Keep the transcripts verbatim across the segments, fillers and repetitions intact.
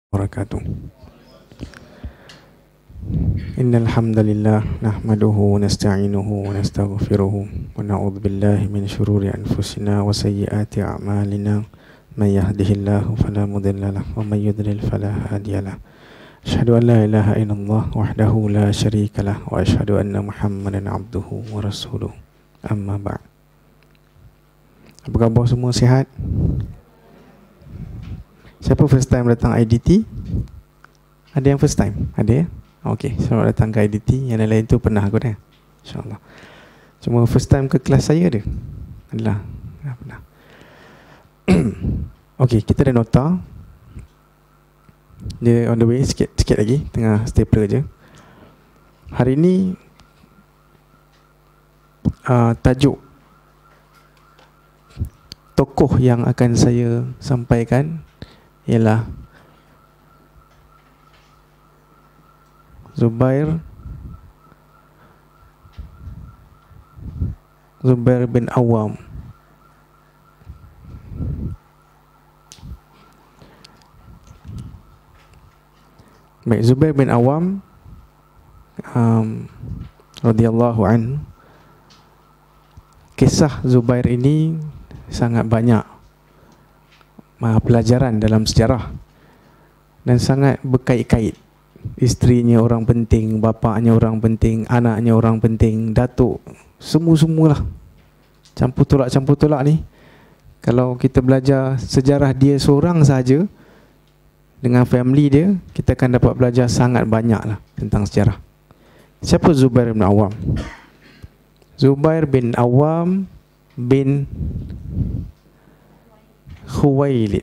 wabarakatuh. Innal hamdalillah nahmaduhu wa nasta'inuhu wa nastaghfiruhu wa na'udzu billahi min shururi anfusina wa sayyiati a'malina. May yahdihillahu fala mudilla lahu wa may yudlil fala hadiyalah. Asyhadu an la ilaha illallah wahdahu la syarikalah wa asyhadu anna Muhammadan abduhu wa rasuluh. Amma ba'd. Apa khabar semua, sihat? Siapa first time datang I D T? Ada yang first time? Ada ya? Okey, selamat datang ke I D T. Yang lain-lain tu pernah aku dah, InsyaAllah. Cuma first time ke kelas saya ada? Adalah, dah pernah. Okey, kita ada nota. Dia on the way sikit, sikit lagi. Tengah stapler je. Hari ni uh, tajuk tokoh yang akan saya sampaikan ialah Zubair Zubair bin Awam. Baik, Zubair bin Awam um, radhiyallahu anhu. Kisah Zubair ini sangat banyak pelajaran dalam sejarah dan sangat berkait-kait. Isterinya orang penting, bapaknya orang penting, anaknya orang penting, datuk, semua-semualah. Campur tolak campur tolak ni. Kalau kita belajar sejarah dia seorang saja dengan family dia, kita akan dapat belajar sangat banyaklah tentang sejarah. Siapa Zubair bin Awam? Zubair bin Awam bin Khuwailid.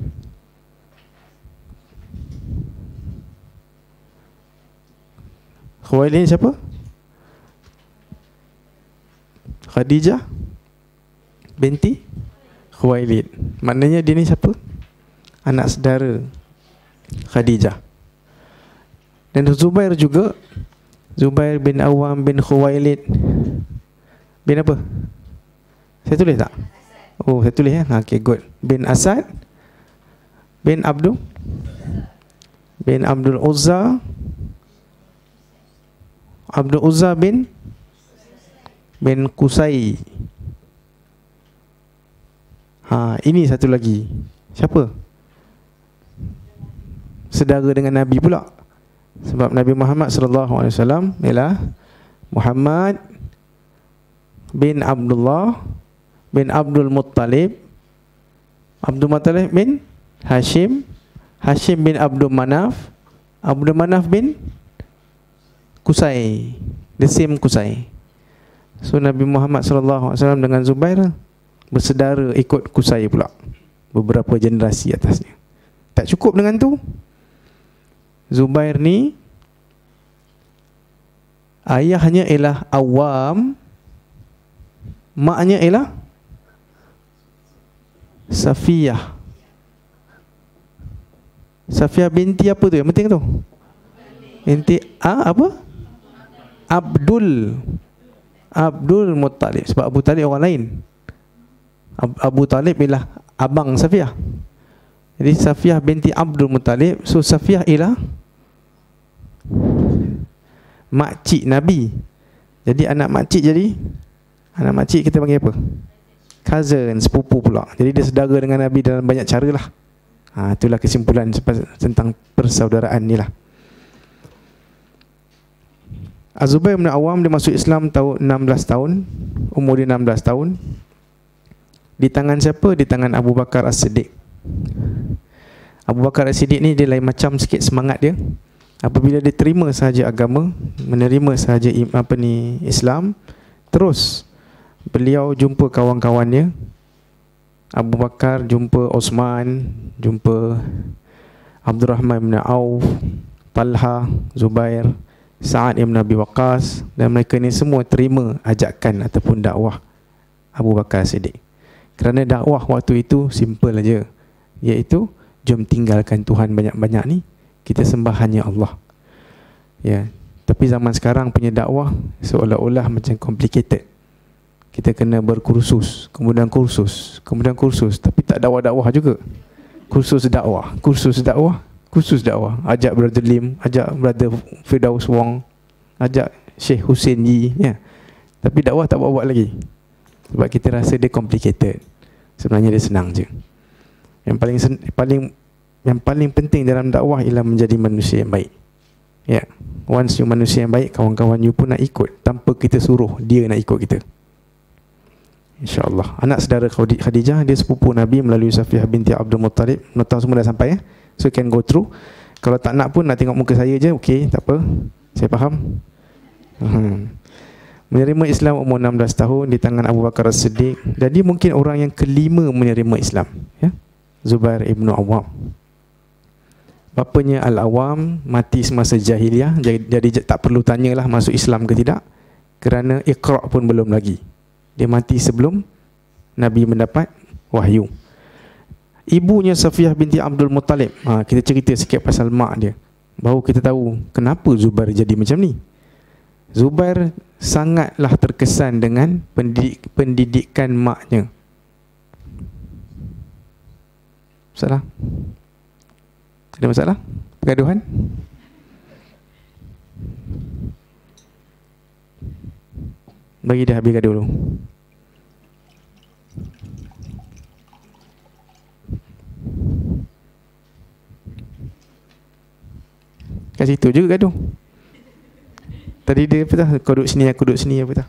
Khuwailid siapa? Khadijah binti Khuwailid. Maknanya dia ni siapa? Anak saudara Khadijah. Dan Zubair juga, Zubair bin Awam bin Khuwailid bin apa? Saya tulis tak? Oh, saya tulis ya. Okay, good. Bin Asad bin Abdul bin Abdul Uzza Abdul Uzza bin bin Qusay. Ha, ini satu lagi. Siapa? Saudara dengan Nabi pula. Sebab Nabi Muhammad sallallahu alaihi wasallam ialah Muhammad bin Abdullah bin Abdul Muttalib, Abdul Muttalib bin Hashim, Hashim bin Abdul Manaf, Abdul Manaf bin Qusay, the same Qusay. So Nabi Muhammad sallallahu alaihi wasallam dengan Zubair bersaudara ikut Qusay pula, beberapa generasi atasnya. Tak cukup dengan tu, Zubair ni ayahnya ialah Awam, maknya ialah Safiyah. Safiyah binti apa tu yang penting tu? Binti ah, apa? Abdul Abdul Muttalib. Sebab Abu Talib orang lain. Abu Talib ialah abang Safiyah. Jadi Safiyah binti Abdul Muttalib. So Safiyah ialah makcik Nabi. Jadi anak makcik, jadi anak makcik kita panggil apa? Cousin, sepupu pula. Jadi dia saudara dengan Nabi dalam banyak cara lah. Ha, itulah kesimpulan tentang persaudaraan ni lah. Az-Zubair bin Awam dia masuk Islam tahun enam belas tahun. Umur dia enam belas tahun. Di tangan siapa? Di tangan Abu Bakar As-Siddiq. Abu Bakar As-Siddiq ni dia lain macam sikit semangat dia. Apabila dia terima sahaja agama, menerima sahaja apa ni Islam, terus beliau jumpa kawan-kawannya. Abu Bakar jumpa Osman, jumpa Abdul Rahman bin Auf, Talha, Zubair, Sa'ad ibn Abi Waqqas, dan mereka ni semua terima ajakan ataupun dakwah Abu Bakar Siddiq. Kerana dakwah waktu itu simple aja, iaitu jom tinggalkan Tuhan banyak-banyak ni, kita sembah hanya Allah. Ya, tapi zaman sekarang punya dakwah seolah-olah macam complicated. Kita kena berkursus, kemudian kursus, kemudian kursus, tapi tak dakwah-dakwah juga. Kursus dakwah, kursus dakwah, Khusus dakwah. Ajak Brother Lim, ajak Brother Firdaus Wong, ajak Syekh Hussein Yi, ya. Tapi dakwah tak buat-buat lagi. Sebab kita rasa dia complicated. Sebenarnya dia senang je. Yang paling paling yang paling penting dalam dakwah ialah menjadi manusia yang baik. Ya. Once you manusia yang baik, kawan-kawan you pun nak ikut tanpa kita suruh dia nak ikut kita. InsyaAllah. Anak saudara Khadijah, dia sepupu Nabi melalui Safiyah binti Abdul Muttalib. Nota semua dah sampai, ya. So you can go through. Kalau tak nak pun nak tengok muka saya je, okey, tak apa. Saya faham. Hmm. Menerima Islam umur enam belas tahun di tangan Abu Bakar As-Siddiq. Jadi mungkin orang yang kelima menerima Islam, ya. Zubair ibn Awam. Bapanya Al-Awam mati semasa jahiliah, jadi, jadi tak perlu tanyalah masuk Islam ke tidak, kerana Iqra' pun belum lagi. Dia mati sebelum Nabi mendapat wahyu. Ibunya Safiyah binti Abdul Muttalib. Ha, kita cerita sikit pasal mak dia, baru kita tahu kenapa Zubair jadi macam ni. Zubair sangatlah terkesan dengan pendidik, pendidikan maknya. Masalah? Ada masalah? Pergaduhan? Bagi dia habis gaduh dulu. Kat situ juga gaduh. Tadi dia apa tak? Kau duduk sini, aku duduk sini, apa tak?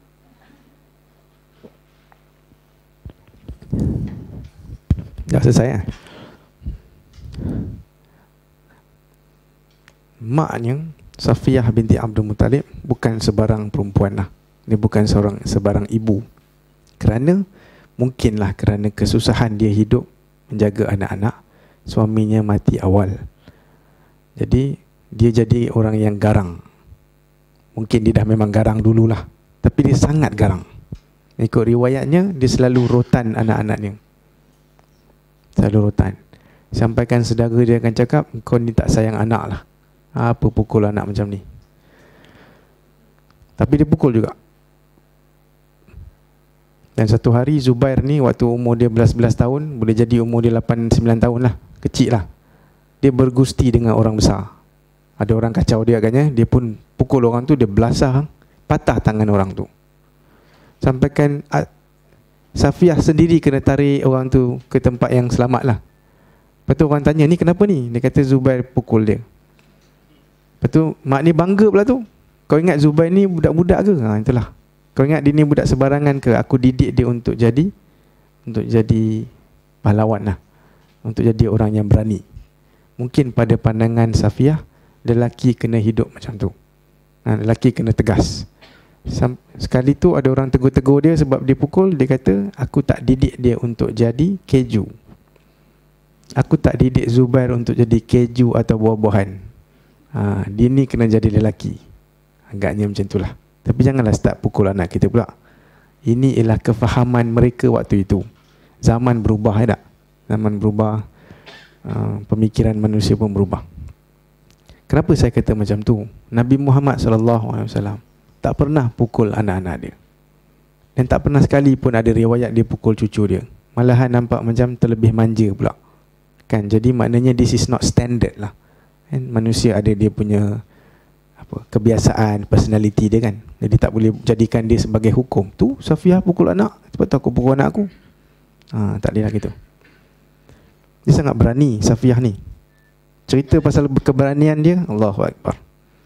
Dah selesai, lah. Maknya Safiyah binti Abdul Muttalib bukan sebarang perempuan lah. Dia bukan seorang sebarang ibu. Kerana mungkinlah kerana kesusahan dia hidup menjaga anak-anak, suaminya mati awal. Jadi dia jadi orang yang garang. Mungkin dia dah memang garang dululah, tapi dia sangat garang. Ikut riwayatnya, dia selalu rotan anak-anaknya. Selalu rotan. Sampaikan saudara dia akan cakap, kau ni tak sayang anak lah. Apa pukul anak macam ni? Tapi dia pukul juga. Dan satu hari Zubair ni, waktu umur dia belas belas tahun, boleh jadi umur dia lapan sembilan tahun lah, kecil lah, dia bergusti dengan orang besar. Ada orang kacau dia agaknya, dia pun pukul orang tu, dia belasah, patah tangan orang tu. Sampaikan Safiyah sendiri kena tarik orang tu ke tempat yang selamat lah. Lepas tu orang tanya, ni kenapa ni? Dia kata Zubair pukul dia. Lepas tu mak ni bangga pula tu. Kau ingat Zubair ni budak-budak ke? Ha, itulah. Kau ingat dia ni budak sebarangan ke? Aku didik dia untuk jadi Untuk jadi pahlawan lah, untuk jadi orang yang berani. Mungkin pada pandangan Safiyah, lelaki kena hidup macam tu. Ha, lelaki kena tegas. Sekali tu ada orang tegur-tegur dia sebab dia pukul. Dia kata, aku tak didik dia untuk jadi keju. Aku tak didik Zubair untuk jadi keju atau buah-buahan. Ha, dia ni kena jadi lelaki. Agaknya macam itulah. Tapi janganlah start pukul anak kita pula. Ini ialah kefahaman mereka waktu itu. Zaman berubah, ya tak? Zaman berubah, uh, pemikiran manusia pun berubah. Kenapa saya kata macam tu? Nabi Muhammad sallallahu alaihi wasallam tak pernah pukul anak-anak dia. Dan tak pernah sekali pun ada riwayat dia pukul cucu dia. Malahan nampak macam terlebih manja pula. Kan? Jadi maknanya this is not standard lah. Kan? Manusia ada dia punya apa, kebiasaan, personality dia kan. Jadi tak boleh jadikan dia sebagai hukum. Tu Safiyah pukul anak, sebab tu aku pukul anak aku. Ha, tak boleh lah gitu. Dia sangat berani Safiyah ni. Cerita pasal keberanian dia, Allahu Akbar.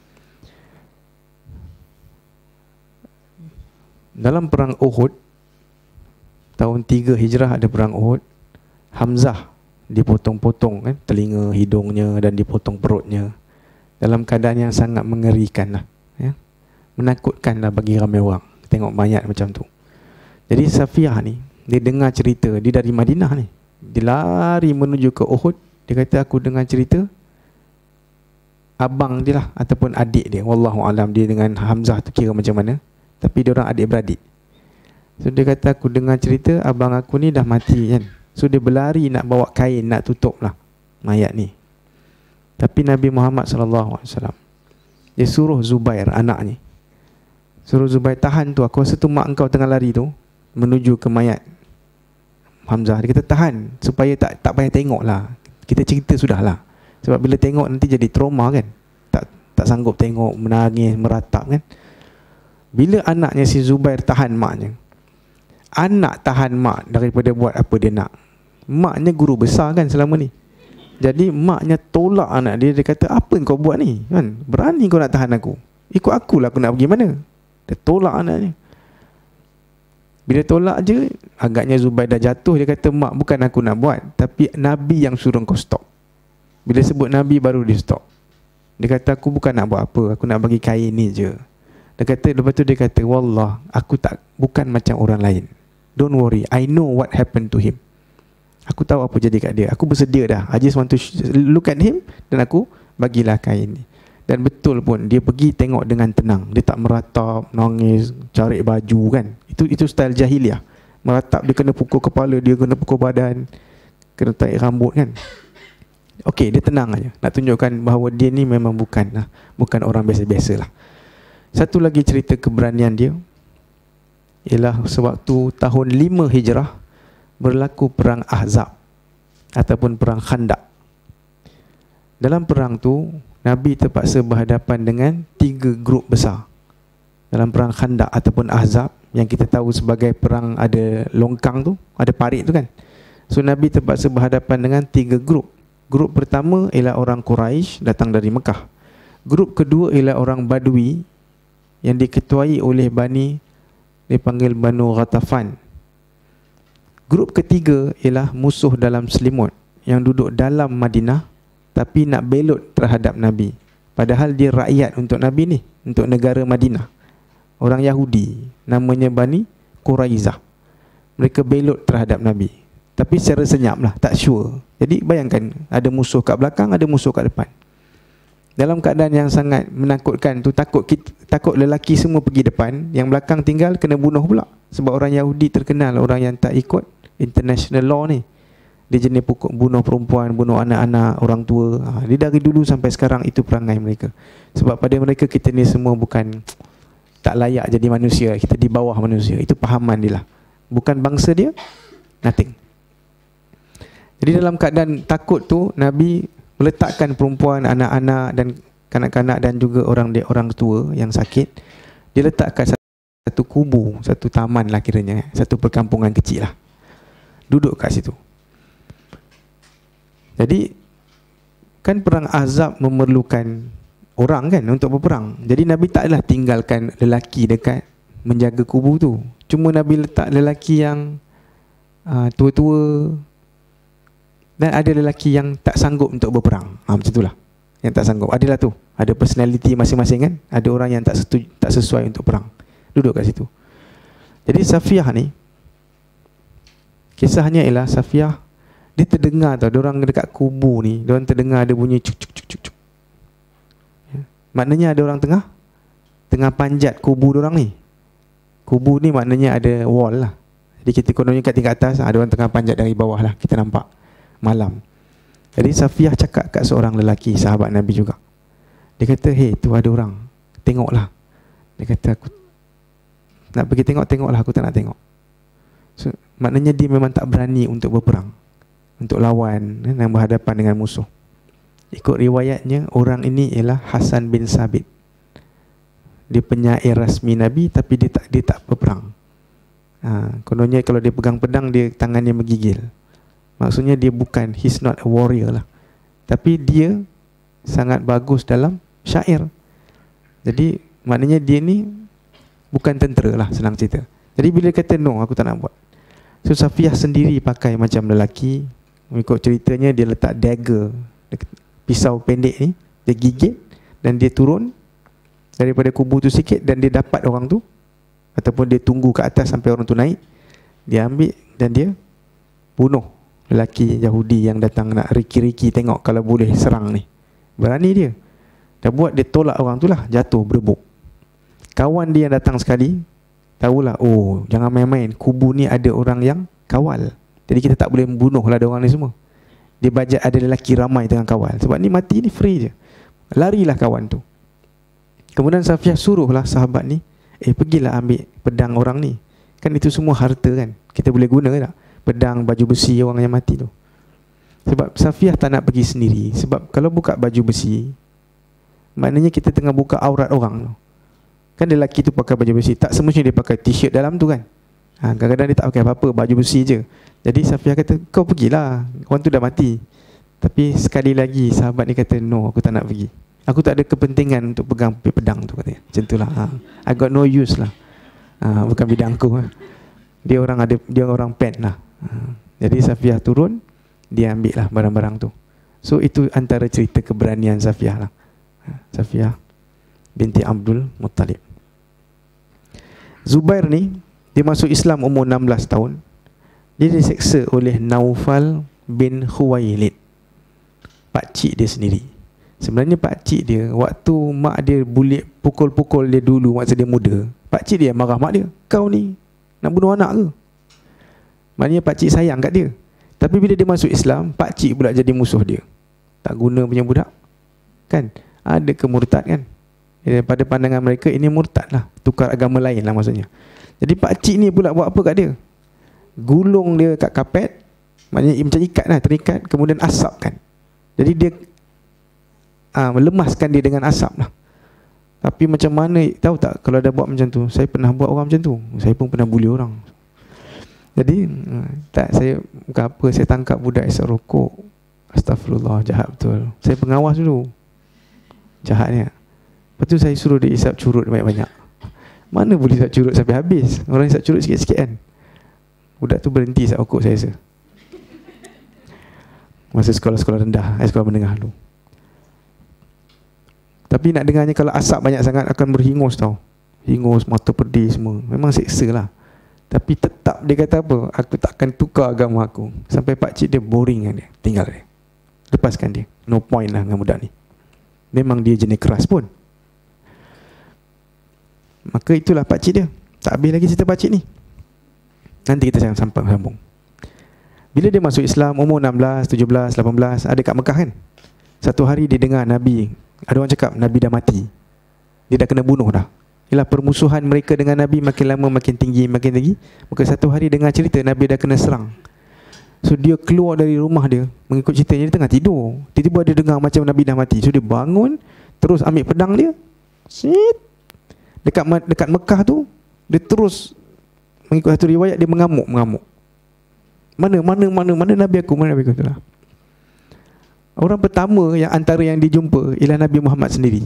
Dalam perang Uhud, tahun tiga Hijrah ada perang Uhud. Hamzah dipotong-potong kan, telinga, hidungnya, dan dipotong perutnya. Dalam keadaan yang sangat mengerikan lah, ya? Menakutkan lah bagi ramai orang tengok mayat macam tu. Jadi Safiyah ni, dia dengar cerita, dia dari Madinah ni, dia lari menuju ke Uhud. Dia kata, aku dengar cerita abang dia lah, ataupun adik dia, wallahu alam dia dengan Hamzah tu kira macam mana, tapi dia orang adik-beradik. So dia kata, aku dengar cerita abang aku ni dah mati kan. So dia berlari nak bawa kain, nak tutup lah mayat ni. Tapi Nabi Muhammad sallallahu alaihi wasallam, dia suruh Zubair, anak ni, suruh Zubair, tahan tu, aku rasa tu mak engkau tengah lari tu menuju ke mayat Hamzah. Dia kata tahan, supaya tak tak payah tengok lah, kita cerita sudah lah. Sebab bila tengok nanti jadi trauma kan. Tak tak sanggup tengok, menangis, meratap kan. Bila anaknya si Zubair tahan maknya, anak tahan mak daripada buat apa dia nak. Maknya guru besar kan selama ni. Jadi maknya tolak anak dia. Dia kata, apa kau buat ni kan? Berani kau nak tahan aku? Ikut aku lah, aku nak pergi mana? Dia tolak anaknya. Bila tolak je, agaknya Zubair dah jatuh. Dia kata, mak, bukan aku nak buat, tapi Nabi yang suruh kau stop. Bila sebut Nabi baru dia stop. Dia kata, aku bukan nak buat apa, aku nak bagi kain ni je. Dia kata, lepas tu dia kata, wallah, aku tak, bukan macam orang lain. Don't worry, I know what happened to him. Aku tahu apa jadi kat dia. Aku bersedia dah. I just want to look at him, dan aku bagilah kain ni. Dan betul pun, dia pergi tengok dengan tenang. Dia tak meratap, nangis, cari baju kan. Itu itu style jahiliah. Meratap, dia kena pukul kepala, dia kena pukul badan, kena tarik rambut kan. Okey, dia tenang aja. Nak tunjukkan bahawa dia ni memang bukan lah, bukan orang biasa-biasa lah. Satu lagi cerita keberanian dia ialah sewaktu tahun lima Hijrah berlaku perang Ahzab ataupun perang Khandaq. Dalam perang tu Nabi terpaksa berhadapan dengan tiga grup besar. Dalam perang Khandaq ataupun Ahzab, yang kita tahu sebagai perang ada longkang tu, ada parit tu kan. So Nabi terpaksa berhadapan dengan tiga grup. Grup pertama ialah orang Quraisy datang dari Mekah. Grup kedua ialah orang Badui yang diketuai oleh Bani, dipanggil Banu Ghatafan. Grup ketiga ialah musuh dalam selimut yang duduk dalam Madinah tapi nak belot terhadap Nabi. Padahal dia rakyat untuk Nabi ni, untuk negara Madinah. Orang Yahudi, namanya Bani Quraizah. Mereka belot terhadap Nabi, tapi secara senyap lah, tak sure. Jadi bayangkan, ada musuh kat belakang, ada musuh kat depan. Dalam keadaan yang sangat menakutkan tu, takut kita, takut lelaki semua pergi depan, yang belakang tinggal kena bunuh pula. Sebab orang Yahudi terkenal, orang yang tak ikut international law ni. Dia jenis pukul, bunuh perempuan, bunuh anak-anak, orang tua. ha, Dia dari dulu sampai sekarang itu perangai mereka. Sebab pada mereka kita ni semua bukan, tak layak jadi manusia. Kita di bawah manusia. Itu pahaman dia lah. Bukan bangsa dia, nothing. Jadi dalam keadaan takut tu, Nabi meletakkan perempuan, anak-anak dan kanak-kanak dan juga orang dia, orang tua yang sakit. Dia letakkan satu kubu, satu taman lah kiranya, satu perkampungan kecil lah. Duduk kat situ. Jadi kan perang Ahzab memerlukan orang kan untuk berperang. Jadi Nabi taklah tinggalkan lelaki dekat menjaga kubu tu. Cuma Nabi letak lelaki yang uh, tua-tua, dan ada lelaki yang tak sanggup untuk berperang. Ha, macam itulah. Yang tak sanggup. Adalah tu. Ada personality masing-masing kan. Ada orang yang tak setuju, tak sesuai untuk perang. Duduk kat situ. Jadi Safiyah ni, kisahnya ialah Safiyah, dia terdengar tau, dia orang dekat kubu ni, dia orang terdengar ada bunyi cuk cuk cuk cuk cuk. Ya. Maknanya ada orang tengah tengah panjat kubu dia orang ni. Kubu ni maknanya ada wall lah. Jadi kita kononnya kat tingkat atas, ada orang tengah panjat dari bawah lah, kita nampak malam. Jadi Safiyah cakap kat seorang lelaki, sahabat Nabi juga. Dia kata, hey, tu ada orang, tengoklah. Dia kata, aku nak pergi tengok, tengoklah, aku tak nak tengok. So, maknanya dia memang tak berani untuk berperang, untuk lawan dan berhadapan dengan musuh. Ikut riwayatnya, orang ini ialah Hasan bin Sabit. Dia penyair rasmi Nabi, tapi dia tak dia tak berperang. Ha, kononnya kalau dia pegang pedang, dia tangannya menggigil. Maksudnya dia bukan, he's not a warrior lah. Tapi dia sangat bagus dalam syair. Jadi maknanya dia ni bukan tentera lah, senang cerita. Jadi bila kata no, aku tak nak buat. So Safiyah sendiri pakai macam lelaki. Mengikut ceritanya, dia letak dagger, pisau pendek ni, dia gigit dan dia turun daripada kubu tu sikit, dan dia dapat orang tu, ataupun dia tunggu kat atas sampai orang tu naik, dia ambil dan dia bunuh lelaki Yahudi yang datang nak riki-riki tengok kalau boleh serang ni. Berani dia. Dah buat, dia tolak orang tu lah, jatuh berebuk. Kawan dia yang datang sekali tahulah, oh jangan main-main, kubu ni ada orang yang kawal. Jadi kita tak boleh membunuh lah orang ni semua. Dia bajet ada lelaki ramai tengah kawal. Sebab ni mati ni free je. Larilah kawan tu. Kemudian Safiyah suruhlah sahabat ni, eh pergilah ambil pedang orang ni. Kan itu semua harta kan, kita boleh guna ke tak? Pedang, baju besi orang yang mati tu. Sebab Safiyah tak nak pergi sendiri. Sebab kalau buka baju besi, maknanya kita tengah buka aurat orang. Kan lelaki tu pakai baju besi, tak semestinya dia pakai t-shirt dalam tu kan. ha, Kadang-kadang dia tak pakai apa-apa, baju besi je. Jadi Safiyah kata, kau pergilah, orang tu dah mati. Tapi sekali lagi sahabat ni kata, no, aku tak nak pergi. Aku tak ada kepentingan untuk pegang pedang tu, katanya. Macam tu lah. ha. I got no use lah. ha, Bukan bidang aku. ha. Dia orang ada, dia orang pen lah. ha. Jadi Safiyah turun, dia ambil lah barang-barang tu. So itu antara cerita keberanian Safiyah lah. ha. Safiyah binti Abdul Muttalib. Zubair ni, dia masuk Islam umur enam belas tahun. Dia diseksa oleh Naufal bin Khuwailid, pakcik dia sendiri. Sebenarnya pakcik dia, waktu mak dia bulik, pukul-pukul dia dulu masa dia muda, pakcik dia marah mak dia, kau ni nak bunuh anak ke? Maknanya pakcik sayang kat dia. Tapi bila dia masuk Islam, pakcik pula jadi musuh dia. Tak guna punya budak. Kan? Ada kemurtad kan? Pada pandangan mereka, ini murtad lah, tukar agama lain lah maksudnya. Jadi pakcik ni pula buat apa kat dia? Gulung dia kat kapet, maknanya macam ikat lah, terikat, kemudian asapkan. Jadi dia ah, melemaskan dia dengan asap lah. Tapi macam mana, tahu tak, kalau dah buat macam tu, saya pernah buat orang macam tu. Saya pun pernah bully orang. Jadi tak, saya bukan apa, saya tangkap budak isap rokok. Astagfirullah, jahat betul. Saya pengawas dulu, jahatnya. Lepas tu saya suruh dia isap curut banyak-banyak. Mana boleh isap curut sampai habis? Orang isap curut sikit-sikit kan. Budak tu berhenti isap rokok saya rasa. Masa sekolah-sekolah rendah, eh, sekolah menengah dulu. Tapi nak dengarnya, kalau asap banyak sangat akan berhingus tau. Hingus, mata pedih semua. Memang seksa lah. Tapi tetap dia kata apa? Aku takkan tukar agama aku. Sampai pakcik dia boring kan dia. Tinggal dia. Lepaskan dia. No point lah dengan budak ni. Memang dia jenis keras pun. Maka itulah pakcik dia. Tak habis lagi cerita pakcik ni. Nanti kita sampai sambung. Bila dia masuk Islam umur enam belas, tujuh belas, lapan belas, ada kat Mekah kan. Satu hari dia dengar Nabi, ada orang cakap Nabi dah mati. Dia dah kena bunuh dah. Ialah permusuhan mereka dengan Nabi makin lama makin tinggi, makin tinggi. Maka satu hari dengar cerita Nabi dah kena serang. So dia keluar dari rumah dia, mengikut ceritanya dia tengah tidur. Tiba-tiba dia dengar macam Nabi dah mati. So dia bangun, terus ambil pedang dia. Sit. Dekat dekat Mekah tu, dia terus mengikut satu riwayat dia mengamuk, mengamuk. Mana mana mana mana Nabi aku, mana Nabi aku itulah. Orang pertama yang antara yang dijumpa ialah Nabi Muhammad sendiri.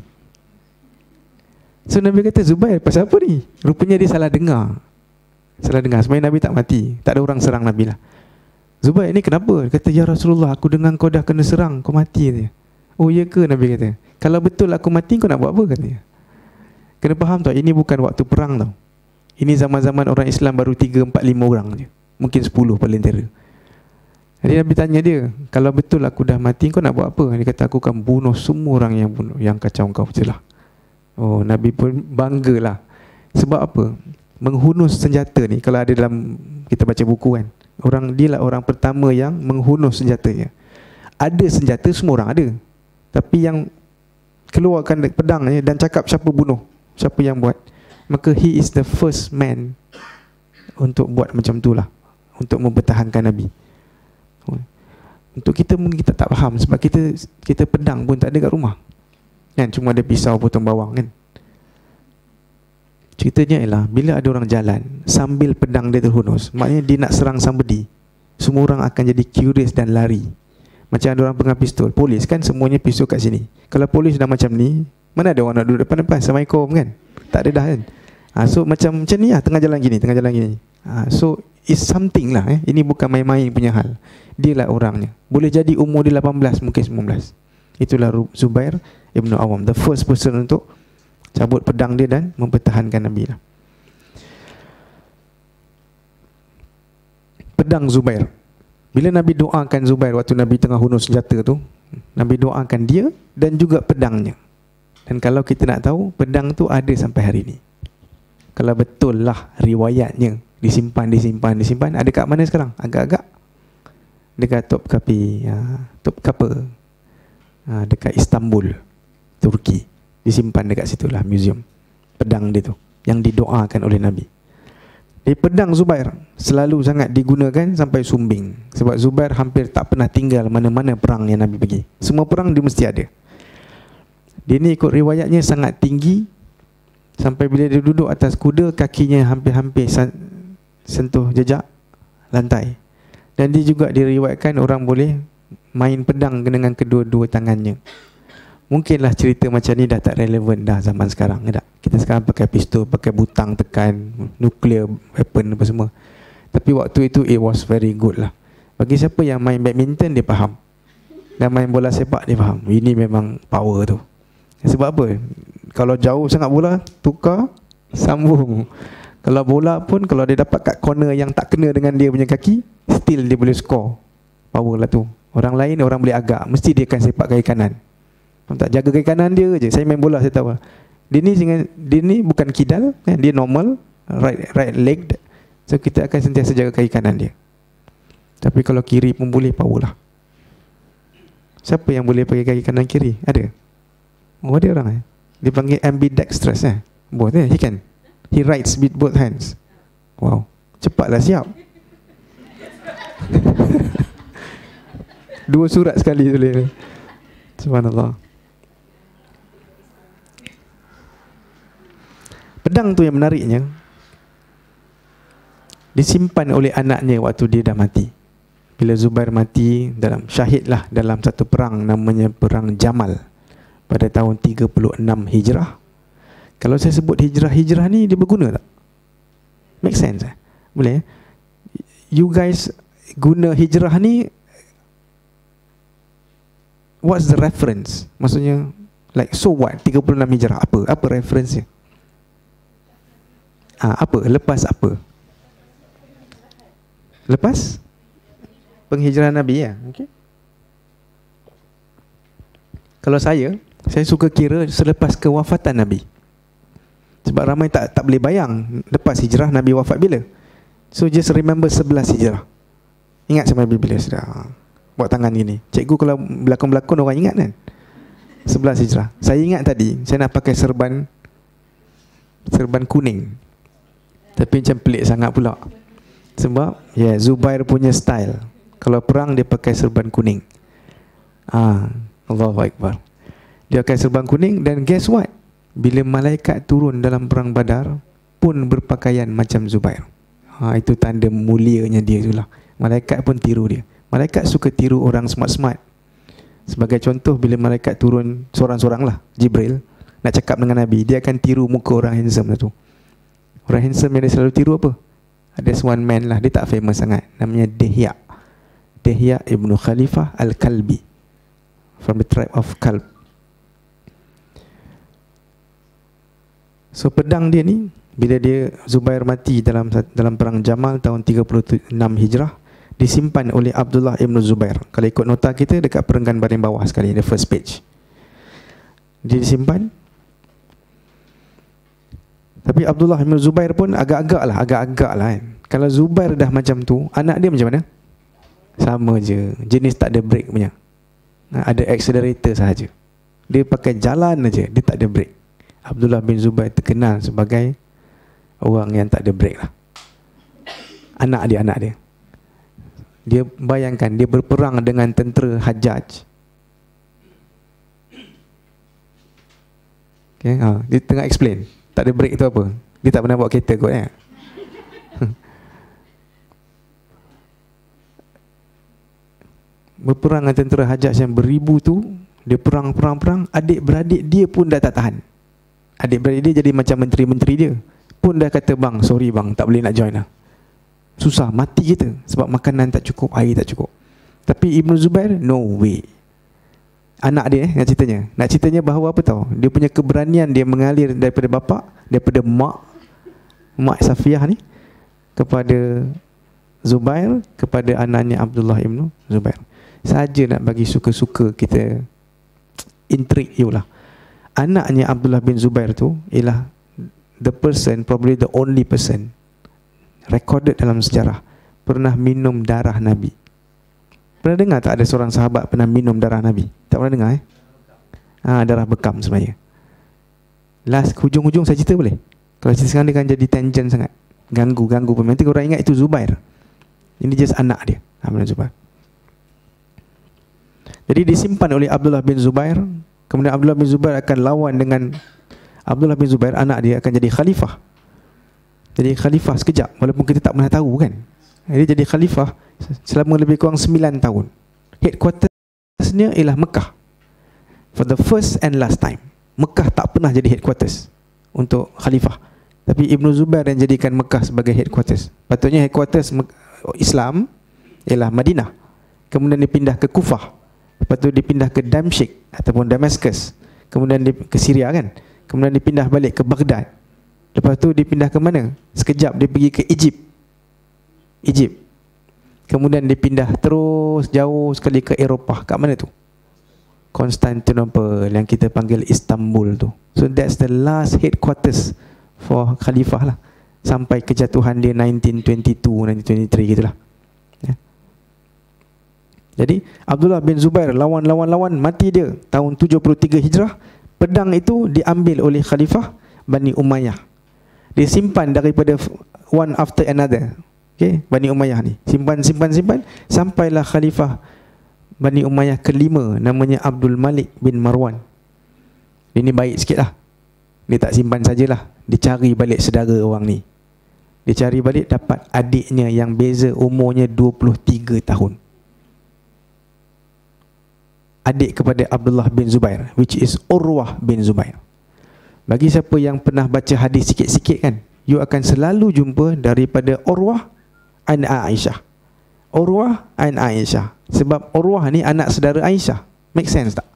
So Nabi kata, Zubair, pasal apa ni? Rupanya dia salah dengar. Salah dengar, sebenarnya Nabi tak mati. Tak ada orang serang Nabi lah. Zubair, ni kenapa? Dia kata, ya Rasulullah, aku dengar kau dah kena serang, kau mati. Katanya. Oh ya ke? Nabi kata, kalau betul aku mati, kau nak buat apa? Katanya. Kena faham tau, ini bukan waktu perang tau. Ini zaman-zaman orang Islam baru tiga, empat, lima orang je. Mungkin sepuluh paling tera. Jadi Nabi tanya dia, kalau betul aku dah mati, kau nak buat apa? Dia kata, aku akan bunuh semua orang yang bunuh, yang kacau kau celah. Oh, Nabi pun banggalah. Sebab apa? Menghunus senjata ni, kalau ada dalam kita baca buku kan, orang dia lah orang pertama yang menghunus senjatanya. Ada senjata, semua orang ada. Tapi yang keluarkan pedangnya dan cakap siapa bunuh, siapa yang buat, maka he is the first man untuk buat macam tu lah, untuk mempertahankan Nabi. Untuk kita mungkin kita tak faham, sebab kita kita pedang pun tak ada kat rumah kan, cuma ada pisau potong bawang kan. Ceritanya ialah bila ada orang jalan sambil pedang dia terhunus, maknanya dia nak serang somebody, semua orang akan jadi curious dan lari. Macam ada orang pegang pistol, polis kan semuanya pistol kat sini. Kalau polis dah macam ni, mana ada orang nak duduk depan-depan, Assalamualaikum kan, tak ada dah kan. ha, So macam macam ni lah, tengah jalan gini, tengah jalan gini. ha, So it's something lah eh. Ini bukan main-main punya hal. Dia lah orangnya. Boleh jadi umur dia lapan belas, mungkin sembilan belas. Itulah Zubair Ibn Awam, the first person untuk cabut pedang dia dan mempertahankan Nabi lah. Pedang Zubair, bila Nabi doakan Zubair waktu Nabi tengah hunus senjata tu, Nabi doakan dia dan juga pedangnya. Dan kalau kita nak tahu, pedang tu ada sampai hari ni. Kalau betul lah riwayatnya, disimpan, disimpan, disimpan, ada kat mana sekarang? Agak-agak dekat Topkapi, ya, Topkapi, ha, dekat Istanbul, Turki. Disimpan dekat situlah museum pedang dia tu, yang didoakan oleh Nabi. Di pedang Zubair selalu sangat digunakan sampai sumbing. Sebab Zubair hampir tak pernah tinggal mana-mana perang yang Nabi pergi. Semua perang dia mesti ada. Dia ni ikut riwayatnya sangat tinggi, sampai bila dia duduk atas kuda, kakinya hampir-hampir sentuh jejak lantai. Dan dia juga diriwayatkan orang boleh main pedang dengan kedua-dua tangannya. Mungkinlah cerita macam ni dah tak relevan dah zaman sekarang, tak? Kita sekarang pakai pistol, pakai butang tekan, nuclear weapon apa semua. Tapi waktu itu it was very good lah. Bagi siapa yang main badminton, dia faham. Dan main bola sepak, dia faham. Ini memang power tu. Sebab apa? Kalau jauh sangat bola, tukar, sambung. Kalau bola pun, kalau dia dapat kat corner yang tak kena dengan dia punya kaki, still dia boleh score. Power lah tu. Orang lain, orang boleh agak, mesti dia akan sepak kaki kanan. Tak jaga kaki kanan dia je. Saya main bola, saya tahu. Dia ni, dia ni bukan kidal, dia normal, right right leg. So kita akan sentiasa jaga kaki kanan dia. Tapi kalau kiri pun boleh, power lah. Siapa yang boleh pakai kaki kanan kiri? Ada? Oh, ada orang eh? Dia panggil ambidextrous eh? Both eh? He can. He writes with both hands. Wow, cepatlah siap. Dua surat sekali boleh. Subhanallah. Pedang tu yang menariknya, disimpan oleh anaknya waktu dia dah mati. Bila Zubair mati, dalam syahidlah dalam satu perang namanya Perang Jamal pada tahun tiga puluh enam Hijrah. Kalau saya sebut hijrah-hijrah ni, dia berguna tak? Make sense eh? Boleh eh? You guys guna hijrah ni, what's the reference? Maksudnya, like, so what? tiga puluh enam Hijrah, apa? Apa reference dia? Ah, apa? Lepas apa? Lepas penghijrahan Nabi ya? Okay. Kalau saya, saya suka kira selepas kewafatan Nabi. Sebab ramai tak tak boleh bayang lepas hijrah Nabi wafat bila. So just remember sebelas hijrah. Ingat sama Nabi bila sudah buat tangan gini. Cikgu kalau berlakon-berlakon orang ingat kan? sebelas hijrah. Saya ingat tadi, saya nak pakai serban serban kuning. Tapi macam pelik sangat pula. Sebab ya yeah, Zubair punya style. Kalau perang dia pakai serban kuning. Ah, Allahu Akbar. Dia pakai serban kuning, dan guess what? Bila malaikat turun dalam perang Badar pun berpakaian macam Zubair. Ha, itu tanda mulianya dia itulah. Malaikat pun tiru dia. Malaikat suka tiru orang smart-smart. Sebagai contoh, bila malaikat turun seorang-seorang lah, Jibril nak cakap dengan Nabi, dia akan tiru muka orang handsome lah tu. Orang handsome yang dia selalu tiru apa? Ada one man lah, dia tak famous sangat, namanya Dihya. Dihya ibnu Khalifah Al-Kalbi, from the tribe of Kalb. So pedang dia ni, bila dia Zubair mati dalam dalam perang Jamal tahun tiga puluh enam Hijrah, disimpan oleh Abdullah ibnu Zubair. Kalau ikut nota kita dekat perenggan baring bawah sekali, the first page. Dia disimpan. Tapi Abdullah ibn Zubair pun agak-agak lah, agak-agak lah kan. Kalau Zubair dah macam tu, anak dia macam mana? Sama je, jenis tak ada brake punya. Ada accelerator sahaja. Dia pakai jalan aja, dia tak ada brake. Abdullah bin Zubair terkenal sebagai orang yang tak ada brake lah. Anak dia, anak dia. Dia bayangkan, dia berperang dengan tentera Hajjaj. Okay, ha, dia tengah explain. Tak ada break itu apa? Dia tak pernah bawa kereta kot eh? Berperang dengan tentera Hajjaj yang beribu tu. Dia perang-perang-perang, adik-beradik dia pun dah tak tahan. Adik-beradik dia jadi macam menteri-menteri dia. Pun dah kata, bang, sorry bang, tak boleh nak join lah. Susah, mati kita. Sebab makanan tak cukup, air tak cukup. Tapi Ibn Zubair, no way. Anak dia eh, nak ceritanya. Nak ceritanya bahawa apa tahu? Dia punya keberanian dia mengalir daripada bapa, daripada mak, mak Safiyah ni, kepada Zubair, kepada anaknya Abdullah ibnu Zubair. Saja nak bagi suka-suka kita intrik you lah. Anaknya Abdullah bin Zubair tu ialah the person, probably the only person recorded dalam sejarah pernah minum darah Nabi. Pernah dengar tak ada seorang sahabat pernah minum darah Nabi? Tak pernah dengar eh? Ha, darah bekam sebenarnya. Last hujung-hujung saya cerita boleh? Kalau cerita sekarang dia akan jadi tangent sangat. Ganggu-ganggu pun. Nanti korang ingat itu Zubair. Ini just anak dia, Abdullah bin Zubair. Jadi disimpan oleh Abdullah bin Zubair. Kemudian Abdullah bin Zubair akan lawan dengan Abdullah bin Zubair, anak dia akan jadi khalifah. Jadi khalifah sekejap, walaupun kita tak pernah tahu kan. Jadi jadi khalifah selama lebih kurang sembilan tahun. Headquartersnya ialah Mekah. For the first and last time, Mekah tak pernah jadi headquarters untuk khalifah. Tapi Ibnu Zubair yang jadikan Mekah sebagai headquarters. Patutnya headquarters Islam ialah Madinah. Kemudian dipindah ke Kufah. Lepas tu dipindah ke Damsyik ataupun Damascus. Kemudian di, ke Syria kan. Kemudian dipindah balik ke Baghdad. Lepas tu dipindah ke mana? Sekejap dia pergi ke Egypt. Egypt. Kemudian dipindah terus jauh sekali ke Eropah. Kat mana tu? Constantinople, yang kita panggil Istanbul tu. So that's the last headquarters for khalifah lah, sampai kejatuhan dia nineteen twenty-two, nineteen twenty-three gitulah. Ya. Jadi Abdullah bin Zubair lawan-lawan-lawan, mati dia tahun tujuh puluh tiga Hijrah. Pedang itu diambil oleh khalifah Bani Umayyah. Dia simpan daripada one after another. Okay, Bani Umayyah ni simpan simpan simpan sampailah khalifah Bani Umayyah kelima, namanya Abdul Malik bin Marwan. Ini baik sikit lah, dia tak simpan sajalah, dia cari balik saudara orang ni. Dia cari balik, dapat adiknya yang beza umurnya dua puluh tiga tahun, adik kepada Abdullah bin Zubair, which is Urwah bin Zubair. Bagi siapa yang pernah baca hadis sikit-sikit kan, you akan selalu jumpa daripada Urwah an Aisyah, Urwah an Aisyah. Sebab Urwah ni anak saudara Aisyah. Make sense tak?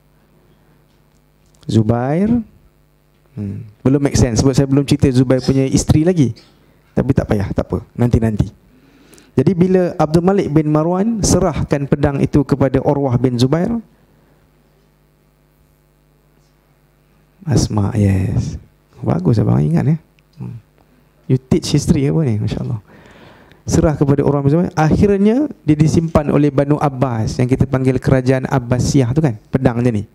Zubair hmm, belum make sense sebab saya belum cerita Zubair punya isteri lagi. Tapi tak payah, tak apa, nanti-nanti. Jadi bila Abdul Malik bin Marwan serahkan pedang itu kepada Urwah bin Zubair, Asma, yes, bagus abang ingat ya. hmm. You teach history apa ni, Masya Allah. Serah kepada orang Zubair. Akhirnya dia disimpan oleh Banu Abbas, yang kita panggil kerajaan Abbasiyah tu kan, pedangnya ni.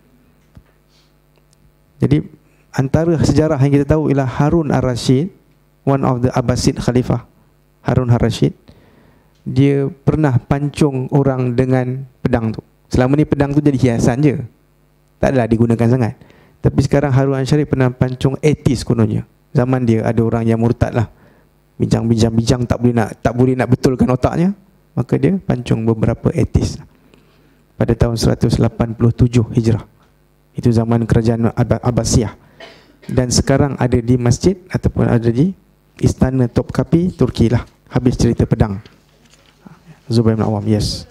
Jadi antara sejarah yang kita tahu ialah Harun Ar-Rasyid, one of the Abbasid Khalifah, Harun Ar-Rasyid, dia pernah pancung orang dengan pedang tu. Selama ni pedang tu jadi hiasan je, tak adalah digunakan sangat. Tapi sekarang Harun Ar-Rasyid pernah pancung etis kononnya. Zaman dia ada orang yang murtad lah, bincang-bincang-bincang tak boleh nak tak boleh nak betulkan otaknya, maka dia pancung beberapa etis pada tahun seratus lapan puluh tujuh Hijrah. Itu zaman kerajaan Abbasiyah. Dan sekarang ada di masjid ataupun ada di Istana Topkapi, Turki lah. Habis cerita pedang Zubair bin Awam. Yes.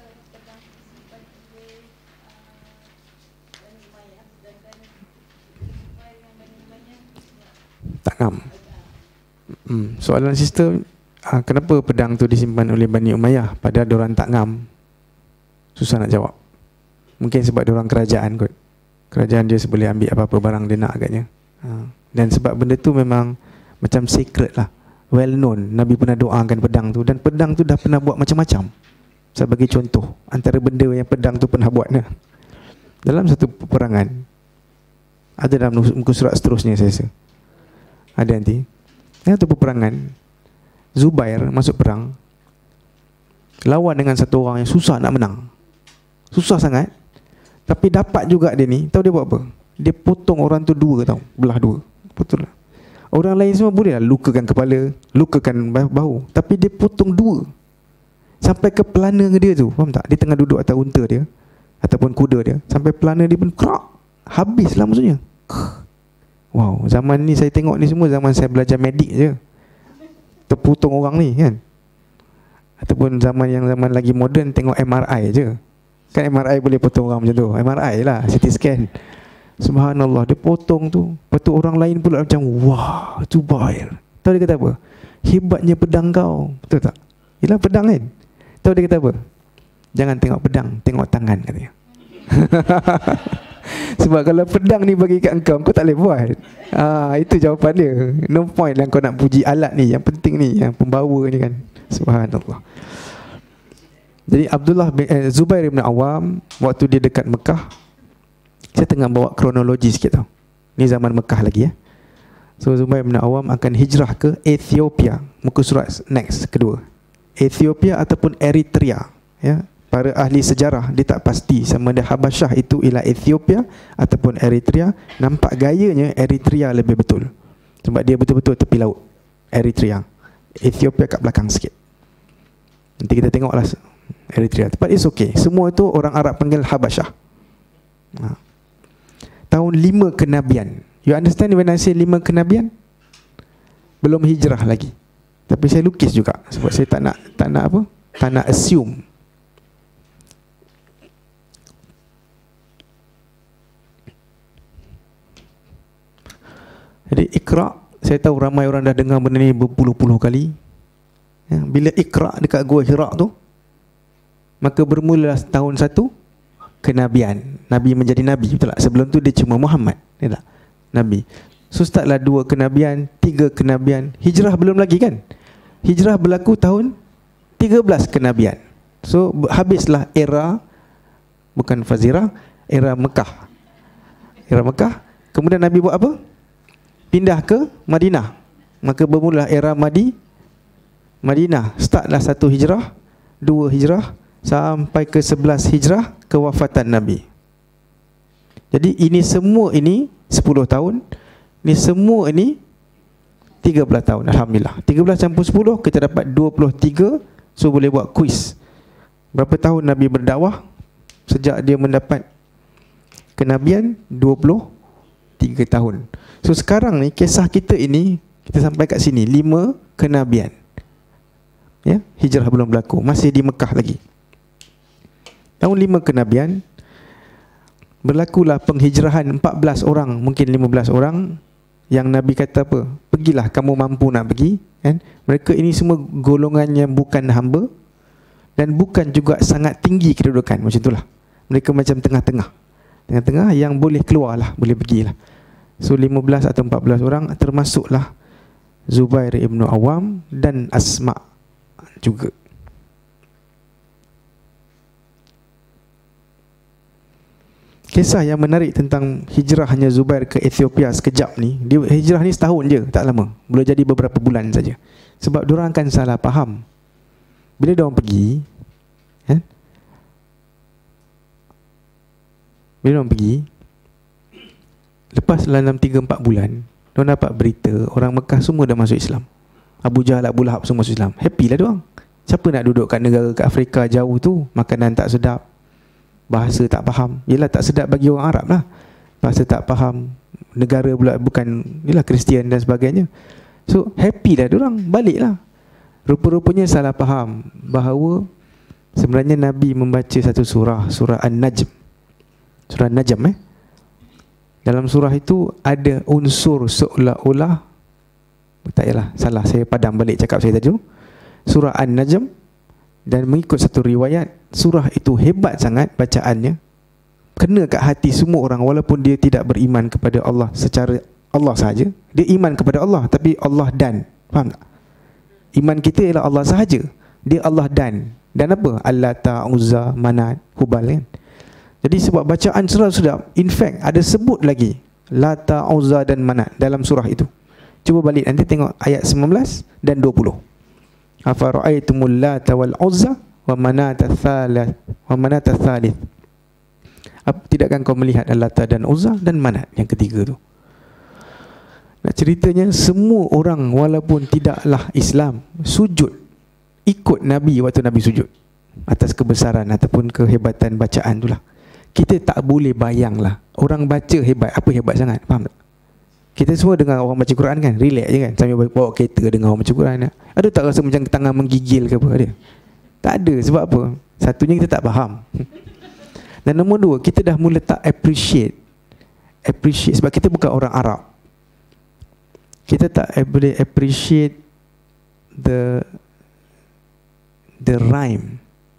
Tak ngam. Hmm, soalan sister, ah, kenapa pedang tu disimpan oleh Bani Umayyah padahal diorang tak ngam? Susah nak jawab. Mungkin sebab diorang kerajaan kot. Kerajaan dia boleh ambil apa-apa barang dia nak agaknya. Ha. Dan sebab benda tu memang macam secret lah, well known. Nabi pernah doakan pedang tu, dan pedang tu dah pernah buat macam-macam. Saya bagi contoh antara benda yang pedang tu pernah buat nah. Dalam satu peperangan, ada dalam muka surat seterusnya saya rasa, ada nanti. Satu peperangan, Zubair masuk perang lawan dengan satu orang yang susah nak menang, susah sangat. Tapi dapat juga dia ni. Tahu dia buat apa? Dia potong orang tu dua, tahu, belah dua, potong lah. Orang lain semua boleh lah lukakan kepala, lukakan bahu, tapi dia potong dua sampai ke pelana dia tu. Faham tak? Dia tengah duduk atas unta dia ataupun kuda dia, sampai pelana dia pun kerak, habislah maksudnya. Wow, zaman ni saya tengok ni semua zaman saya belajar medik je, terpotong orang ni kan. Ataupun zaman yang zaman lagi moden, tengok M R I je. Kan M R I boleh potong orang macam tu, M R I lah, C T scan. Subhanallah, dia potong tu. Lepas tu orang lain pula macam, wah, Zubair. Tahu dia kata apa? Hebatnya pedang kau. Betul tak? Yelah pedang kan. Tahu dia kata apa? Jangan tengok pedang, tengok tangan, katanya. Sebab kalau pedang ni bagi kat engkau, kau tak boleh buat. Ah, itu jawapan dia. No point lah kau nak puji alat ni. Yang penting ni, yang pembawa ni kan. Subhanallah. Jadi Abdullah bin eh, Zubair bin Awam, waktu dia dekat Mekah, saya tengah bawa kronologi sikit tau. Ni zaman Mekah lagi ya. So Zubair bin Awam akan hijrah ke Ethiopia. Muka surat next kedua. Ethiopia ataupun Eritrea, ya. Para ahli sejarah dia tak pasti sama ada Habasyah itu ialah Ethiopia ataupun Eritrea. Nampak gayanya Eritrea lebih betul, sebab dia betul-betul tepi laut. Eritrea, Ethiopia kat belakang sikit. Nanti kita tengoklah Eritrea. Tempat is okay. Semua itu orang Arab panggil Habasyah. Ha. Tahun lima kenabian. You understand when I say lima kenabian? Belum hijrah lagi. Tapi saya lukis juga sebab saya tak nak tak nak apa? Tak nak assume. Jadi Iqra, saya tahu ramai orang dah dengar benda ni berpuluh-puluh kali. Ya, bila Iqra dekat Gua Hira tu, maka bermula tahun satu kenabian. Nabi menjadi Nabi, betul tak? Sebelum tu dia cuma Muhammad, ya tak? Nabi. So startlah dua kenabian, tiga kenabian. Hijrah belum lagi kan? Hijrah berlaku tahun tiga belas kenabian. So habislah era, bukan Fazirah, era Mekah. Era Mekah. Kemudian Nabi buat apa? Pindah ke Madinah. Maka bermula era Madi Madinah. Startlah satu hijrah, dua hijrah, sampai ke sebelas hijrah, kewafatan Nabi. Jadi ini semua ini sepuluh tahun. Ini semua ini tiga belas tahun. Alhamdulillah. tiga belas campur sepuluh, kita dapat dua puluh tiga. So boleh buat kuis. Berapa tahun Nabi berdakwah? Sejak dia mendapat kenabian, dua puluh tiga tahun. So sekarang ni kisah kita ini kita sampai kat sini, lima kenabian. Ya, hijrah belum berlaku, masih di Mekah lagi. Tahun lima kenabian berlakulah penghijrahan empat belas orang, mungkin lima belas orang, yang Nabi kata apa? Pergilah kamu mampu nak pergi, kan? Mereka ini semua golongan yang bukan hamba dan bukan juga sangat tinggi kedudukan, macam itulah. Mereka macam tengah-tengah. Tengah-tengah yang boleh keluarlah, boleh pergilah. So lima belas atau empat belas orang, termasuklah Zubair ibn Awam dan Asma juga. Kisah yang menarik tentang hijrahnya Zubair ke Ethiopia sekejap ni, dia hijrah ni setahun je, tak lama. Boleh jadi beberapa bulan saja. Sebab diorang akan salah faham. Bila diorang pergi, kan? Bila diorang pergi, lepas dalam tiga empat bulan, diorang dapat berita orang Mekah semua dah masuk Islam. Abu Jahal, Abu Lahab semua masuk Islam. Happy lah diorang. Siapa nak duduk kat negara kat Afrika jauh tu, makanan tak sedap, bahasa tak faham. Yelah, tak sedap bagi orang Arab lah. Bahasa tak faham, negara pula bukan, yelah, Kristian dan sebagainya. So happy dah diorang, balik lah. Rupa-rupanya salah faham bahawa sebenarnya Nabi membaca satu surah, surah An-Najm. Surah An-Najm eh. Dalam surah itu ada unsur seolah-olah, tak yalah, salah, saya padam balik cakap saya tadi. Surah An-Najm, dan mengikut satu riwayat, surah itu hebat sangat bacaannya, kena kat hati semua orang walaupun dia tidak beriman kepada Allah secara Allah sahaja. Dia iman kepada Allah, tapi Allah dan, faham tak? Iman kita ialah Allah sahaja, dia Allah dan. Dan apa? Allata, Uzza, Manat, Hubal, kan? Jadi sebab bacaan surah sedap. In fact ada sebut lagi Lata, Uzza dan Manat dalam surah itu. Cuba balik nanti tengok ayat sembilan belas dan dua puluh. Afara'aitumul Lata wal Uzza wa Manat ats-tsalits wa Manat ats-tsalits. Tidakkah kau melihat Lata dan Uzza dan Manat yang ketiga tu? Nak ceritanya semua orang walaupun tidaklah Islam sujud ikut Nabi waktu Nabi sujud atas kebesaran ataupun kehebatan bacaan itulah. Kita tak boleh bayanglah orang baca hebat, apa hebat sangat, faham tak? Kita semua dengar orang baca Quran kan, relax je kan, sambil bawa kereta dengar orang baca Quran. Ada tak rasa macam tangan menggigil ke apa? Ada? Tak ada. Sebab apa? Satunya kita tak faham. Dan nombor dua, kita dah mula tak appreciate Appreciate sebab kita bukan orang Arab. Kita tak boleh appreciate the the rhyme,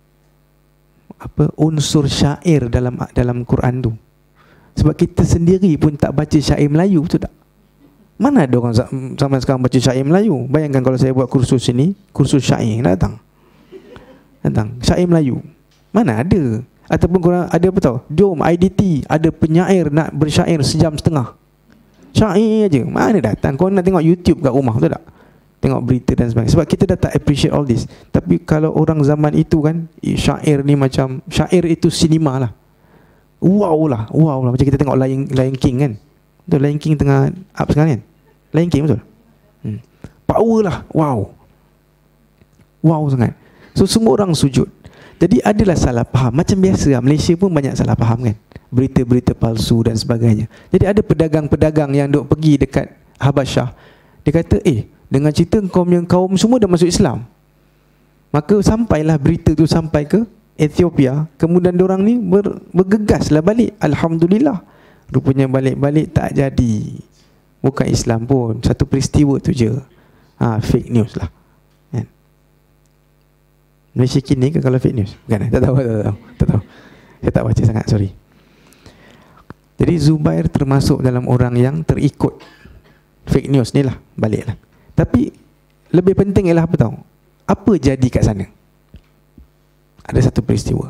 apa, unsur syair dalam dalam Quran tu. Sebab kita sendiri pun tak baca syair Melayu, betul tak? Mana ada orang zaman sekarang baca syair Melayu? Bayangkan kalau saya buat kursus ini, kursus syair, nak datang? Datang, syair Melayu. Mana ada? Ataupun korang ada apa tahu? Jom I D T ada penyair nak bersyair sejam setengah. syair je. Mana datang? Kau nak tengok YouTube kat rumah tu tak? Tengok berita dan sebagainya. Sebab kita dah tak appreciate all this. Tapi kalau orang zaman itu kan, syair ni macam, syair itu sinema lah. Wow lah, wow lah. Macam kita tengok Lion, Lion King kan. Betul, Lion King tengah up sekarang kan. Lion King betul. hmm. Power lah, wow. Wow sangat. So semua orang sujud. Jadi adalah salah faham. Macam biasa lah, Malaysia pun banyak salah faham kan. Berita-berita palsu dan sebagainya. Jadi ada pedagang-pedagang yang duk pergi dekat Habasyah. Dia kata, eh, dengan cerita kaum yang kaum semua dah masuk Islam. Maka sampailah berita tu sampai ke Ethiopia. Kemudian diorang ni ber, bergegaslah balik. Alhamdulillah. Rupanya balik-balik tak jadi. Bukan Islam pun. Satu peristiwa tu je. Ha, fake news lah. Kan? Malaysia kini ke kalau fake news? Bukan, tak tahu, tak tahu, tak tahu. Saya tak baca sangat, sorry. Jadi Zubair termasuk dalam orang yang terikut fake news ni lah, balik lah. Tapi lebih penting ialah apa tahu? Apa jadi kat sana? Ada satu peristiwa.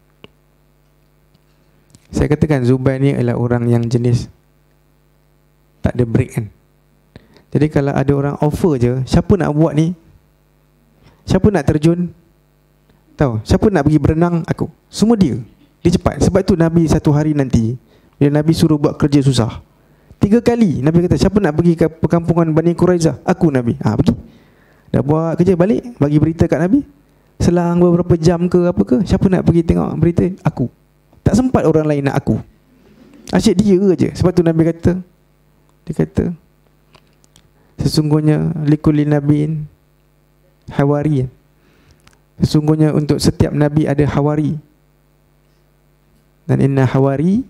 Saya katakan Zubair ni adalah orang yang jenis tak ada break kan. Jadi kalau ada orang offer je, siapa nak buat ni? Siapa nak terjun? Tahu, siapa nak pergi berenang? Aku. Semua dia. Dia cepat. Sebab tu Nabi satu hari nanti, bila Nabi suruh buat kerja susah, tiga kali Nabi kata, siapa nak pergi ke perkampungan Bani Quraizah? Aku, Nabi. Ha, pergi. Dah buat kerja, balik, bagi berita kat Nabi. Selang beberapa jam ke apa ke, siapa nak pergi tengok berita? Aku. Tak sempat orang lain nak aku. Asyik dia je. Sebab tu Nabi kata, dia kata, sesungguhnya likulli nabiin hawari. Sesungguhnya untuk setiap Nabi ada hawari. Dan inna hawari,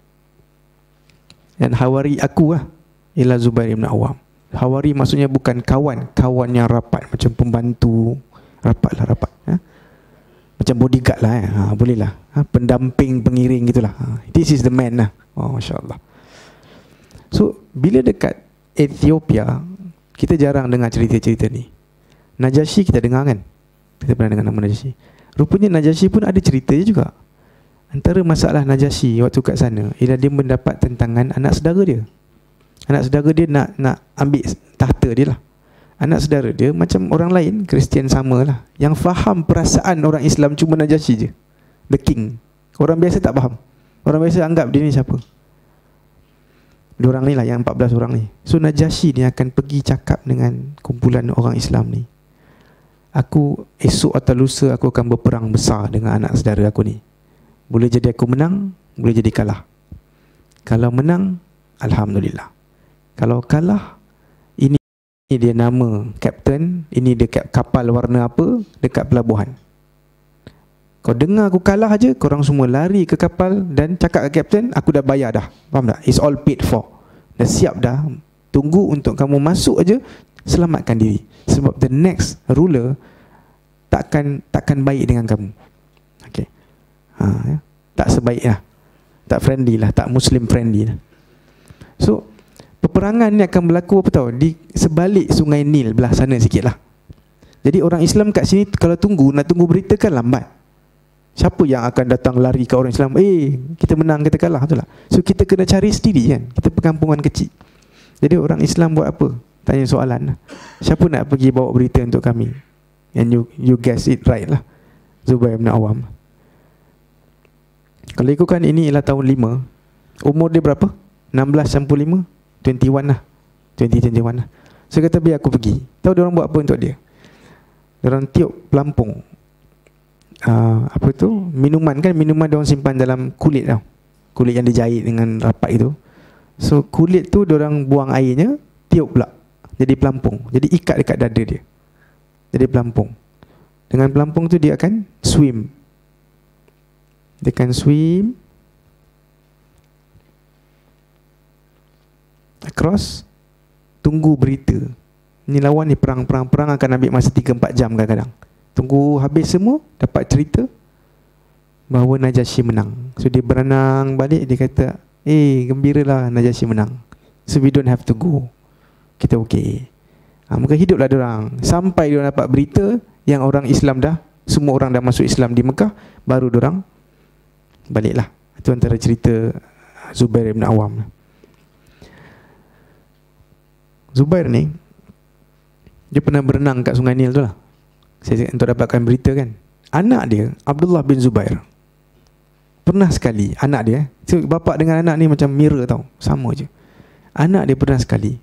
dan hawari aku lah ialah Zubair bin Awam. Hawari maksudnya bukan kawan, kawan yang rapat, macam pembantu, rapat lah, rapat ha? Macam bodyguard lah eh? ha, boleh lah ha? Pendamping, pengiring gitulah ha? This is the man lah. Oh, Masya Allah. So bila dekat Ethiopia, kita jarang dengar cerita-cerita ni. Najasyi kita dengar kan, kita pernah dengar nama Najasyi. Rupanya Najasyi pun ada cerita juga. Antara masalah Najasyi waktu kat sana ialah dia mendapat tentangan anak saudara dia. Anak saudara dia nak nak ambil tahta dia lah. Anak saudara dia macam orang lain, Kristian sama lah, yang faham perasaan orang Islam cuma Najasyi je, the king. Orang biasa tak faham. Orang biasa anggap dia ni siapa. Diorang ni lah yang empat belas orang ni. So Najasyi ni akan pergi cakap dengan kumpulan orang Islam ni, aku esok atau lusa aku akan berperang besar dengan anak saudara aku ni. Boleh jadi aku menang, boleh jadi kalah. Kalau menang, Alhamdulillah. Kalau kalah, ini dia nama kapten, ini dia kapal warna apa dekat pelabuhan. Kau dengar aku kalah aja, korang semua lari ke kapal dan cakap ke kapten, aku dah bayar dah. Faham tak? It's all paid for. Dah siap dah. Tunggu untuk kamu masuk aja, selamatkan diri. Sebab the next ruler takkan takkan baik dengan kamu. Okey. Ha, ya. Tak sebaik lah, tak friendly lah, tak Muslim friendly lah. So peperangan ni akan berlaku apa tahu, di sebalik sungai Nil belah sana sikit lah. Jadi orang Islam kat sini kalau tunggu, nak tunggu berita kan lambat. Siapa yang akan datang lari ke orang Islam, eh kita menang, kita kalah, betul tak? So kita kena cari sendiri kan. Kita perkampungan kecil. Jadi orang Islam buat apa? Tanya soalan lah. Siapa nak pergi bawa berita untuk kami? And you, you guess it right lah, Zubair bin Awam. Kalau ikutkan ini ialah tahun lima, umur dia berapa? enam belas campur lima, dua puluh satu lah, dua puluh, dua puluh satu lah. So kata biar aku pergi. Tahu dia orang buat apa untuk dia? Dia orang tiup pelampung, uh, apa tu, minuman kan, minuman dia orang simpan dalam kulit tau, kulit yang dijahit dengan rapat itu. So kulit tu dia orang buang airnya, tiup pula jadi pelampung, jadi ikat dekat dada dia, jadi pelampung. Dengan pelampung tu dia akan swim. Dia akan swim across, tunggu berita. Ni lawan ni perang-perang perang akan ambil masa tiga empat jam kadang-kadang. Tunggu habis semua, dapat cerita bahawa Najasyi menang. So dia berenang balik, dia kata, eh gembiralah Najasyi menang, so we don't have to go, kita okey. Ha, maka hiduplah diorang sampai diorang dapat berita yang orang Islam dah, semua orang dah masuk Islam di Mekah, baru diorang baliklah. Itu antara cerita Zubair bin Awam. Zubair ni, dia pernah berenang kat Sungai Nil tu lah. Saya untuk dapatkan berita kan. Anak dia, Abdullah bin Zubair, pernah sekali, anak dia, so, bapa dengan anak ni macam mirror tau, sama je. Anak dia pernah sekali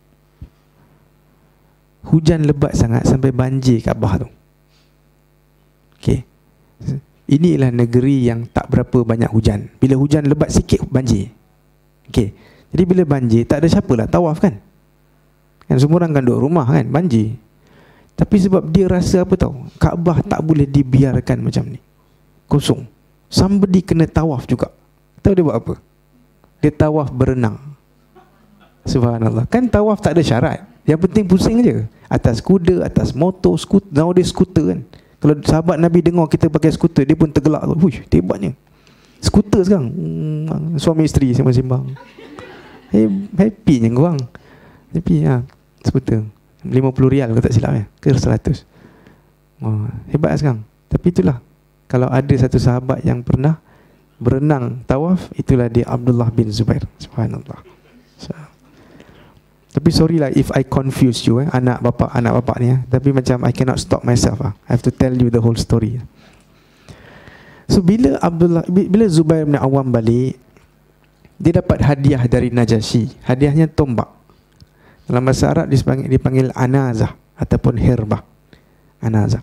hujan lebat sangat sampai banjir Kaabah tu. Okey. Inilah negeri yang tak berapa banyak hujan. Bila hujan lebat sikit, banjir. Okey. Jadi bila banjir, tak ada siapa lah tawaf kan. Kan semua orang kan duduk rumah kan, banjir. Tapi sebab dia rasa apa tahu, Kaabah tak boleh dibiarkan macam ni, kosong. Somebody kena tawaf juga. Tahu dia buat apa? Dia tawaf berenang. Subhanallah. Kan tawaf tak ada syarat. Yang penting pusing je. Atas kuda, atas motor, skuter. Nowadays skuter kan. Kalau sahabat Nabi dengar kita pakai skuter, dia pun tergelak tu. Wuih, hebatnya. Skuter sekarang. Hmm, suami isteri sembang-sembang. Happy je korang. Happy ha. Skuter. lima puluh rial kalau tak silap ya. Ke seratus. Oh, hebat lah sekarang. Tapi itulah. Kalau ada satu sahabat yang pernah berenang tawaf, itulah dia, Abdullah bin Zubair. Subhanallah. So, tapi sorry lah if I confuse you, eh, anak bapa anak bapa ni, eh. Tapi macam I cannot stop myself, ah. I have to tell you the whole story. So bila Abdullah, bila Zubair bin Awam balik, dia dapat hadiah dari Najasyi. Hadiahnya tombak. Dalam bahasa Arab dipanggil, dipanggil anazah ataupun hirbah. Anazah.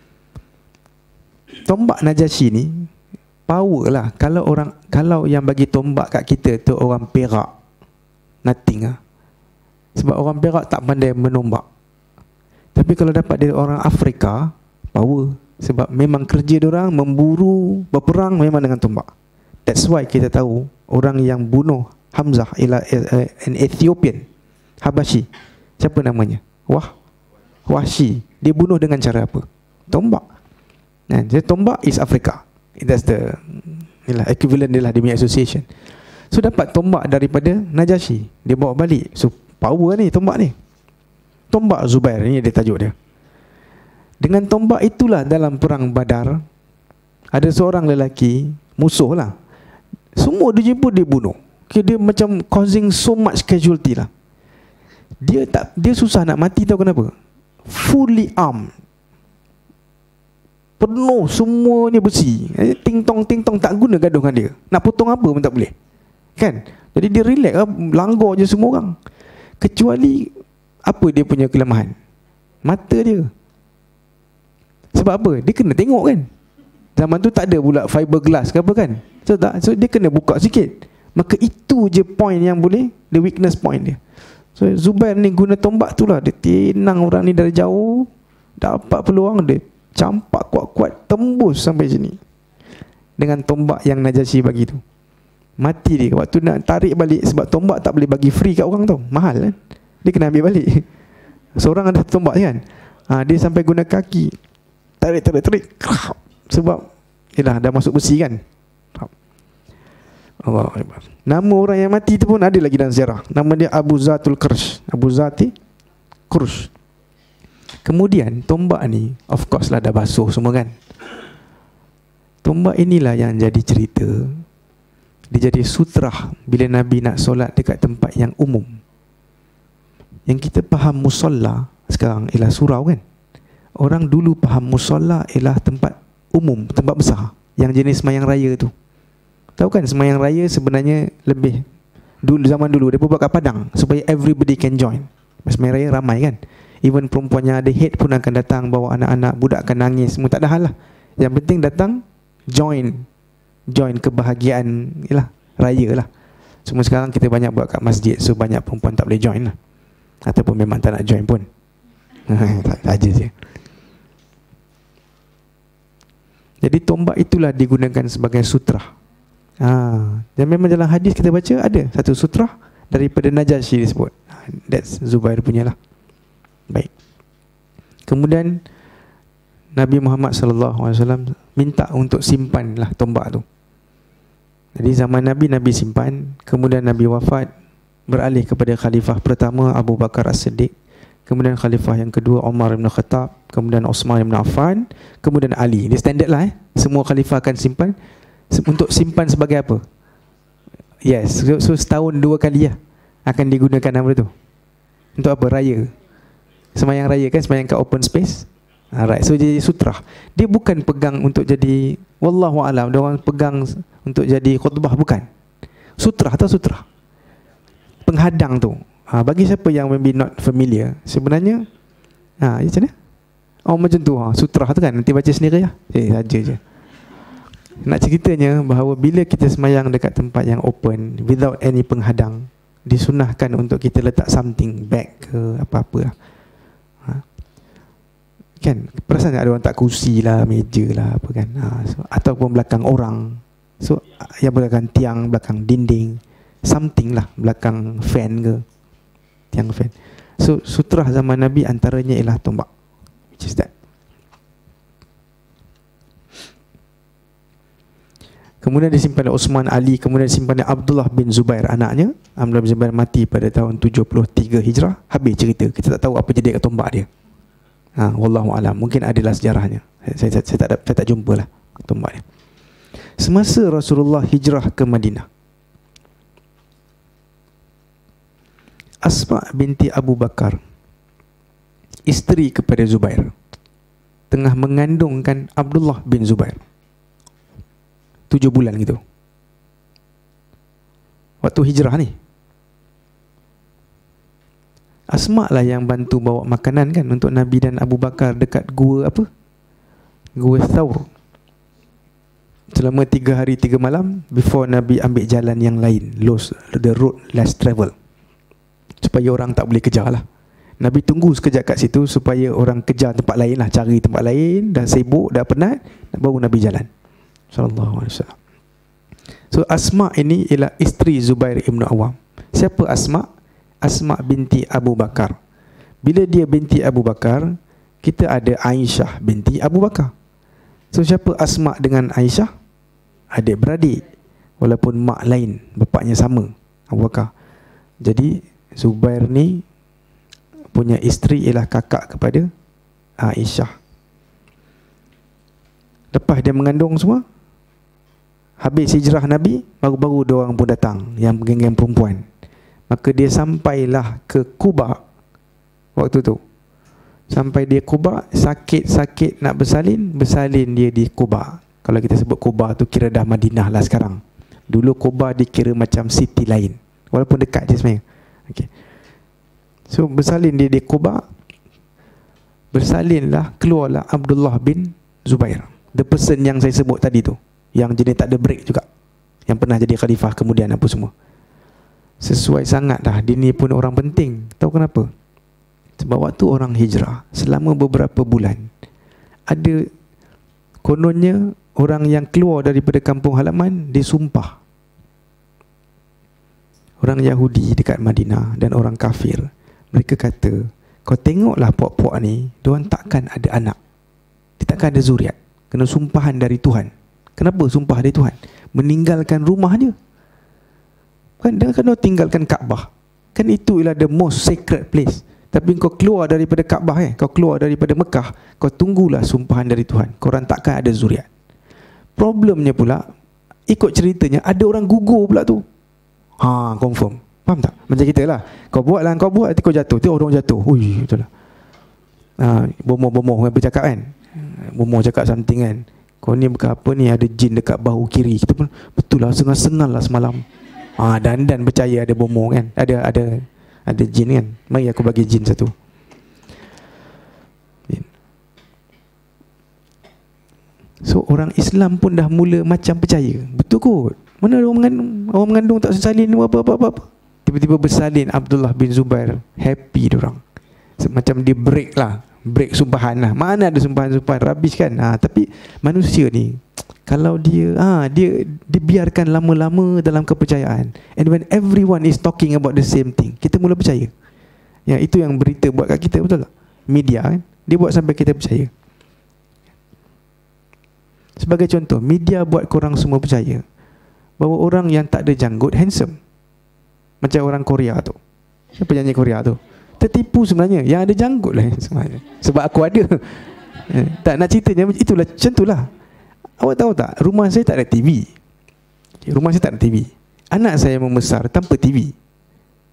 Tombak Najasyi ni power lah. Kalau orang, kalau yang bagi tombak kat kita tu orang Perak, nothing lah. Sebab orang Perak tak pandai menombak. Tapi kalau dapat dari orang Afrika, power. Sebab memang kerja diorang memburu, berperang memang dengan tombak. That's why kita tahu orang yang bunuh Hamzah ialah an Ethiopian, Habashi. Siapa namanya? Wah, Wahsy. Dia bunuh dengan cara apa? Tombak. Nah, jadi tombak is Afrika. That's the inilah equivalent dia lah, dia punya association. So dapat tombak daripada Najasyi, dia bawa balik. So power ni tombak ni. Tombak Zubair ni dia tajuk dia. Dengan tombak itulah dalam perang Badar ada seorang lelaki musuh lah. Semua dia jumpa dia bunuh. Okay, dia macam causing so much casualty lah. Dia tak, dia susah nak mati, tahu kenapa? Fully armed. Penuh semuanya besi. Ting tong ting tong, tak guna gaduh dengan dia. Nak potong apa pun tak boleh. Kan? Jadi dia relax lah, langgar je semua orang. Kecuali apa dia punya kelemahan? Mata dia. Sebab apa? Dia kena tengok kan. Zaman tu tak ada pula fiberglass ke apa kan. So, tak, so dia kena buka sikit. Maka itu je point yang boleh, the weakness point dia. So Zubair ni guna tombak tu lah. Dia tenang orang ni dari jauh, dapat peluang, dia campak kuat-kuat, tembus sampai sini dengan tombak yang Najasyi bagi tu. Mati dia. Waktu nak tarik balik, sebab tombak tak boleh bagi free kat orang tau, mahal kan. Dia kena ambil balik. Seorang ada tombak kan, ha, dia sampai guna kaki, tarik tarik tarik, sebab yelah dah masuk besi kan. Allah Akbar. Nama orang yang mati tu pun ada lagi dalam sejarah. Nama dia Abu Zatul Qursh. Abu Zati Qursh. Kemudian tombak ni of course lah dah basuh semua kan. Tombak inilah yang jadi cerita. Dia jadi sutrah bila Nabi nak solat dekat tempat yang umum. Yang kita faham musalla sekarang ialah surau kan. Orang dulu faham musalla ialah tempat umum, tempat besar, yang jenis semayang raya tu. Tahu kan semayang raya sebenarnya lebih dulu, zaman dulu dia buat kat padang supaya everybody can join. Semayang raya ramai kan. Even perempuan yang ada head pun akan datang bawa anak-anak, budak akan nangis, semua tak ada hal lah. Yang penting datang join, join kebahagiaan yalah, raya lah. Semua sekarang kita banyak buat kat masjid, so banyak perempuan tak boleh join lah. Ataupun memang tak nak join pun. Saja je. Jadi tombak itulah digunakan sebagai sutrah. Ha, dan memang dalam hadis kita baca ada satu sutrah daripada Najasyi disebut. That's Zubair punya lah. Baik. Kemudian Nabi Muhammad sallallahu alaihi wasallam minta untuk simpanlah tombak tu. Jadi zaman Nabi, Nabi simpan. Kemudian Nabi wafat, beralih kepada khalifah pertama Abu Bakar As-Siddiq. Kemudian khalifah yang kedua Umar bin Khattab. Kemudian Osman bin Affan. Kemudian Ali. Dia standard lah eh. Semua khalifah akan simpan. Untuk simpan sebagai apa? Yes, so, so setahun dua kali lah akan digunakan nama tu. Untuk apa? Raya. Semayang raya kan, semayang kat open space. Alright, so jadi sutrah. Dia bukan pegang untuk jadi, wallahu alam, dia orang pegang untuk jadi khutbah, bukan. Sutrah atau sutrah, penghadang tu. Ha, bagi siapa yang maybe not familiar, sebenarnya ha, macam mana? Oh macam tu, ha, sutrah tu kan, nanti baca sendiri lah. Eh saja je. Nak ceritanya bahawa bila kita semayang dekat tempat yang open without any penghadang, disunahkan untuk kita letak something, bag ke apa-apa lah. Ha. Kan, perasan tak ada orang tak kursi lah, meja lah apa kan, ha, so, ataupun belakang orang. So yang belakang tiang, belakang dinding, something lah, belakang fan ke, tiang fan. So sutrah zaman Nabi antaranya ialah tombak, which is that. Kemudian disimpan oleh Osman, Ali, kemudian disimpan oleh Abdullah bin Zubair, anaknya. Abdullah bin Zubair mati pada tahun tujuh puluh tiga Hijrah. Habis cerita, kita tak tahu apa jadi kat tombak dia. Ha, wallahu alam, mungkin adalah sejarahnya. Saya, saya, saya, tak, saya tak jumpa lah tombak dia. Semasa Rasulullah hijrah ke Madinah, Asma binti Abu Bakar, isteri kepada Zubair, tengah mengandungkan Abdullah bin Zubair. Tujuh bulan gitu, waktu hijrah ni. Asma lah yang bantu bawa makanan kan untuk Nabi dan Abu Bakar dekat gua apa? Gua Thawr. Selama tiga hari tiga malam before Nabi ambil jalan yang lain, lost the road less travel, supaya orang tak boleh kejar lah. Nabi tunggu sekejap kat situ supaya orang kejar tempat lain lah, cari tempat lain, dah sibuk, dah penat, baru Nabi jalan sallallahu alaihi wasallam. So Asma ini ialah isteri Zubair ibn Awam. Siapa Asma? Asma binti Abu Bakar. Bila dia binti Abu Bakar, kita ada Aisyah binti Abu Bakar. So siapa Asma dengan Aisyah? Adik beradik, walaupun mak lain, bapaknya sama, Abu Bakar. Jadi Zubair ni punya isteri ialah kakak kepada Aisyah. Lepas dia mengandung semua, habis hijrah Nabi, baru-baru dia orang pun datang, yang geng-geng perempuan. Maka dia sampailah ke Quba waktu tu. Sampai dia Quba, sakit-sakit nak bersalin, bersalin dia di Quba. Kalau kita sebut Quba tu kira dah Madinah lah sekarang. Dulu Quba dikira macam city lain, walaupun dekat je sebenarnya. Okay. So bersalin dia di Quba, bersalinlah, keluarlah Abdullah bin Zubair, the person yang saya sebut tadi tu, yang jenis tak ada break juga, yang pernah jadi khalifah kemudian apa semua. Sesuai sangat dah, dia ni pun orang penting. Tahu kenapa? Sebab waktu orang hijrah, selama beberapa bulan, ada kononnya orang yang keluar daripada kampung halaman, dia sumpah. Orang Yahudi dekat Madinah dan orang kafir, mereka kata, kau tengoklah puak-puak ni, diorang takkan ada anak, dia takkan ada zuriat, kena sumpahan dari Tuhan. Kenapa sumpah dari Tuhan? Meninggalkan rumah dia. Kan dia kena tinggalkan Kaabah. Kan itu ialah the most sacred place. Tapi kau keluar daripada Kaabah, eh, kau keluar daripada Mekah, kau tunggulah sumpahan dari Tuhan. Korang takkan ada zuriat. Problemnya pula, ikut ceritanya, ada orang gugur pula tu. Ha, confirm. Faham tak? Macam kita lah, kau buat lah, kau buat, nanti kau jatuh. Tengok orang jatuh. Ui, betul lah. Ha, bomoh-bomoh bercakap kan. Bomoh cakap something kan. Kau ni bukan apa ni, ada jin dekat bahu kiri. Kita pun, betul lah, sengal-sengal lah semalam. Ah, dan dan percaya ada bomoh kan, ada ada ada jin kan. Mari aku bagi jin satu. So orang Islam pun dah mula macam percaya. Betul kot. Mana ada orang mengandung, orang mengandung tak salin apa apa apa. Tiba-tiba bersalin Abdullah bin Zubair, happy diorang. Macam dia break lah, break sumpahan lah. Mana ada sumpahan-sumpahan rubbish kan. Ha, tapi manusia ni, kalau dia ah ha, dia dibiarkan lama-lama dalam kepercayaan, and when everyone is talking about the same thing, kita mula percaya. Ya, itu yang berita buat kat kita, betul tak? Media kan, dia buat sampai kita percaya. Sebagai contoh, media buat korang semua percaya bahawa orang yang tak ada janggut handsome. Macam orang Korea tu. Siapa penyanyi Korea tu? Tertipu sebenarnya, yang ada janggut lah sebenarnya. Sebab aku ada. Tak nak ceritanya, itulah, macam itulah. Awak tahu tak, rumah saya tak ada T V. Rumah saya tak ada T V. Anak saya membesar tanpa T V.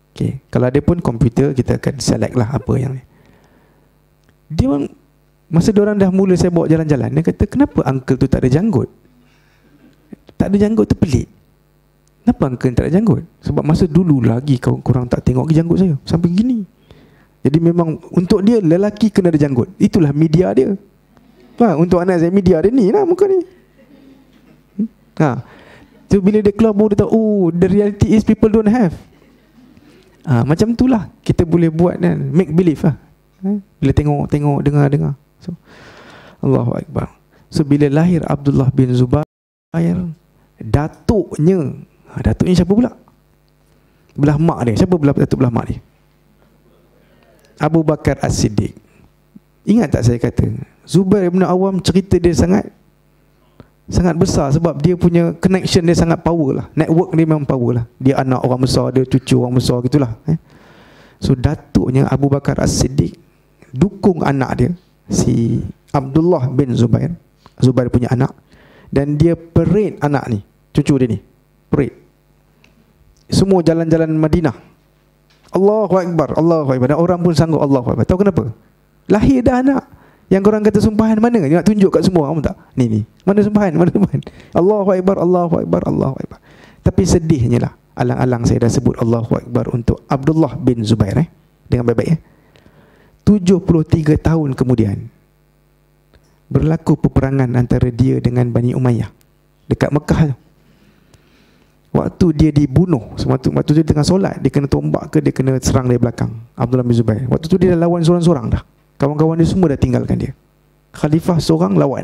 Okay. Kalau ada pun komputer, kita akan select lah apa yang ni. Dia orang, masa diorang dah mula saya bawa jalan-jalan, dia kata, kenapa uncle tu tak ada janggut? Tak ada janggut tu pelik. Kenapa uncle tak ada janggut? Sebab masa dulu lagi kau korang tak tengok ke janggut saya sampai gini. Jadi memang untuk dia lelaki kena ada janggut. Itulah media dia. Ha, untuk anak saya media dia ni lah muka ni. Ha. So bila dia keluar baru dia tahu, oh, the reality is people don't have. Ha, macam itulah kita boleh buat kan, make believe lah. Ha? Bila tengok-tengok, dengar-dengar. So Allahu Akbar. So bila lahir Abdullah bin Zubair, datuknya, ha, datuknya siapa pula? Belah mak dia. Siapa belah datuk belah mak dia? Abu Bakar As-Siddiq. Ingat tak saya kata, Zubair bin Awam cerita dia sangat sangat besar sebab dia punya connection dia sangat power lah. Network dia memang power lah. Dia anak orang besar, dia cucu orang besar gitulah. Eh? So datuknya Abu Bakar As-Siddiq dukung anak dia, si Abdullah bin Zubair. Zubair punya anak. Dan dia parade anak ni, cucu dia ni. Parade. Semua jalan-jalan Madinah. Allahu Akbar, Allahu Akbar. Dan orang pun sanggup Allahu Akbar. Tahu kenapa? Lahir dah anak. Yang korang kata sumpahan mana? Dia nak tunjuk kat semua, kamu tak? Ni ni. Mana sumpahan? Mana sumpahan? Allahu Akbar, Allahu Akbar, Allahu Akbar. Tapi sedihnya lah, alang-alang saya dah sebut Allahu Akbar untuk Abdullah bin Zubair eh. Dengan baik-baik eh. tujuh puluh tiga tahun kemudian berlaku peperangan antara dia dengan Bani Umayyah dekat Mekah tu. Waktu dia dibunuh, waktu, waktu dia tengah solat, dia kena tombak ke dia kena serang dari belakang, Abdullah bin Zubair. Waktu tu dia dah lawan seorang-seorang dah. Kawan-kawan dia semua dah tinggalkan dia. Khalifah seorang lawan.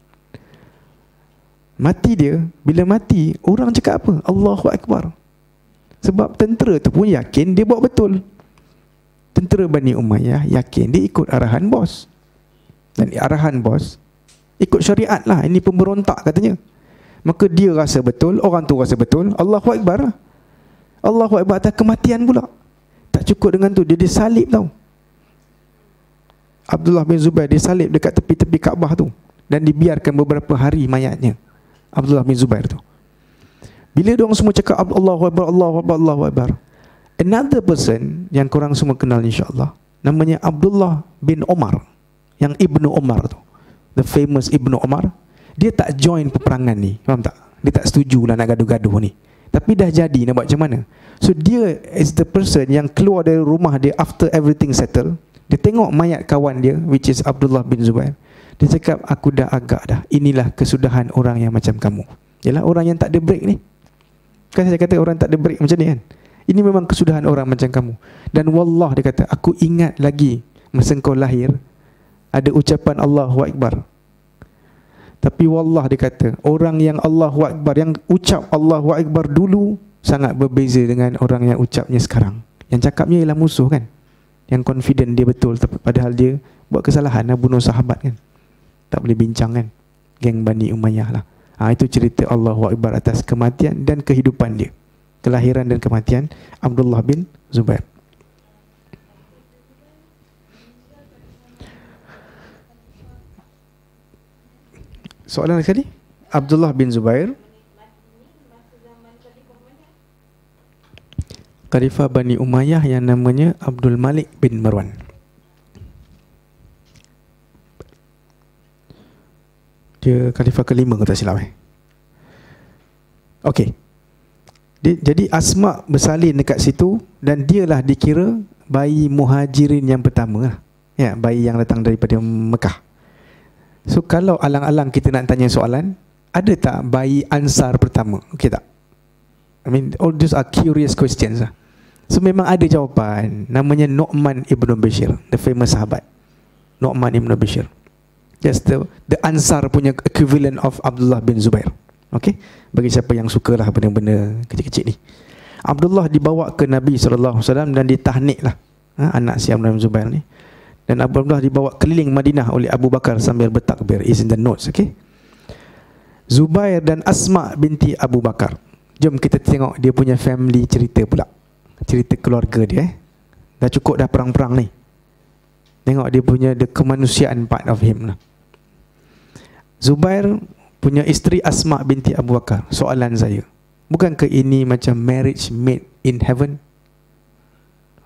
Mati dia, bila mati, orang cakap apa? Allahu Akbar. Sebab tentera tu pun yakin dia buat betul. Tentera Bani Umayyah yakin dia ikut arahan bos. Dan arahan bos ikut syariat lah. Ini pemberontak katanya. Maka dia rasa betul, orang tu rasa betul. Allahu Akbar lah. Allahu Akbar atas kematian pula. Tak cukup dengan tu, dia disalib tau. Abdullah bin Zubair disalib dekat tepi-tepi Kaabah tu. Dan dibiarkan beberapa hari mayatnya, Abdullah bin Zubair tu. Bila diorang semua cakap Allahu Akbar, Allahu Akbar, Allahu Akbar, another person yang korang semua kenal insyaAllah, namanya Abdullah bin Omar, yang Ibnu Omar tu, the famous Ibnu Omar. Dia tak join peperangan ni, faham tak? Dia tak setuju lah nak gaduh-gaduh ni. Tapi dah jadi, nak buat macam mana? So dia is the person yang keluar dari rumah dia after everything settle. Dia tengok mayat kawan dia, which is Abdullah bin Zubair. Dia cakap, aku dah agak dah. Inilah kesudahan orang yang macam kamu. Yalah, orang yang tak ada break ni. Kan saya kata orang tak ada break macam ni kan. Ini memang kesudahan orang macam kamu. Dan wallah, dia kata, aku ingat lagi masa kau lahir ada ucapan Allahu Akbar. Tapi wallah, dia kata, orang yang Allahu Akbar, yang ucap Allahu Akbar dulu sangat berbeza dengan orang yang ucapnya sekarang. Yang cakapnya ialah musuh kan, yang confident dia betul, tapi padahal dia buat kesalahan, bunuh sahabat kan. Tak boleh bincang kan. Geng Bani Umayyah lah. Ha, itu cerita Allahu Akbar atas kematian dan kehidupan dia, kelahiran dan kematian Abdullah bin Zubair. Soalan sekali, Abdullah bin Zubair, Khalifah Bani Umayyah yang namanya Abdul Malik bin Marwan. Dia khalifah kelima kalau tak silap eh. Okey. Jadi Asma bersalin dekat situ dan dialah dikira bayi muhajirin yang pertama lah. Ya, bayi yang datang daripada Mekah. So kalau alang-alang kita nak tanya soalan, ada tak bayi Ansar pertama? Okey tak? I mean, all these are curious questions lah. So memang ada jawapan. Namanya Nu'man ibn Bashir, the famous sahabat Nu'man ibn Bashir. That's the the Ansar punya equivalent of Abdullah bin Zubair. Okay, bagi siapa yang suka lah benda-benda kecil-kecil ni. Abdullah dibawa ke Nabi sallallahu alaihi wasallam dan ditahnik lah, ha, anak si Abdullah bin Zubair ni. Dan Abdullah dibawa keliling Madinah oleh Abu Bakar sambil bertakbir. Is in the notes, okay. Zubair dan Asma binti Abu Bakar. Jom kita tengok dia punya family cerita pula. Cerita keluarga dia eh. Dah cukup dah perang-perang ni. Tengok dia punya the kemanusiaan part of him lah. Zubair punya isteri Asma binti Abu Bakar. Soalan saya, bukankah ini macam marriage made in heaven?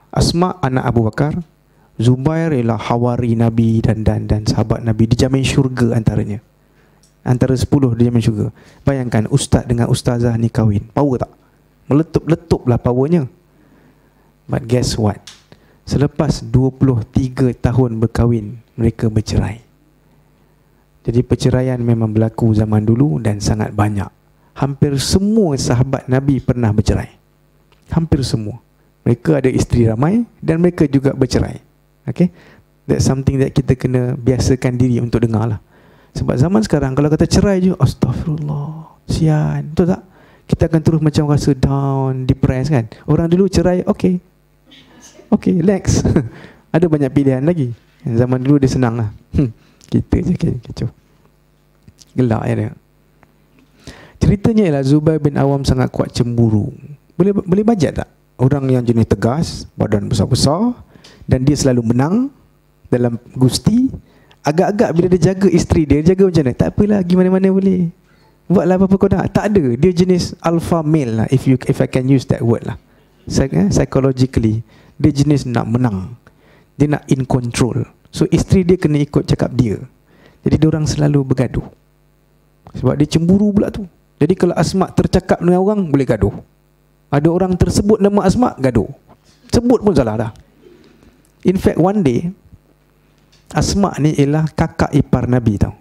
Asma anak Abu Bakar, Zubair ialah hawari Nabi dan dan dan sahabat Nabi, dijamin syurga antaranya. Antara sepuluh dijamin syurga. Bayangkan ustaz dengan ustazah ni kahwin. Power tak? Meletup-letup lah powernya. But guess what? Selepas dua puluh tiga tahun berkahwin, mereka bercerai. Jadi perceraian memang berlaku zaman dulu dan sangat banyak. Hampir semua sahabat Nabi pernah bercerai. Hampir semua. Mereka ada isteri ramai dan mereka juga bercerai. Okay? That's something that kita kena biasakan diri untuk dengar lah. Sebab zaman sekarang kalau kata cerai je, astagfirullah, sian, betul tak? Kita akan terus macam rasa down, depressed kan. Orang dulu cerai, okay, okay, next. Ada banyak pilihan lagi. Zaman dulu dia senang lah. hmm, Kita je kecoh. Gelak ya dia. Ceritanya ialah Zubair bin Awam sangat kuat cemburu. Boleh boleh bajet tak? Orang yang jenis tegas, badan besar-besar, dan dia selalu menang dalam gusti. Agak-agak bila dia jaga isteri dia, dia jaga macam mana? Tak apalah, pergi mana-mana boleh, buatlah apa-apa kau nak. Tak ada. Dia jenis alpha male lah, if you if I can use that word lah. Psychologically, dia jenis nak menang. Dia nak in control. So isteri dia kena ikut cakap dia. Jadi dia orang selalu bergaduh. Sebab dia cemburu pula tu. Jadi kalau Asma tercakap dengan orang, boleh gaduh. Ada orang tersebut nama Asma, gaduh. Sebut pun salah dah. In fact, one day Asma ni ialah kakak ipar Nabi tau.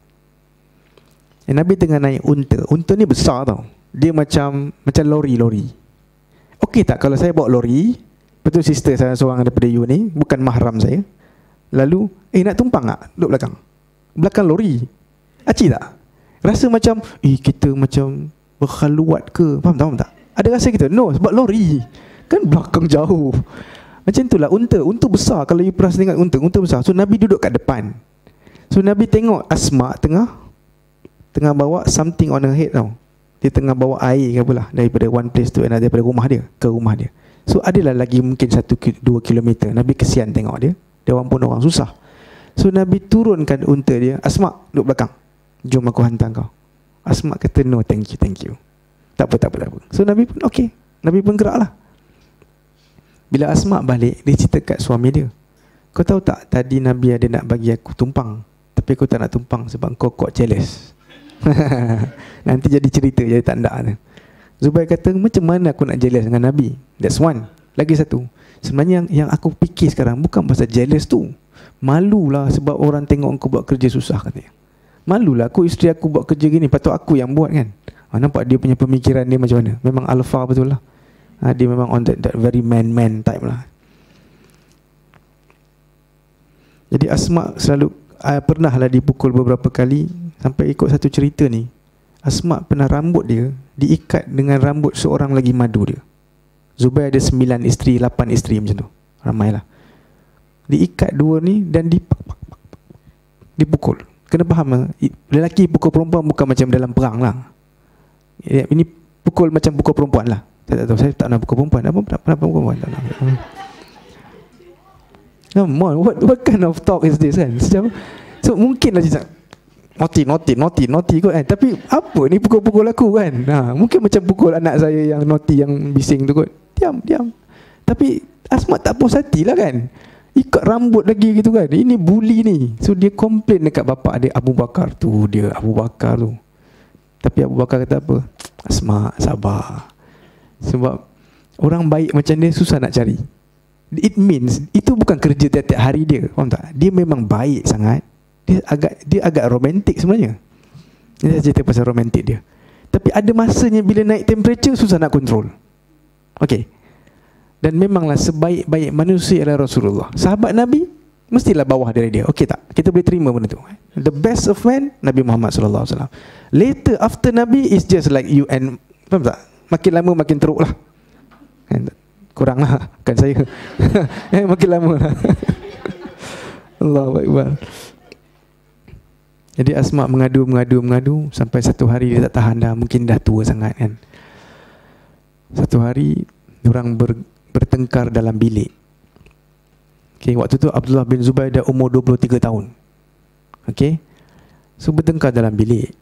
Eh, Nabi tengah naik unta. Unta ni besar tau. Dia macam macam lori-lori. Okey tak kalau saya bawa lori, betul sister saya seorang daripada you ni, bukan mahram saya. Lalu, eh nak tumpang tak? Duduk belakang. Belakang lori. Acik tak? Rasa macam, eh kita macam berkhaluat ke? Faham tak? Faham tak? Ada rasa kita? No, sebab lori. Kan belakang jauh. Macam itulah unta. Unta besar. Kalau you pernah tengok unta, unta besar. So Nabi duduk kat depan. So Nabi tengok Asma tengah Tengah bawa something on her head tau. Dia tengah bawa air ke apalah, daripada one place to another, daripada rumah dia ke rumah dia. So adalah lagi mungkin satu dua kilometer. Nabi kesian tengok dia. Dia orang pun orang susah. So Nabi turunkan unta dia. Asma duduk belakang. Jom aku hantar kau. Asma kata no, thank you, thank you. Tak apa, tak apa, tak apa. So Nabi pun okey. Nabi pun gerak lah. Bila Asma balik, dia cerita kat suami dia, kau tahu tak, tadi Nabi ada nak bagi aku tumpang, tapi aku tak nak tumpang sebab kau kok jealous. Nanti jadi cerita, jadi tanda. Zubair kata, macam mana aku nak jealous dengan Nabi? That's one. Lagi satu, sebenarnya yang, yang aku fikir sekarang bukan pasal jealous tu. Malulah sebab orang tengok kau buat kerja susah, katanya. Malulah aku, isteri aku buat kerja gini, patut aku yang buat kan. Ha, nampak dia punya pemikiran dia macam mana. Memang alpha betul lah. Ha, dia memang on that, that very man-man type lah. Jadi Asma selalu uh, pernah lah dipukul beberapa kali. Sampai ikut satu cerita ni, Asma pernah rambut dia diikat dengan rambut seorang lagi madu dia. Zubair ada sembilan isteri, lapan isteri macam tu. Ramailah. Diikat dua ni dan dipak-pak, dipukul. Kena faham lah, lelaki pukul perempuan bukan macam dalam perang lah. Ini pukul macam pukul perempuan lah. Saya tak tahu, saya tak nak pukul perempuan. Apa nak pukul perempuan? Tak nak. Come on, what, what kind of talk is this kan? So mungkin lah cakap naughty, naughty, naughty, naughty kot kan. Tapi apa ni pukul-pukul aku kan? Ha, mungkin macam pukul anak saya yang naughty, yang bising tu kot. Diam, diam. Tapi Asma tak puas hati lah kan. Ikat rambut lagi gitu kan. Ini bully ni. So dia komplain dekat bapak dia, Abu Bakar tu. Dia Abu Bakar tu. Tapi Abu Bakar kata apa? Asma, sabar. Sebab orang baik macam dia susah nak cari. It means itu bukan kerja tiap-tiap hari dia. Faham tak? Dia memang baik sangat. Dia agak dia agak romantik sebenarnya. Ini saya cerita pasal romantik dia. Tapi ada masanya bila naik temperature susah nak kontrol. Okey. Dan memanglah sebaik-baik manusia adalah Rasulullah. Sahabat Nabi mestilah bawah dari dia. Okey tak? Kita boleh terima benda tu. The best of men Nabi Muhammad sallallahu alaihi wasallam. Later after Nabi is just like you and, faham tak? Makin lama makin teruk lah. Kurang lah kan saya. eh, makin lama lah. Allahu Akbar. Jadi Asma mengadu, mengadu, mengadu sampai satu hari dia tak tahan dah. Mungkin dah tua sangat kan. Satu hari diorang ber, bertengkar dalam bilik. Okay, waktu tu Abdullah bin Zubair dah umur dua puluh tiga tahun. Okay, so bertengkar dalam bilik.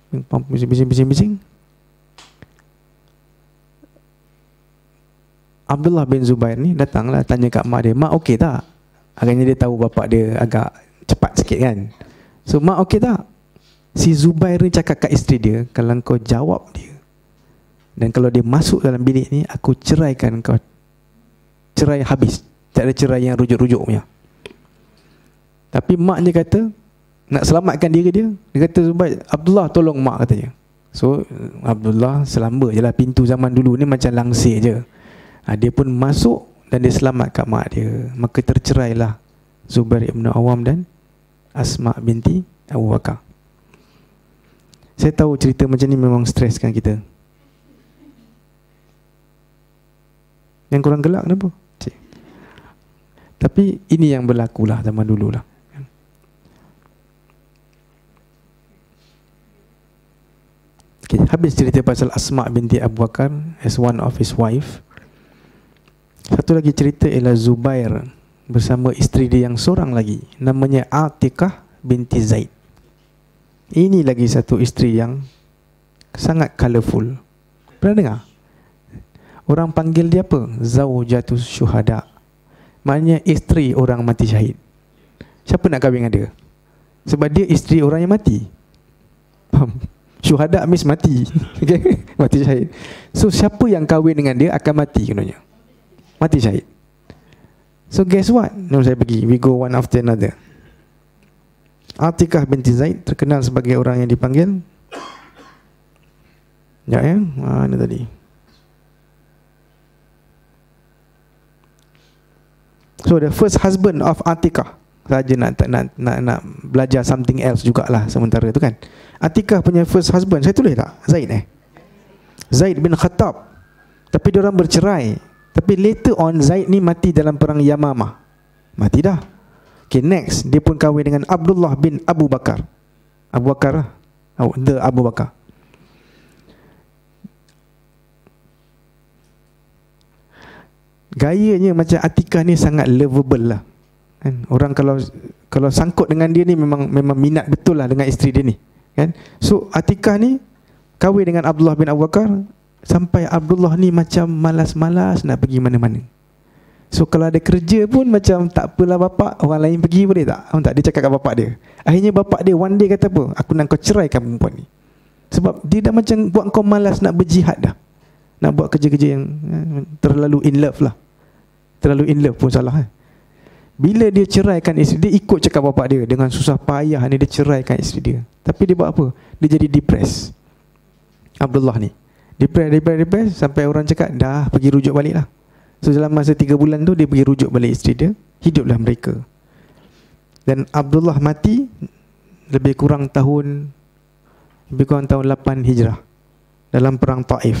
Bising-bising-bising. Abdullah bin Zubair ni datanglah tanya kat mak dia, mak okey tak? Agaknya dia tahu bapak dia agak cepat sikit kan. So mak okey tak? Si Zubair ni cakap kat isteri dia, kalau kau jawab dia dan kalau dia masuk dalam bilik ni, aku ceraikan kau. Cerai habis. Tak ada cerai yang rujuk-rujuk punya. Tapi maknya kata nak selamatkan diri dia, dia kata Zubair, Abdullah tolong mak, katanya. So Abdullah selamba je lah, pintu zaman dulu ni macam langsir je. Ha, dia pun masuk dan dia selamatkan mak dia. Maka tercerailah Zubair ibn Awam dan Asma binti Abu Bakar. Saya tahu cerita macam ni memang streskan kita. Yang kurang gelak kenapa? Cik. Tapi ini yang berlaku lah zaman dulu lah. Okay, habis cerita pasal Asma binti Abu Bakar as one of his wife. Satu lagi cerita ialah Zubair bersama isteri dia yang seorang lagi, namanya Atikah binti Zaid. Ini lagi satu isteri yang sangat colourful. Pernah dengar? Orang panggil dia apa? Zawjatus syuhada. Maknanya isteri orang mati syahid. Siapa nak kahwin dengan dia? Sebab dia isteri orang yang mati. Faham? Syuhada means mati. Okay? Mati syahid. So siapa yang kahwin dengan dia akan mati kononnya. Mati syahid. So guess what? Nama saya pergi, we go one after another. Atikah binti Zaid terkenal sebagai orang yang dipanggil. Ya ya, mana tadi? So the first husband of Atikah. Saja nak, nak nak nak belajar something else jugalah sementara tu kan. Atikah punya first husband, saya tulis tak? Zaid eh? Zaid bin Khattab. Tapi diorang bercerai. Tapi later on Zaid ni mati dalam perang Yamamah. Mati dah. Okay, next dia pun kahwin dengan Abdullah bin Abu Bakar. Abu Bakar lah. Oh, the Abu Bakar. Gayanya macam Atikah ni sangat lovable lah. Kan? Orang kalau kalau sangkut dengan dia ni memang memang minat betul lah dengan isteri dia ni. Kan? So Atikah ni kahwin dengan Abdullah bin Abu Bakar, sampai Abdullah ni macam malas-malas nak pergi mana-mana. So kalau ada kerja pun macam tak apalah bapak, orang lain pergi boleh tak? Orang tak, dia cakap kat bapak dia. Akhirnya bapak dia one day kata apa? Aku nak kau ceraikan perempuan ni. Sebab dia dah macam buat kau malas nak berjihad dah. Nak buat kerja-kerja yang eh, terlalu in love lah. Terlalu in love pun salah eh. Bila dia ceraikan isteri dia, ikut cakap bapak dia, dengan susah payah ni dia ceraikan isteri dia. Tapi dia buat apa? Dia jadi depressed. Abdullah ni depressed, depressed, depressed sampai orang cakap dah pergi rujuk balik lah. So dalam masa tiga bulan tu dia pergi rujuk balik isteri dia. Hiduplah mereka. Dan Abdullah mati lebih kurang tahun Lebih kurang tahun lapan Hijrah dalam perang Taif.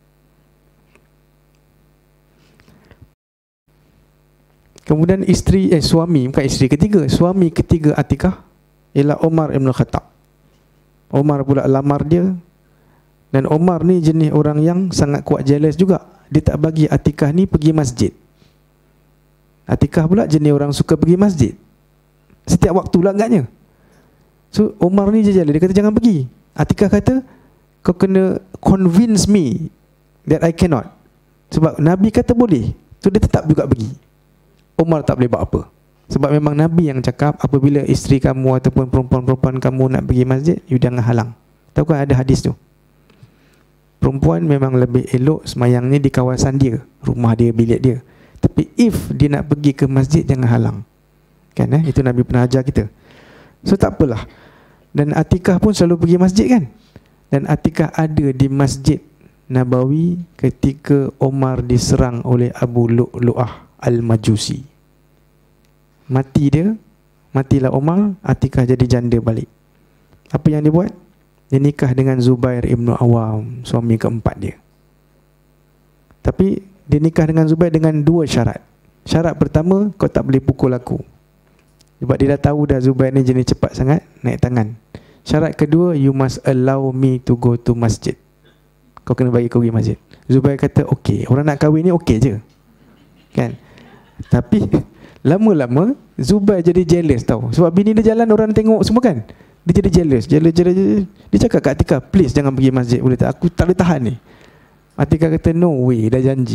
Kemudian isteri eh suami, bukan isteri ketiga, suami ketiga Atikah ialah Umar ibn Khattab. Umar pula lamar dia. Dan Umar ni jenis orang yang sangat kuat jealous juga. Dia tak bagi Atikah ni pergi masjid. Atikah pula jenis orang suka pergi masjid setiap waktu lah agaknya. So Umar ni je jealous, dia kata jangan pergi. Atikah kata kau kena convince me that I cannot. Sebab Nabi kata boleh. So dia tetap juga pergi. Umar tak boleh buat apa. Sebab memang Nabi yang cakap, apabila isteri kamu ataupun perempuan-perempuan kamu nak pergi masjid, you jangan halang. Tahu kan ada hadis tu? Perempuan memang lebih elok semayangnya di kawasan dia, rumah dia, bilik dia. Tapi if dia nak pergi ke masjid, jangan halang. Kan eh? Itu Nabi pernah ajar kita. So tak apalah. Dan Atikah pun selalu pergi masjid kan. Dan Atikah ada di Masjid Nabawi ketika Umar diserang oleh Abu Lu'lu'ah Al-Majusi. Mati dia, matilah Umar, Atikah jadi janda balik. Apa yang dia buat? Dia nikah dengan Zubair ibn Awam, suami keempat dia. Tapi dia nikah dengan Zubair dengan dua syarat. Syarat pertama, kau tak boleh pukul aku. Sebab dia dah tahu dah Zubair ni jenis cepat sangat naik tangan. Syarat kedua, you must allow me to go to masjid. Kau kena bagi kau pergi masjid. Zubair kata okey, orang nak kahwin ni okey je. Kan? Tapi lama-lama Zubair jadi jealous tau. Sebab bini dia jalan orang tengok semua kan. Dia jadi jealous, jealous, jealous, jealous. Dia cakap kat Atikah, please jangan pergi masjid, boleh tak? Aku tak boleh tahan ni. Atikah kata no way, dah janji.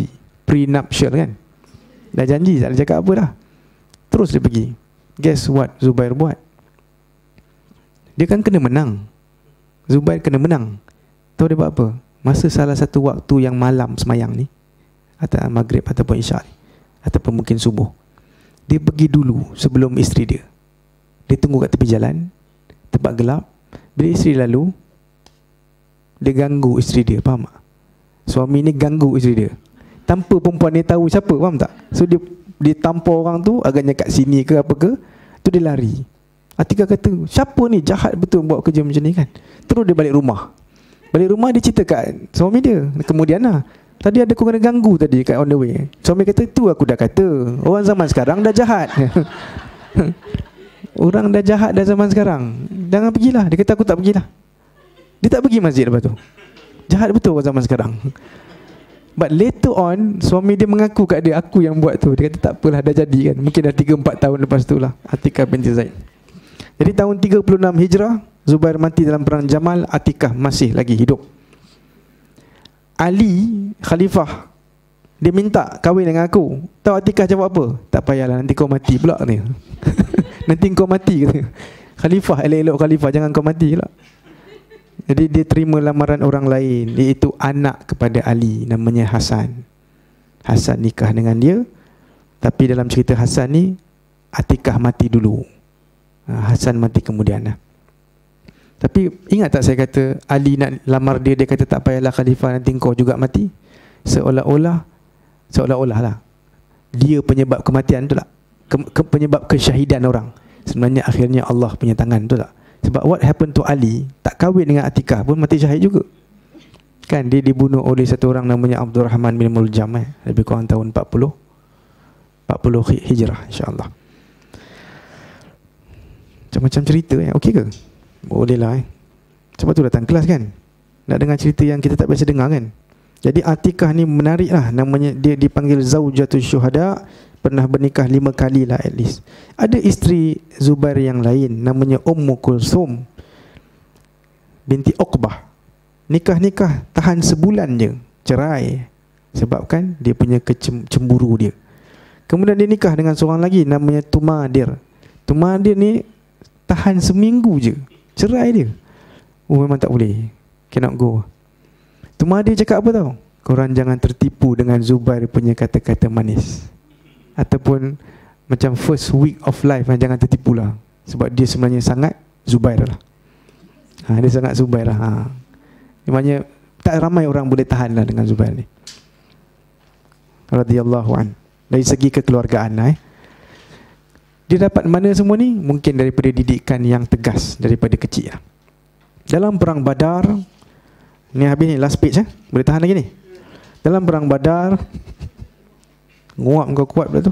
prenuptial kan. Dah janji, tak ada cakap apa dah. Terus dia pergi. Guess what Zubair buat? Dia kan kena menang. Zubair kena menang. Tahu dia buat apa? Masa salah satu waktu yang malam semayang ni, atau maghrib ataupun isyak ni, ataupun mungkin subuh, dia pergi dulu sebelum isteri dia. Dia tunggu kat tepi jalan, tempat gelap. Bila isteri lalu, dia ganggu isteri dia, faham tak? Suami ni ganggu isteri dia tanpa perempuan ni tahu siapa, faham tak? So dia dia tampar orang tu, agaknya kat sini ke apa ke, tu dia lari. Atika kata, siapa ni, jahat betul buat kerja macam ni kan. Terus dia balik rumah. Balik rumah dia cerita kat suami dia. Kemudian lah, tadi ada aku kena ganggu tadi kat on the way. Suami kata, tu aku dah kata, orang zaman sekarang dah jahat. Orang dah jahat dah zaman sekarang. Jangan pergilah. Dia kata, aku tak pergilah. Dia tak pergi masjid lepas tu. Jahat betul orang zaman sekarang. But later on, suami dia mengaku kat dia, aku yang buat tu. Dia kata, tak apalah, dah jadi kan. Mungkin dah tiga empat tahun lepas tu lah, Atikah binti Zaid. Jadi tahun tiga puluh enam Hijrah, Zubair mati dalam perang Jamal. Atikah masih lagi hidup. Ali, khalifah, dia minta kahwin dengan aku. Tahu Atikah jawab apa? Tak payahlah, nanti kau mati pula ni. Nanti kau mati kata. Khalifah, elok-elok khalifah, jangan kau mati pula. Jadi dia terima lamaran orang lain, iaitu anak kepada Ali, namanya Hasan. Hasan nikah dengan dia. Tapi dalam cerita Hasan ni, Atikah mati dulu, Hasan mati kemudian lah. Tapi ingat tak saya kata Ali nak lamar dia, dia kata tak payahlah khalifah, nanti kau juga mati. Seolah-olah Seolah-olah lah dia penyebab kematian tu tak, ke, ke, penyebab kesyahidan orang. Sebenarnya akhirnya Allah punya tangan tu tak. Sebab what happened to Ali, tak kahwin dengan Atikah pun mati syahid juga kan. Dia dibunuh oleh satu orang namanya Abdul Rahman bin Muljam, eh, lebih kurang tahun empat puluh Hijrah, insyaAllah. Macam-macam cerita, eh. Okey ke? Boleh lah, eh. Sebab tu datang kelas kan, nak dengar cerita yang kita tak biasa dengar kan. Jadi Atikah ni menarik lah. Namanya, dia dipanggil Zawjatul Syuhada. Pernah bernikah lima kali lah at least. Ada isteri Zubair yang lain, namanya Ummu Kulsum binti Uqbah. Nikah-nikah tahan sebulan je, cerai. Sebabkan dia punya kecemburu dia. Kemudian dia nikah dengan seorang lagi, namanya Tumadir. Tumadir ni tahan seminggu je, cerai dia. Oh, memang tak boleh, cannot go. Tumadir cakap apa tau? Korang jangan tertipu dengan Zubair punya kata-kata manis, ataupun macam first week of life, jangan tertipu lah. Sebab dia sebenarnya sangat Zubair lah. ha, Dia sangat Zubair lah. ha. Maknanya tak ramai orang boleh tahan lah dengan Zubair ni, radhiyallahu an. Dari segi kekeluargaan lah, eh. Dia dapat mana semua ni? Mungkin daripada didikan yang tegas daripada kecil lah. Dalam perang Badar ni, habis ni, last page, eh? Boleh tahan lagi ni? Dalam perang Badar, nguap kau kuat pula tu.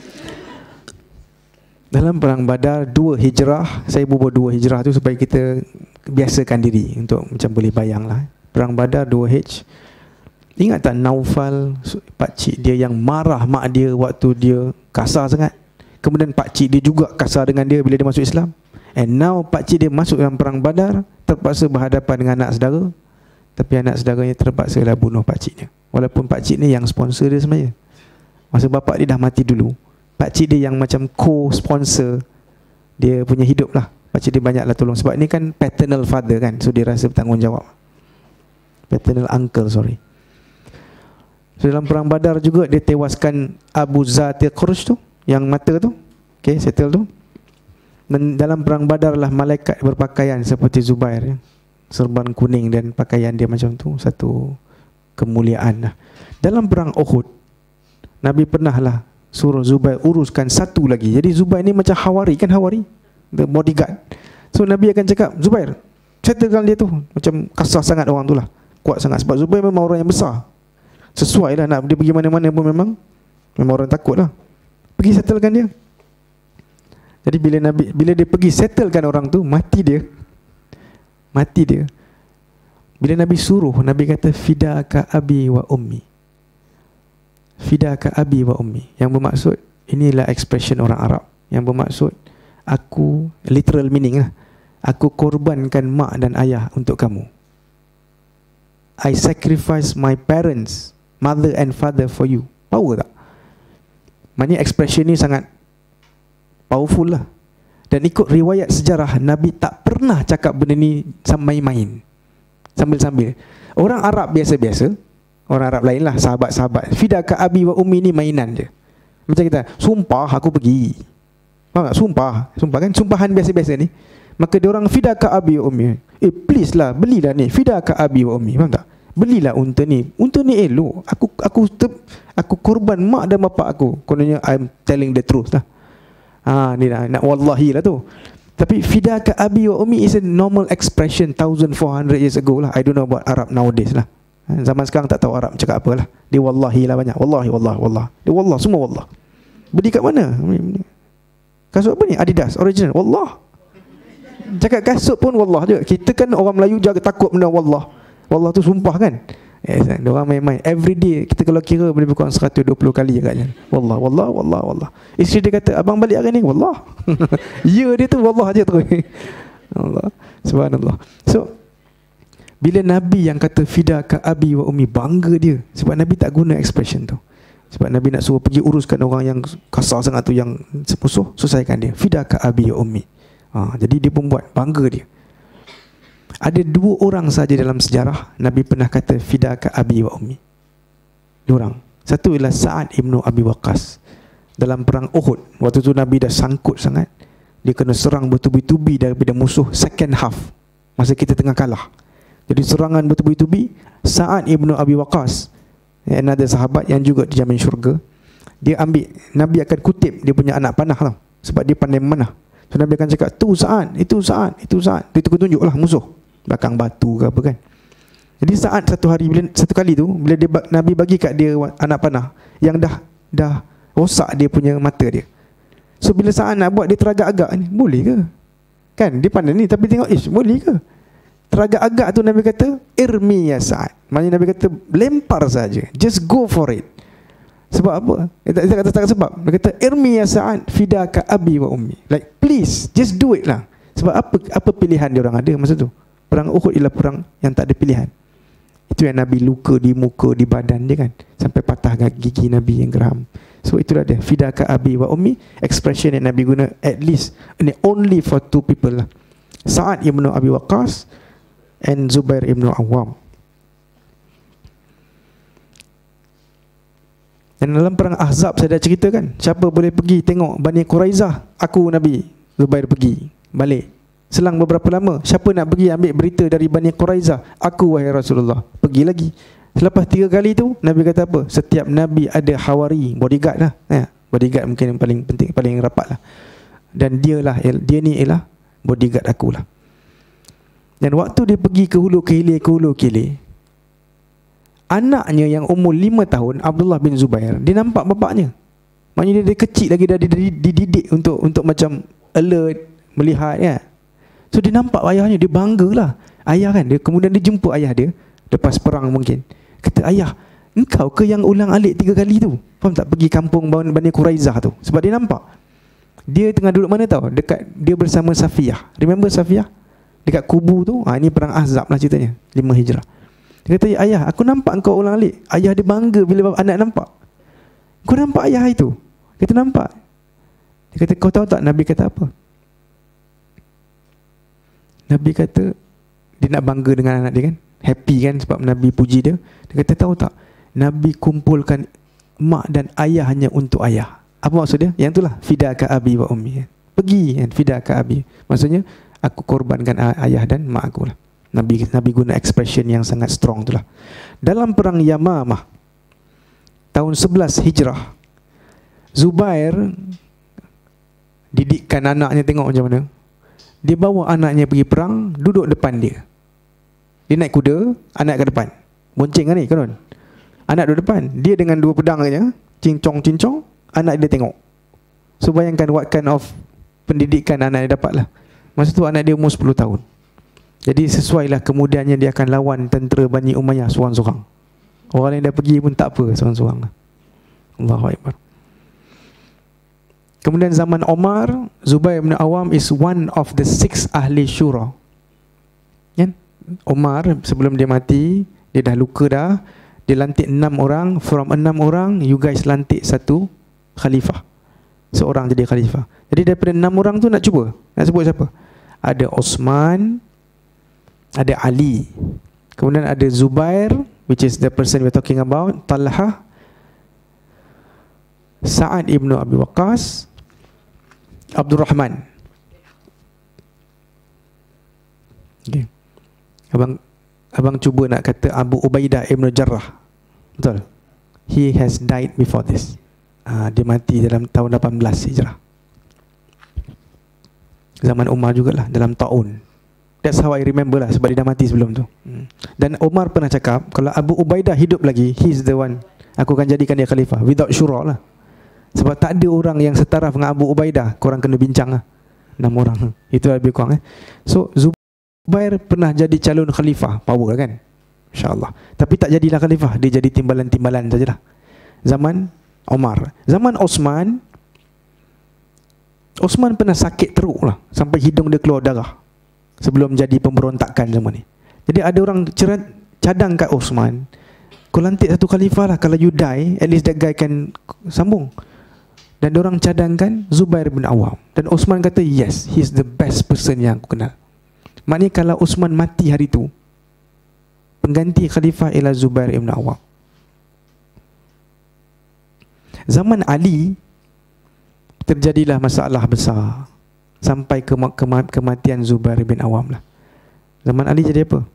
Dalam perang Badar, dua hijrah. Saya bubuh dua hijrah tu supaya kita biasakan diri untuk macam boleh bayang lah. Perang Badar dua H. Ingat tak Naufal, pakcik dia yang marah mak dia waktu dia kasar sangat. Kemudian pakcik dia juga kasar dengan dia bila dia masuk Islam. And now pakcik dia masuk dalam perang Badar, terpaksa berhadapan dengan anak saudara. Tapi anak saudaranya terpaksa lah bunuh pakciknya. Walaupun pakcik ni yang sponsor dia sebenarnya. Masa bapak dia dah mati dulu, pakcik dia yang macam co-sponsor dia punya hidup lah. Pakcik dia banyaklah tolong. Sebab ni kan paternal father kan, so dia rasa bertanggungjawab. Paternal uncle, sorry. So dalam perang Badar juga dia tewaskan Abu Zatil Qursh tu, yang mata tu. Okay, settle tu. Dan dalam perang Badar lah malaikat berpakaian seperti Zubair, ya. Serban kuning dan pakaian dia macam tu, satu kemuliaan lah. Dalam perang Uhud, Nabi pernah lah suruh Zubair uruskan satu lagi. Jadi Zubair ni macam Hawari kan, Hawari, the bodyguard. So Nabi akan cakap, Zubair, settlekan dia tu. Macam kasar sangat orang tu lah, kuat sangat. Sebab Zubair memang orang yang besar. Sesuai lah, nak dia pergi mana-mana pun memang Memang orang takut lah. Pergi settlekan dia. Jadi bila Nabi, bila dia pergi settlekan orang tu, mati dia. Mati dia. Bila Nabi suruh, Nabi kata, fidaka abi wa ummi. Fidaka abi wa ummi, yang bermaksud, inilah expression orang Arab, yang bermaksud, aku, literal meaning lah, aku korbankan mak dan ayah untuk kamu. I sacrifice my parents, mother and father for you. Power tak? Maknanya expression ni sangat powerful lah. Dan ikut riwayat sejarah, Nabi tak pernah cakap benda ni main-main, sambil-sambil. Orang Arab biasa-biasa, orang Arab lain lah, sahabat-sahabat, fidaka abi wa ummi ni mainan je. Macam kita, sumpah aku pergi. Faham tak? Sumpah, sumpah kan, sumpahan biasa-biasa ni. Maka dia orang fidaka abi wa ummi. Eh please lah, belilah ni, fidaka abi wa ummi. Faham tak? Belilah unta ni. Unta ni elok. Aku aku ter, aku korban mak dan bapak aku. Kononnya I'm telling the truth lah. Ha, ni lah, nak wallahi lah tu. Tapi fidaka abi wa ummi is a normal expression one thousand four hundred years ago lah. I don't know about Arab nowadays lah. Zaman sekarang tak tahu Arab cakap apa lah. Dia wallahi lah banyak. Wallahi, wallah, wallah. Dia wallah, semua wallah. Beli kat mana? Kasut apa ni? Adidas, original. Wallah. Cakap kasut pun wallah je. Kita kan orang Melayu jaga takut benda wallah. Wallah tu sumpah kan. Eh, dia orang main-main. Every day kita kalau kira boleh kurang seratus dua puluh kali agaknya. Wallah, wallah, wallah, wallah. Isteri dia kata, abang balik hari ni, wallah. Ya dia tu wallah je terus. Allah. Subhanallah. So, bila Nabi yang kata fidaka abi wa ummi, bangga dia. Sebab Nabi tak guna expression tu. Sebab Nabi nak suruh pergi uruskan orang yang kasar sangat tu, yang semusuh, selesaikan dia. Fidaka abi wa ummi. Ha, jadi dia pun buat, bangga dia. Ada dua orang saja dalam sejarah Nabi pernah kata fidaka abi wa ummi. Dua orang. Satu ialah Sa'ad ibnu Abi Waqqas dalam perang Uhud. Waktu tu Nabi dah sangkut sangat. Dia kena serang bertubi-tubi daripada musuh second half, masa kita tengah kalah. Jadi serangan bertubi-tubi. Sa'ad ibnu Abi Waqqas, another sahabat yang juga dijamin syurga, dia ambil, Nabi akan kutip dia punya anak panah tau, sebab dia pandai memanah. So Nabi akan cakap, tu Sa'ad, itu Sa'ad, itu Sa'ad. Dia tunjuk-tunjuklah musuh belakang batu ke apa kan. Jadi Sa'ad satu hari, bila, satu kali tu, bila dia, Nabi bagi kat dia anak panah yang dah dah rosak dia punya mata dia. So bila Sa'ad nak buat, dia teragak-agak ni, boleh ke? Kan dia pandai ni, tapi tengok, ish, boleh ke? Teragak-agak tu Nabi kata, irmi ya Sa'ad. Maksudnya Nabi kata, lempar saja, just go for it. Sebab apa? Dia tak kata tak sebab. Dia kata, irmi ya Sa'ad fidaka abi wa ummi. Like, please, just do it lah. Sebab apa apa pilihan dia orang ada masa tu? Perang Uhud ialah perang yang tak ada pilihan. Itu yang Nabi luka di muka, di badan dia kan, sampai patah gigi Nabi yang geram. So itulah dia, fidaka abi wa ummi. Expression yang Nabi guna at least, ini only for two people lah, Sa'ad ibnu Abi Waqqas and Zubair ibnu Awam. Dan dalam perang Ahzab saya dah cerita kan, siapa boleh pergi tengok Bani Quraizah? Aku Nabi. Zubair pergi, balik. Selang beberapa lama, siapa nak pergi ambil berita dari Bani Quraizah? Aku wahai Rasulullah. Pergi lagi. Selepas tiga kali tu, Nabi kata apa? Setiap Nabi ada hawari, bodyguard lah. Ya, bodyguard mungkin yang paling penting, paling rapat lah. Dan dia lah, dia ni ialah bodyguard aku lah. Dan waktu dia pergi ke hulu ke hilir, ke hulu ke hilir, anaknya yang umur lima tahun, Abdullah bin Zubair, dia nampak bapaknya. Maknanya dia, dia kecil lagi, dah dididik untuk untuk macam alert, melihat ya. So dia nampak ayahnya, dia banggalah. Ayah kan, dia kemudian dia jumpa ayah dia lepas perang mungkin. Kata, ayah, engkau ke yang ulang alik tiga kali tu? Faham tak? Pergi kampung Bani Quraizah tu. Sebab dia nampak. Dia tengah duduk mana tahu? Dekat, dia bersama Safiyah. Remember Safiyah? Dekat kubu tu. Ha, ini perang Ahzab lah ceritanya, lima hijrah. Dia kata, ayah, aku nampak engkau ulang alik. Ayah dia bangga bila anak nampak. Kau nampak ayah itu? Dia kata, nampak. Dia kata, kau tahu tak Nabi kata apa? Nabi kata, dia nak bangga dengan anak dia kan, happy kan sebab Nabi puji dia. Dia kata, tahu tak, Nabi kumpulkan mak dan ayah hanya untuk ayah. Apa maksud dia? Yang itulah, fidaka abi wa ummi. Pergi kan, fidaka abi. Maksudnya, aku korbankan ayah dan mak aku lah. Nabi Nabi guna expression yang sangat strong itulah. Dalam perang Yamamah tahun sebelas hijrah, Zubair didikkan anaknya, tengok macam mana. Dia bawa anaknya pergi perang, duduk depan dia. Dia naik kuda, anak ke depan. Bonceng kan ni, kan? Anak duduk depan. Dia dengan dua pedang saja, cincong-cincong, anak dia tengok. So bayangkan what kind of pendidikan anak dia dapat lah. Masa tu anak dia umur sepuluh tahun. Jadi sesuailah kemudiannya dia akan lawan tentera Bani Umayyah seorang-seorang. Orang lain dah pergi pun tak apa, seorang-seorang. Allahu Akbar. Kemudian zaman Omar, Zubair bin Awam is one of the six ahli syura. Kan? Omar sebelum dia mati, dia dah luka dah, Dia lantik enam orang, from enam orang you guys lantik satu khalifah, seorang jadi khalifah. Jadi daripada enam orang tu nak cuba, nak sebut siapa? Ada Osman, ada Ali, kemudian ada Zubair, which is the person we're talking about, Talha, Sa'ad ibn Abi Waqqas, Abdul Rahman. Okay. Abang Abang cuba nak kata Abu Ubaidah ibn Jarrah. Betul? He has died before this. Uh, dia mati dalam tahun lapan belas Hijrah. Zaman Umar jugalah, dalam ta'un. That's how I remember lah, sebab dia dah mati sebelum tu. Hmm. Dan Umar pernah cakap, kalau Abu Ubaidah hidup lagi, he's the one, aku akan jadikan dia khalifah, without syura lah. Sebab tak ada orang yang setaraf dengan Abu Ubaidah. Korang kena bincang lah, enam orang. Itu lebih kurang eh. So Zubair pernah jadi calon khalifah, power kan, InsyaAllah. Tapi tak jadilah khalifah, dia jadi timbalan-timbalan sajalah. Zaman Umar. Zaman Osman, Osman pernah sakit teruk lah, sampai hidung dia keluar darah sebelum jadi pemberontakan zaman ni. Jadi ada orang cerat, cadang kat Osman, kau lantik satu khalifah lah, kalau you die, at least that guy can sambung. Dan orang cadangkan Zubair bin Awam. Dan Osman kata, yes, he's the best person yang aku kenal. Maknanya kalau Osman mati hari tu, pengganti khalifah ialah Zubair bin Awam. Zaman Ali, terjadilah masalah besar sampai ke kema kematian Zubair bin Awam lah. Zaman Ali jadi apa?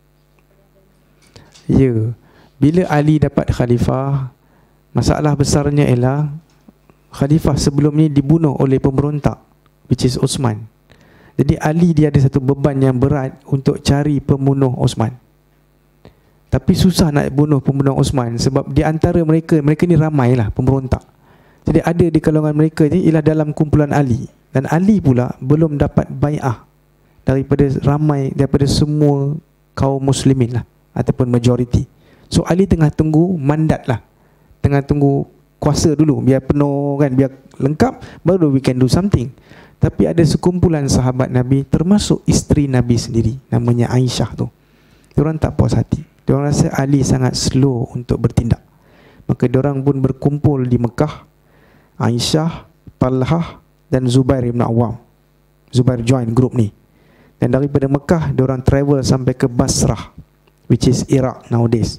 Ya, bila Ali dapat khalifah, masalah besarnya ialah khalifah sebelum ni dibunuh oleh pemberontak, which is Osman. Jadi Ali dia ada satu beban yang berat untuk cari pembunuh Osman. Tapi susah nak bunuh pembunuh Osman, sebab di antara mereka, mereka ni ramailah pemberontak. Jadi ada di kalangan mereka ni ialah dalam kumpulan Ali. Dan Ali pula belum dapat bai'ah daripada ramai, daripada semua kaum muslimin lah, ataupun majoriti. So Ali tengah tunggu mandat lah, tengah tunggu kuasa dulu, biar penuh kan, biar lengkap, baru we can do something. Tapi ada sekumpulan sahabat Nabi, termasuk isteri Nabi sendiri, namanya Aisyah tu, diorang tak puas hati. Diorang rasa Ali sangat slow untuk bertindak. Maka diorang pun berkumpul di Mekah. Aisyah, Talhah dan Zubair ibn Awam. Zubair join group ni. Dan daripada Mekah diorang travel sampai ke Basrah, which is Iraq nowadays.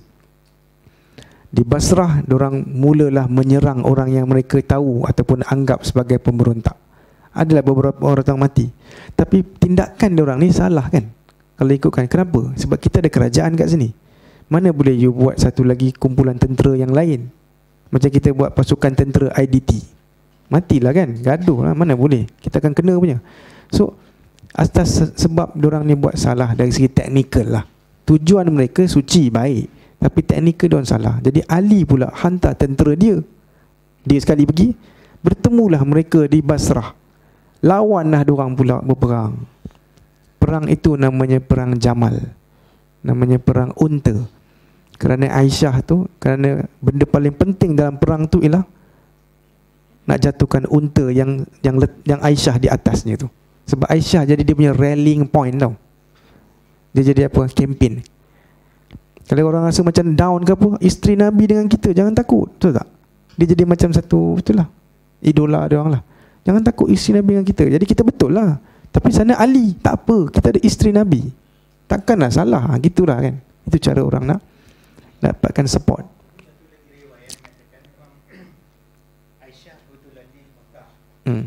Di Basrah diorang mulalah menyerang orang yang mereka tahu ataupun anggap sebagai pemberontak. Adalah beberapa orang mati. Tapi tindakan diorang ni salah kan, kalau ikutkan. Kenapa? Sebab kita ada kerajaan kat sini. Mana boleh you buat satu lagi kumpulan tentera yang lain, macam kita buat pasukan tentera I D T, matilah kan, gaduh lah, mana boleh, kita akan kena punya. So atas sebab diorang ni buat salah dari segi teknikal lah. Tujuan mereka suci, baik, tapi teknikal diorang salah. Jadi Ali pula hantar tentera dia. Dia sekali pergi, bertemulah mereka di Basrah, lawanlah diorang pula berperang. Perang itu namanya perang Jamal, namanya perang unta. Kerana Aisyah tu, kerana benda paling penting dalam perang tu ialah nak jatuhkan unta yang yang yang Aisyah di atasnya tu. Sebab Aisyah jadi dia punya rallying point tau. Dia jadi apa? Campaign. Kalau orang rasa macam down ke apa, isteri Nabi dengan kita, jangan takut, betul tak? Dia jadi macam satu, betul lah, idola dia orang lah. Jangan takut isteri Nabi dengan kita. Jadi kita betul lah. Tapi sana Ali, tak apa, kita ada isteri Nabi, takkanlah salah. Gitulah kan. Itu cara orang nak dapatkan support. Hmm.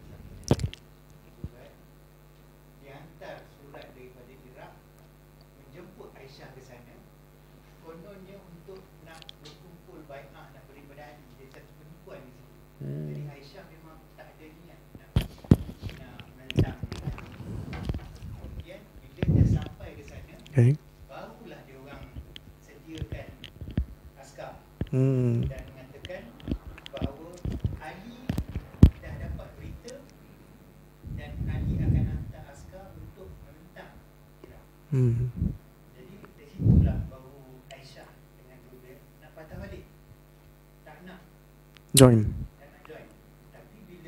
Okay. Barulah dia orang sediakan askar Hmm. dan mengatakan bahawa Ali dah dapat berita dan Ali akan hantar askar untuk menentang Iraq. Hmm. Jadi dari situlah baru Aisyah dengan Zubair nak patah balik, tak nak Join. tak nak join. Tapi bila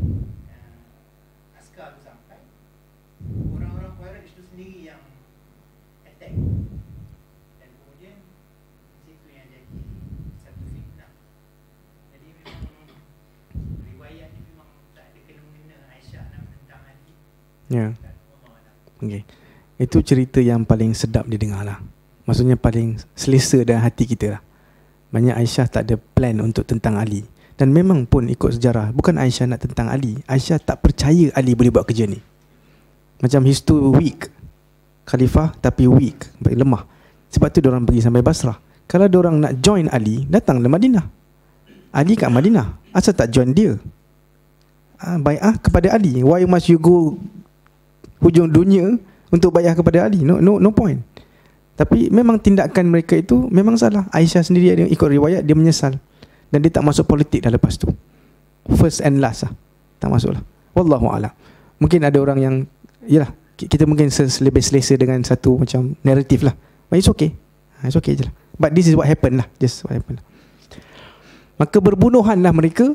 uh, askar tu sampai, orang-orang Khawarij itu sendiri yang attack. Dan kemudian situ yang Ya. Okey. Itu cerita yang paling sedap didengar lah. Maksudnya paling selesa dalam hati kita lah. Banyak Aisyah tak ada plan untuk tentang Ali. Dan memang pun ikut sejarah, bukan Aisyah nak tentang Ali, Aisyah tak percaya Ali boleh buat kerja ni. Macam he's too weak. Khalifah tapi weak, lemah. Sebab tu diorang pergi sampai Basrah. Kalau diorang nak join Ali, datang ke Madinah. Ali kat Madinah, asal tak join dia? Ah, bai'ah kepada Ali. Why must you go hujung dunia untuk bai'ah kepada Ali? No no no point. Tapi memang tindakan mereka itu memang salah. Aisyah sendiri dia ikut riwayat, dia menyesal. Dan dia tak masuk politik dah lepas tu. First and last lah. Tak masuk lah. Wallahu'alam. Mungkin ada orang yang, yalah, kita mungkin lebih selesa dengan satu macam narratif lah. But it's okay. It's okay je lah. But this is what happened lah. Just what happened lah. Maka berbunuhan lah mereka.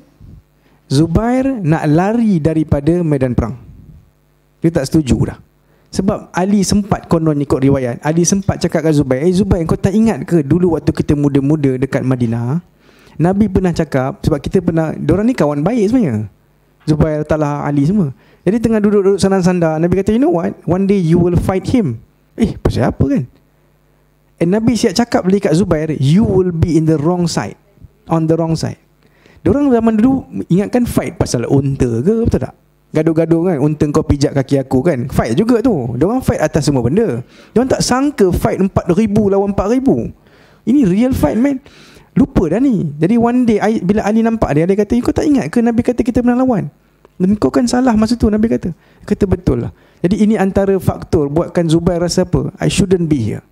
Zubair nak lari daripada medan perang. Dia tak setuju dah. Sebab Ali sempat, konon ikut riwayat, Ali sempat cakap kat Zubair, eh Zubair, kau tak ingat ke dulu waktu kita muda-muda dekat Madinah, Nabi pernah cakap, sebab kita pernah, diorang ni kawan baik sebenarnya, Zubair, Talha, Ali semua. Jadi tengah duduk-duduk sandar-sandar, Nabi kata, you know what, one day you will fight him. Eh, pasal apa kan? And Nabi siap cakap balik kat Zubair, you will be in the wrong side, on the wrong side. Diorang zaman dulu ingatkan fight pasal unta ke, betul tak? Gaduh-gaduh kan, unta kau pijak kaki aku kan, fight juga tu. Diorang fight atas semua benda. Diorang tak sangka fight empat ribu lawan empat ribu. Ini real fight, man. Lupa dah ni. Jadi one day bila Ali nampak dia, dia kata, kau tak ingat ke Nabi kata kita pernah lawan? Dan kau kan salah masa tu, Nabi kata. Kata betul lah. Jadi ini antara faktor buatkan Zubair rasa apa? I shouldn't be here.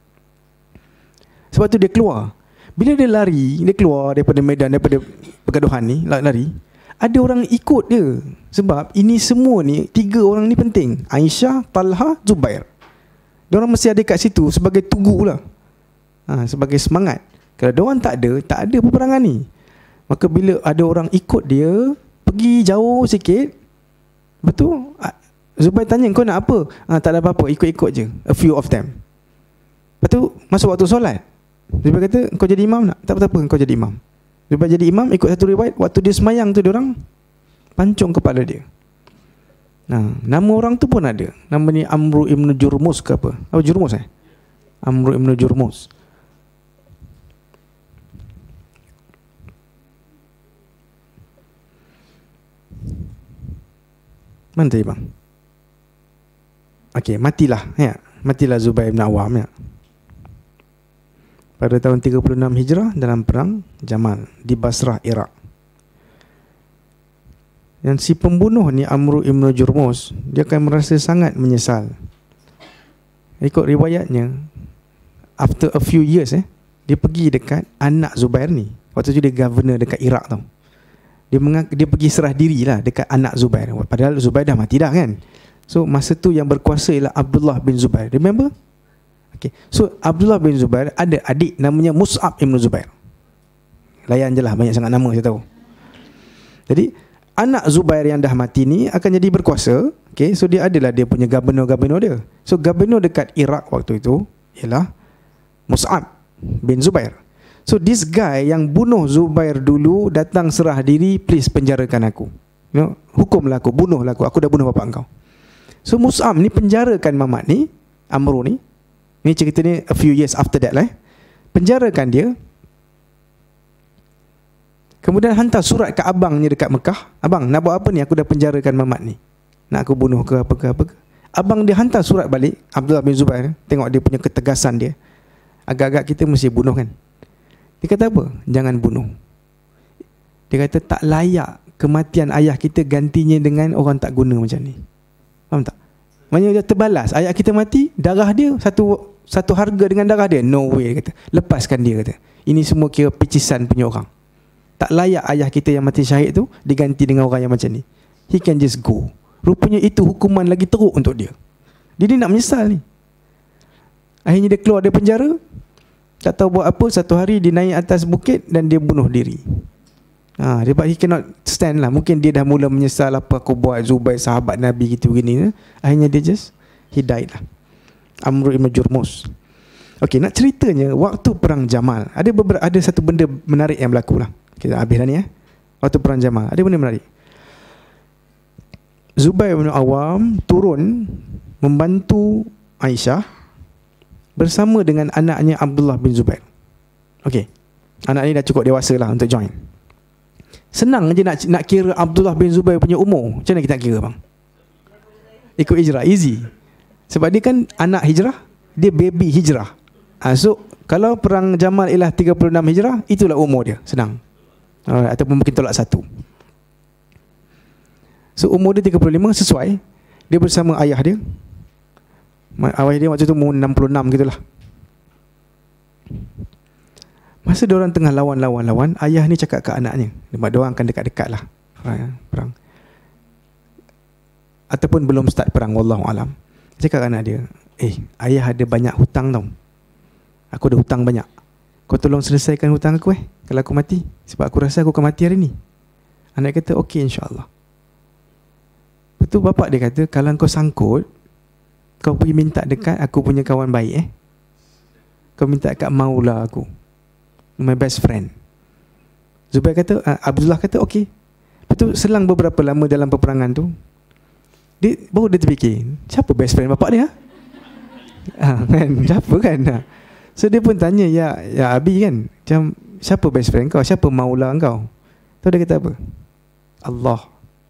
Sebab tu dia keluar. Bila dia lari, dia keluar daripada medan, daripada pergaduhan ni, lari, ada orang ikut dia. Sebab ini semua ni, tiga orang ni penting. Aisyah, Talha, Zubair. Diorang mesti ada kat situ sebagai tugu lah, ha, sebagai semangat. Kalau diorang tak ada, tak ada peperangan ni. Maka bila ada orang ikut dia, pergi jauh sikit, betul, Zubair tanya, kau nak apa? Ha, tak ada apa-apa, ikut-ikut je. A few of them. Lepas tu masuk waktu solat, Zubair kata, kau jadi imam nak? Tak apa-apa, kau jadi imam. Zubair jadi imam, ikut satu riwayat, waktu dia semayang tu, diorang pancung kepala dia. Nah, nama orang tu pun ada. Nama ni Amru ibn Jurmus ke apa? Oh, Jurmus eh? Amru ibn Jurmus. Mana tadi bang? Okey, matilah ya. Matilah Zubair bin Awam ya. Pada tahun tiga puluh enam Hijrah dalam perang Jamal di Basrah, Iraq. Dan si pembunuh ni Amru ibn Jurmus, dia akan merasa sangat menyesal. Ikut riwayatnya, after a few years eh, dia pergi dekat anak Zubair ni. Waktu tu dia governor dekat Iraq tau. Dia mengak, dia pergi serah diri lah dekat anak Zubair. Padahal Zubair dah mati dah kan. So masa tu yang berkuasa ialah Abdullah bin Zubair. Remember? Okay. So Abdullah bin Zubair ada adik namanya Mus'ab ibn Zubair. Layan je lah, banyak sangat nama saya tahu. Jadi anak Zubair yang dah mati ni akan jadi berkuasa. Okay. So dia adalah dia punya gubernur-gubernur dia. So gubernur dekat Iraq waktu itu ialah Mus'ab bin Zubair. So this guy yang bunuh Zubair dulu datang serah diri, please penjarakan aku, you know, hukumlah aku, bunuhlah aku, aku dah bunuh bapak engkau. So Mus'ab ni penjarakan mamat ni, Amru ni. Ni cerita ni a few years after that lah eh. Penjarakan dia. Kemudian hantar surat ke abangnya dekat Mekah. Abang, nak buat apa ni? Aku dah penjarakan mamat ni. Nak aku bunuh ke apa ke apa ke? Abang dia hantar surat balik, Abdullah bin Zubair. Tengok dia punya ketegasan dia. Agak-agak kita mesti bunuh kan. Dia kata apa? Jangan bunuh. Dia kata tak layak kematian ayah kita gantinya dengan orang tak guna macam ni. Faham tak? Maksudnya dia terbalas. Ayah kita mati, darah dia satu satu harga dengan darah dia. No way, dia kata. Lepaskan dia, kata. Ini semua kira picisan punya orang. Tak layak ayah kita yang mati syahid tu diganti dengan orang yang macam ni. He can just go. Rupanya itu hukuman lagi teruk untuk dia. Dia ni nak menyesal ni. Akhirnya dia keluar dari penjara. Tak tahu buat apa, satu hari dia naik atas bukit dan dia bunuh diri. Ha, dia he cannot stand lah. Mungkin dia dah mula menyesal, apa aku buat, Zubair sahabat Nabi gitu gini. Akhirnya dia just, he died lah. Amru ibn Jurmus. Okey, nak ceritanya waktu perang Jamal, ada beberapa, ada satu benda menarik yang berlaku lah. Kita habis dah ni eh. Waktu perang Jamal ada benda menarik. Zubair bin Awam turun membantu Aisyah bersama dengan anaknya Abdullah bin Zubair. Okey. Anak ni dah cukup dewasa lah untuk join. Senang je nak nak kira Abdullah bin Zubair punya umur. Macam mana kita nak kira bang? Ikut hijrah, easy. Sebab dia kan anak hijrah, dia baby hijrah. Ha, so kalau perang Jamal ialah tiga puluh enam hijrah, itulah umur dia, senang. Alright, ataupun mungkin tolak satu. So umur dia tiga puluh lima sesuai. Dia bersama ayah dia. Ayah dia waktu tu umur enam puluh enam gitulah. Masa diorang tengah lawan-lawan-lawan, ayah ni cakap ke anaknya, sebab diorang akan dekat-dekat lah perang, ataupun belum start perang, wallahu alam. Cakap ke anak dia, eh, ayah ada banyak hutang tau. Aku ada hutang banyak. Kau tolong selesaikan hutang aku eh, kalau aku mati. Sebab aku rasa aku akan mati hari ni. Anak kata, okey insyaAllah. Lepas tu bapak dia kata, kalau kau sangkut, kau pergi minta dekat aku punya kawan baik eh. Kau minta dekat Maula aku, my best friend. Zubair kata, uh, Abdullah kata okey. Lepas tu selang beberapa lama dalam peperangan tu, dia baru dia terfikir, siapa best friend bapak dia? Ha, kan, siapa kan? Ha. So dia pun tanya, ya ya Abi kan, macam siapa best friend kau? Siapa Maula kau? Tahu dia kata apa? Allah.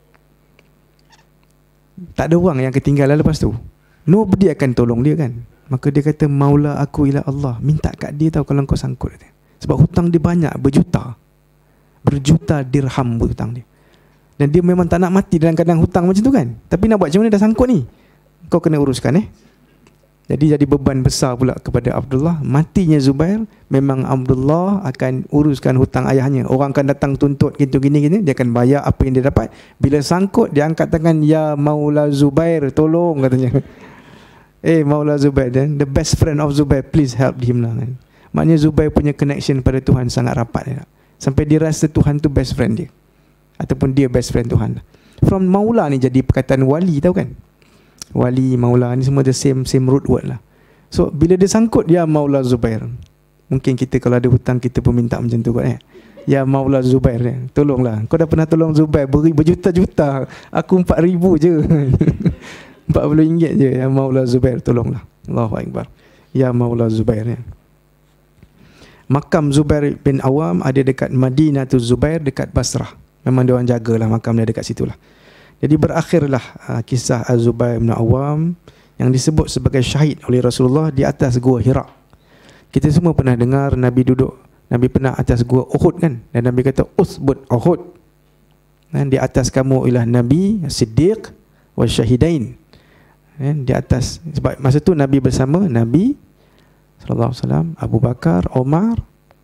Tak ada orang yang ketinggalan lepas tu. Nobody akan tolong dia kan. Maka dia kata, Maula aku ialah Allah. Minta kat dia tahu kalau kau sangkut. Sebab hutang dia banyak, berjuta. Berjuta dirham hutang dia. Dan dia memang tak nak mati dalam keadaan hutang macam tu kan. Tapi nak buat macam mana, dah sangkut ni. Kau kena uruskan eh. Jadi jadi beban besar pula kepada Abdullah. Matinya Zubair, memang Abdullah akan uruskan hutang ayahnya. Orang akan datang tuntut gitu gini-gini, dia akan bayar apa yang dia dapat. Bila sangkut, dia angkat tangan, ya Maula Zubair, tolong katanya. Eh Maula Zubair, then the best friend of Zubair, please help him lah kan. Maknanya Zubair punya connection pada Tuhan sangat rapat ya. Sampai dia rasa Tuhan tu best friend dia, ataupun dia best friend Tuhan. From Maula ni jadi perkataan wali, tahu kan? Wali, Maula ni semua the same same root word lah. So bila dia sangkut, ya Maula Zubair. Mungkin kita kalau ada hutang, kita pun minta macam tu kot eh. Ya Maula Zubair eh. Tolonglah. Kau dah pernah tolong Zubair beri berjuta-juta, aku empat ribu je. empat puluh ringgit je. Ya Maula Zubair, tolonglah. Allahu Akbar. Ya Maula Zubair eh. Makam Zubair bin Awam ada dekat Madinatul Zubair, dekat Basrah. Memang dia orang jagalah makam dia dekat situlah. Jadi berakhirlah uh, kisah Az-Zubair bin Awam yang disebut sebagai syahid oleh Rasulullah di atas gua Hira. Kita semua pernah dengar Nabi duduk, Nabi pernah atas gua Uhud kan, dan Nabi kata usbut Uhud. Dan di atas kamu ialah Nabi, Siddiq wa Syahidain. Dan di atas, sebab masa tu Nabi bersama Nabi sallallahu alaihi wasallam, Abu Bakar, Omar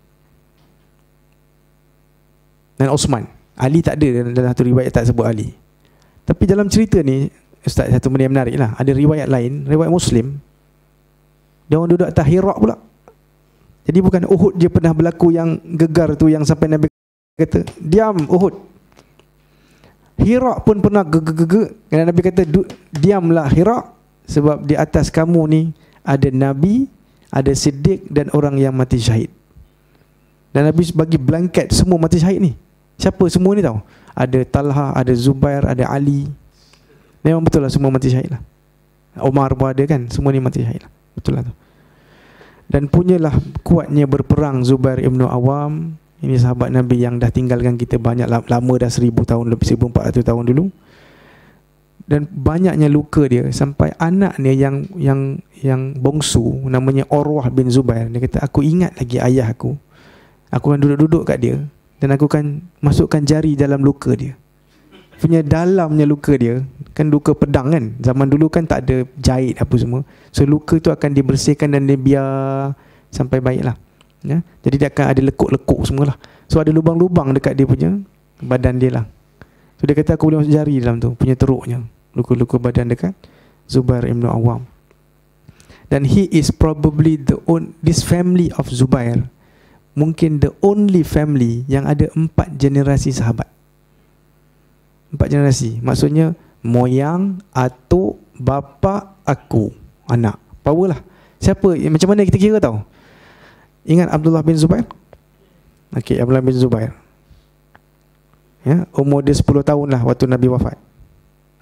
dan Osman. Ali tak ada dalam satu riwayat, tak sebut Ali. Tapi dalam cerita ni, Ustaz, satu benda yang menarik lah. Ada riwayat lain, riwayat Muslim, dia orang duduk atas Hira pula. Jadi bukan Uhud je pernah berlaku yang gegar tu, yang sampai Nabi kata, diam Uhud. Hira pun pernah gegeg-gegeg. Dan Nabi kata, diamlah Hira, sebab di atas kamu ni ada Nabi, ada Siddiq dan orang yang mati syahid. Dan Nabi bagi blanket semua mati syahid ni. Siapa semua ni tahu? Ada Talha, ada Zubair, ada Ali. Memang betul lah semua mati syahid lah. Omar pun ada kan, semua ni mati syahid lah. Betul lah tu. Dan punyalah kuatnya berperang Zubair ibn Awam. Ini sahabat Nabi yang dah tinggalkan kita banyak lama, dah seribu tahun lebih, seribu empat ratus tahun dulu. Dan banyaknya luka dia, sampai anak dia yang yang yang bongsu namanya Urwah bin Zubair, dia kata, aku ingat lagi ayah aku. Aku akan duduk-duduk kat dia dan aku akan masukkan jari dalam luka dia. Punya dalamnya luka dia, kan luka pedang kan. Zaman dulu kan tak ada jahit apa semua. So luka tu akan dibersihkan dan dia biar sampai baiklah. Ya? Jadi dia akan ada lekuk-lekuk semualah. So ada lubang-lubang dekat dia punya badan dia lah. So dia kata, aku boleh masuk jari dalam tu, punya teruknya, luka-luka badan dekat Zubair ibn Awam. Dan he is probably the own, this family of Zubair, mungkin the only family yang ada empat generasi sahabat. Empat generasi, maksudnya moyang, atuk, bapa, aku, anak. Power lah. Siapa, macam mana kita kira tahu? Ingat Abdullah bin Zubair? Okey, Abdullah bin Zubair, ya, umur dia sepuluh tahun lah waktu Nabi wafat.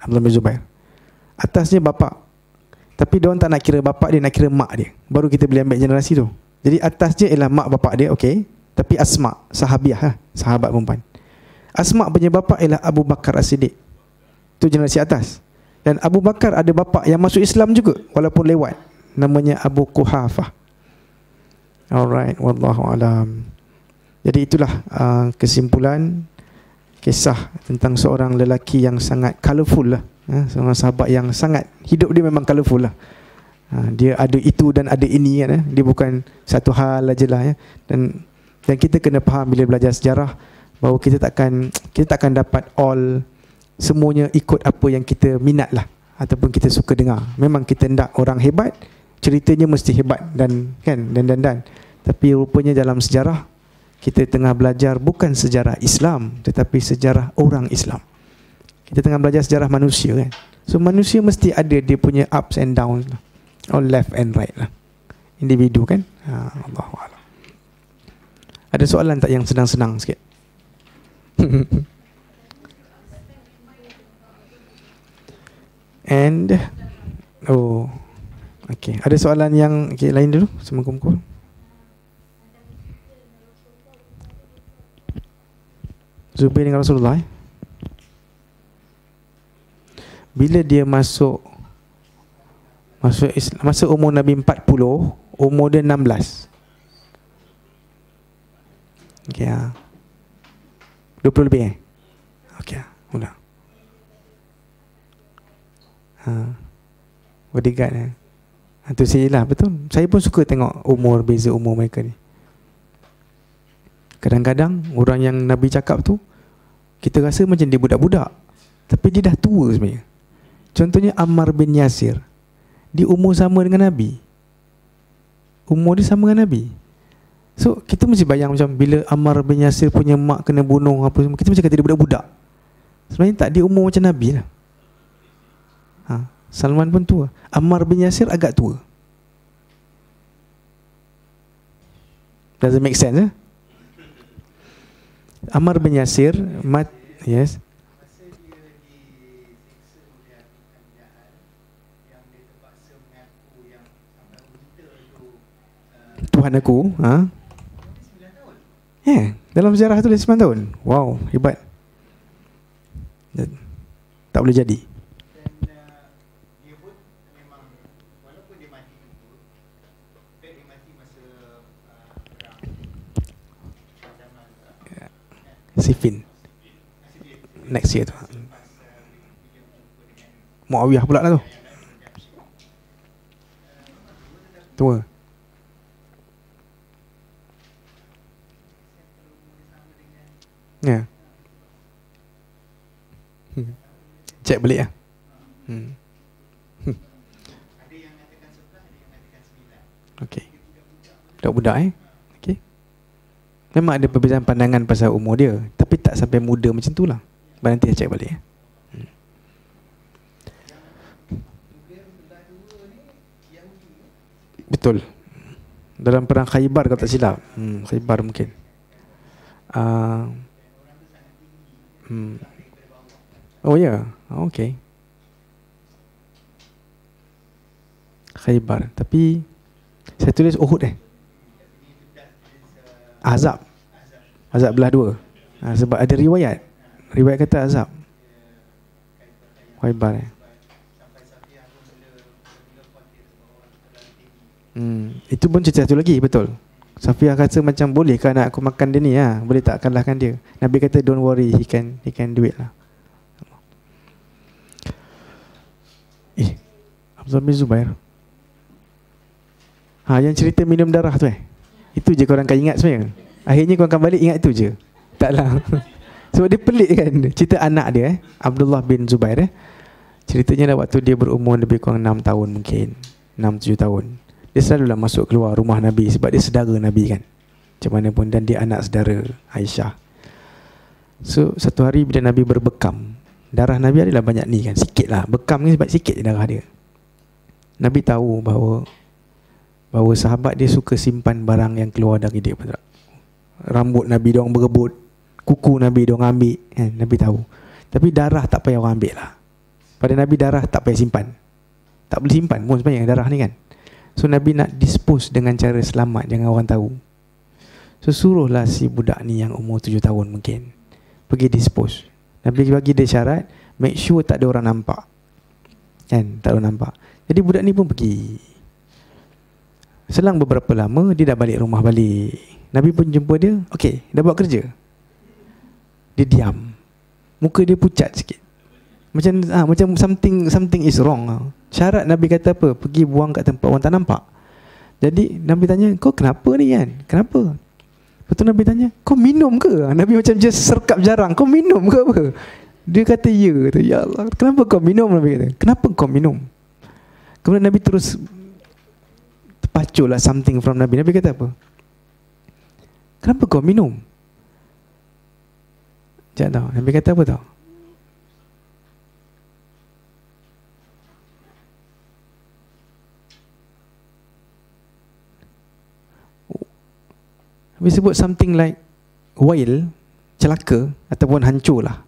Abdullah bin Zubair. Atasnya bapa. Tapi dia orang tak nak kira bapa dia, nak kira mak dia. Baru kita boleh ambil generasi tu. Jadi atas dia ialah mak bapa dia, okey. Tapi Asma, sahabiah lah, sahabat perempuan. Asma punya bapa ialah Abu Bakar As-Siddiq. Itu generasi atas. Dan Abu Bakar ada bapa yang masuk Islam juga walaupun lewat. Namanya Abu Quhafah. Alright, wallahu alam. Jadi itulah uh, kesimpulan kisah tentang seorang lelaki yang sangat colourful lah, ha, seorang sahabat yang sangat, hidup dia memang colourful lah, ha, dia ada itu dan ada ini kan, eh. Dia bukan satu hal aja lah, ya. Dan dan kita kena faham bila belajar sejarah bahawa kita takkan kita takkan dapat all semuanya ikut apa yang kita minat lah ataupun kita suka dengar. Memang kita hendak orang hebat, ceritanya mesti hebat dan kan dan dan dan tapi rupanya dalam sejarah kita tengah belajar bukan sejarah Islam tetapi sejarah orang Islam. Kita tengah belajar sejarah manusia kan. So manusia mesti ada dia punya ups and downs lah. Or left and right lah. Individu kan. Ha, Allahuakbar. Ada soalan tak yang senang-senang sikit? And oh okay. Ada soalan yang okay, lain dulu. Semua kumpul. Zubair dengan Rasulullah, eh? Bila dia masuk Masuk Islam, masa umur Nabi empat puluh, umur dia enam belas. Okay, ha. dua puluh lebih, eh? Okay, mula. Ha. Bodyguard, eh? Itu saya lah, betul. Saya pun suka tengok umur, beza umur mereka ni. Kadang-kadang orang yang Nabi cakap tu kita rasa macam dia budak-budak, tapi dia dah tua sebenarnya. Contohnya Ammar bin Yasir. Dia umur sama dengan Nabi. Umur dia sama dengan Nabi. So kita mesti bayang macam bila Ammar bin Yasir punya mak kena bunuh apa semua, kita macam kata dia budak-budak. Sebenarnya tak, dia umur macam Nabi lah. Ha, Salman pun tua. Ammar bin Yasir agak tua. Doesn't make sense, eh? Ammar bin Yasir mat, yes. Masa dia disiksa oleh Abu Jahal, yang dia terpaksa mengaku yang sampai wanita itu uh, Tuhan aku, ha? sembilan tahun. Ya, yeah, dalam sejarah tu dia sembilan tahun. Wow, hebat. Tak boleh jadi. Dan uh, dia pun memang walaupun dia mati dulu, dan dia mati masa uh, perang zaman uh, Siffin next year tu. Muawiyah pula lah tu. Tua. Ya. Hmm. Cek balik lah. Hmm. ada yang mengatakan sebelas, ada yang mengatakan sembilan. Okey. Budak-budak, eh. Okey. Memang ada perbezaan pandangan pasal umur dia, tapi tak sampai muda macam tu lah. Nanti saya cek balik, eh. Hmm. Betul. Dalam perang Khaybar kalau tak silap. Hmm, Khaybar mungkin. Uh, hmm. Oh ya, yeah. Okey. Khaybar. Tapi saya tulis Uhud, eh. Azab. Azab belah dua. Ha, sebab ada riwayat. Riwayat kata azab. Khaybar, eh. Hmm, itu pun cerita satu lagi, betul. Safiyah kata macam, boleh ke anak aku makan dia ni, ha? Boleh tak kalahkan dia? Nabi kata don't worry, he can he can do it lah. Eh, Abdullah bin Zubair. Ha, yang cerita minum darah tu, eh. Itu je korang akan ingat sebenarnya. Akhirnya korang akan balik ingat itu je. Taklah. Sebab dia pelik kan. Cerita anak dia, eh, Abdullah bin Zubair, eh. Ceritanya dah waktu dia berumur lebih kurang enam tahun mungkin, enam tujuh tahun. Dia selalulah masuk keluar rumah Nabi sebab dia saudara Nabi kan. Macam mana pun, dan dia anak saudara Aisyah. So satu hari bila Nabi berbekam, darah Nabi adalah banyak ni kan, sikit lah. Bekam ni sebab sikit je darah dia. Nabi tahu bahawa bahawa sahabat dia suka simpan barang yang keluar dari dia. Rambut Nabi diorang berebut, kuku Nabi diorang ambil kan, Nabi tahu. Tapi darah tak payah orang ambil lah. Pada Nabi darah tak payah simpan. Tak boleh simpan pun sebenarnya darah ni kan. So Nabi nak dispose dengan cara selamat, jangan orang tahu. So suruhlah si budak ni yang umur tujuh tahun mungkin pergi dispose. Nabi bagi dia syarat, make sure tak ada orang nampak. Kan, tak ada orang nampak. Jadi budak ni pun pergi. Selang beberapa lama dia dah balik rumah balik. Nabi pun jumpa dia, okey, dah buat kerja. Dia diam. Muka dia pucat sikit. Macam ah, macam something something is wrong. Ah. Syarat Nabi kata apa? Pergi buang kat tempat orang tak nampak. Jadi Nabi tanya, kau kenapa ni kan? Kenapa? Lepas tu Nabi tanya, kau minum ke? Nabi macam just serkap jarang, kau minum ke apa? Dia kata ya. Kata, ya Allah, kenapa kau minum? Nabi kata, kenapa kau minum? Kemudian Nabi terus terpacu lah something from Nabi. Nabi kata apa? Kenapa kau minum? Sekejap tau, Nabi kata apa tau? Nabi sebut something like wail, celaka ataupun hancur lah.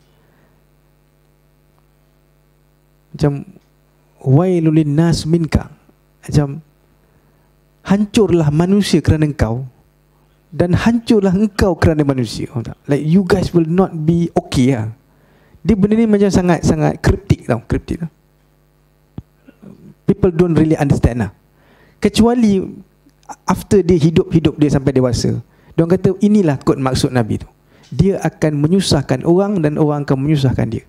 Macam wailul linnas minka, macam hancurlah manusia kerana engkau dan hancurlah engkau kerana manusia. Like you guys will not be okay lah. Dia benda ni macam sangat sangat kriptik tau, kriptik tau. People don't really understand lah. Kecuali after dia hidup-hidup dia sampai dewasa, dia orang kata inilah kod maksud Nabi tu. Dia akan menyusahkan orang dan orang akan menyusahkan dia.